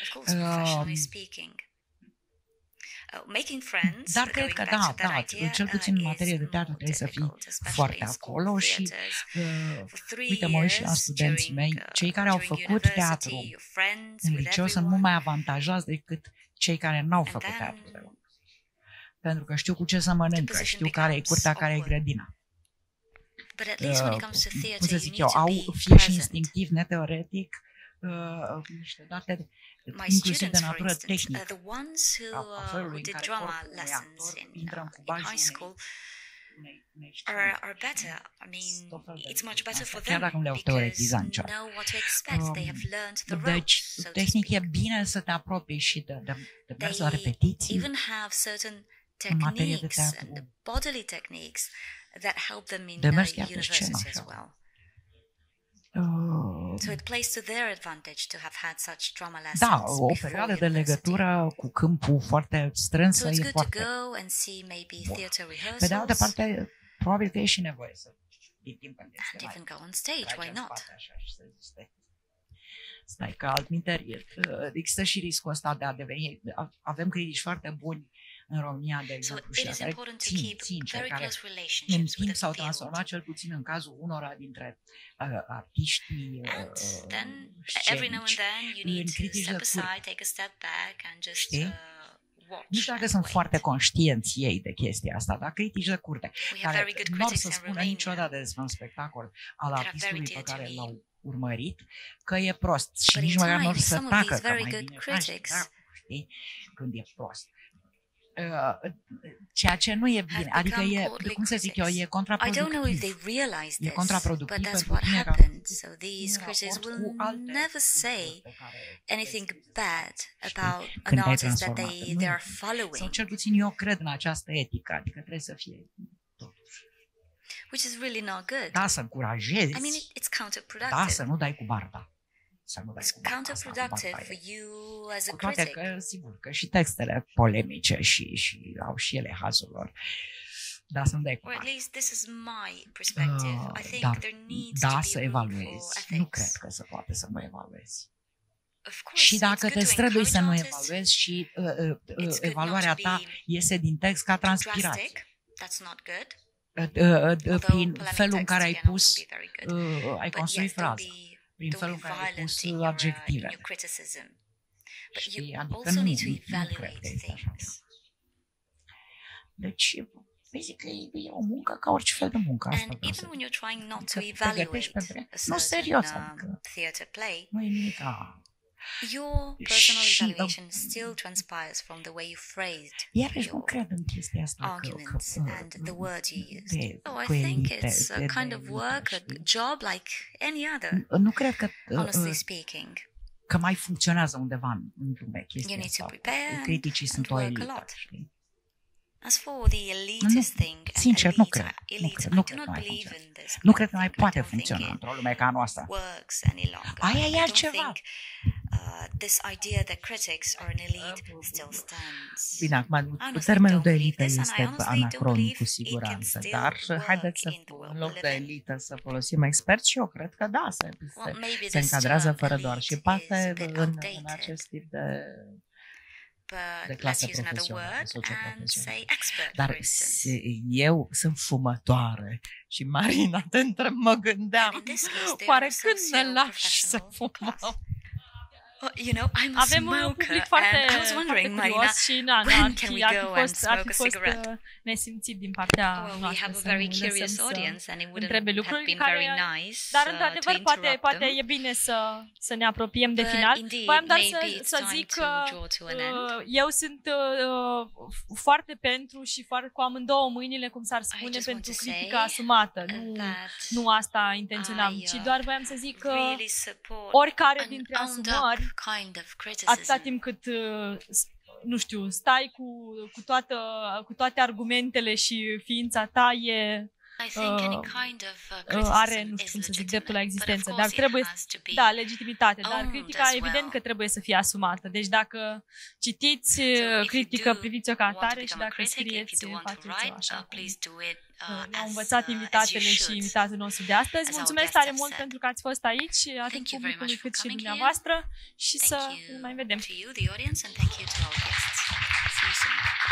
Dar cred că da, cel puțin în materie de teatru trebuie să fii foarte acolo și uite, mă uit și la studenții mei, cei care au făcut teatru în liceu sunt mult mai avantajați decât cei care n-au făcut teatru. Pentru că știu cu ce să mănâncă, știu care e curtea, care e grădina. Cum să zic eu, au fie și instinctiv, neteoretic, niște date inclusiv de natură tehnică a felului în care corpul unui actor intră în cubajul are better. I mean, it's much better for them. Chiar dacă nu le-au teoretizat niciodată. Deci, tehnic e bine să te apropii și de mers la repetiții în materie de teatru. De mers chiar pe scenă așa. So it plays to their advantage to have had such drama lessons. Da, o perioadă de legătură cu câmpul foarte strânsă e foarte bună. Pe de altă parte, probabil că e și nevoie să din timp în timp. And even go on stage, why not? Stai că altminteri există și riscul ăsta de a deveni, avem critici foarte buni în România, de exemplu, și care sincer, care în timp s-au transformat, cel puțin în cazul unora dintre artiștii every now and then you need to step aside, take a step back and just Nu știu dacă sunt foarte conștienți ei de chestia asta, dar critici de curte, care nu or să spună niciodată despre un spectacol al artistului pe care l-au urmărit, că e prost și nici măcar nu or să tacă, că mai bine faci, știi, când e prost. Ceea ce nu e bine, adică e, cum să zic eu, e contraproductiv. E contraproductiv pentru tine ca so these critics will never say anything bad about an artist that they are following. Sau cel puțin eu cred în această etică, adică trebuie să fie totuși. Which is really not good. Da, să încurajezi. I mean, it's counterproductive. Da, să nu dai cu barda. It's counterproductive for you as a critic. Că, sigur, că și textele polemice și au și ele hazul lor. Da, să nu dai cu barda. Or at least this is my perspective. I think there needs to be să evaluezi. Nu cred că se poate să nu evaluezi. Of course, și dacă te strădui să nu evaluezi și evaluarea ta iese din text ca transpirație. That's not good. Prin felul în care ai construit fraza, prin felul în care ai pus adjectivele. Și adică nu cred că este așa. Deci, zic că e o muncă ca orice fel de muncă. Asta nu, serios, adică nu e nimic. Your personal evaluation still transpires from the way you phrased your arguments and the words you used. So I think it's a kind of work, a job like any other. Nu cred că, honestly speaking, că mai funcționează undeva în lume chestia asta. Criticii sunt o elită, știi? As for the elitist thing, sincer, nu cred. Nu cred că mai poate funcționa într-o lume ca a noastră. Aia e altceva. This idea that critics are an elite still stands. Bine, acum, termenul de elită este anacronic cu siguranță, dar haideți să, în loc de elită, să folosim experți și eu cred că da, se încadrează fără doar și parte în acest tip de clasă profesională, socioprofesională. Dar eu sunt fumătoare și Marina, te întreb, mă gândeam, oare când ne lași să fumăm? Avem un public foarte curios și ar fi fost nesimțit din partea noastră să întrebe lucruri care, dar într-adevăr poate e bine să ne apropiem de final. Voiam doar să zic că eu sunt foarte pentru și cu amândouă mâinile, cum s-ar spune, pentru critica asumată. Nu asta intenționam, ci doar voiam să zic că oricare dintre asumări, atâta timp cât, nu știu, stai cu toate argumentele și ființa ta are, nu știu cum să zic, dreptul la existență, dar trebuie, da, legitimitate, dar critica evident că trebuie să fie asumată. Deci dacă citiți critică, priviți-o ca atare și dacă scrieți, faceți-o așa. Ne-au învățat invitatele și invitatul nostru de astăzi. Mulțumesc tare mult pentru că ați fost aici, atât publicului cât și dumneavoastră, și să mai vedem.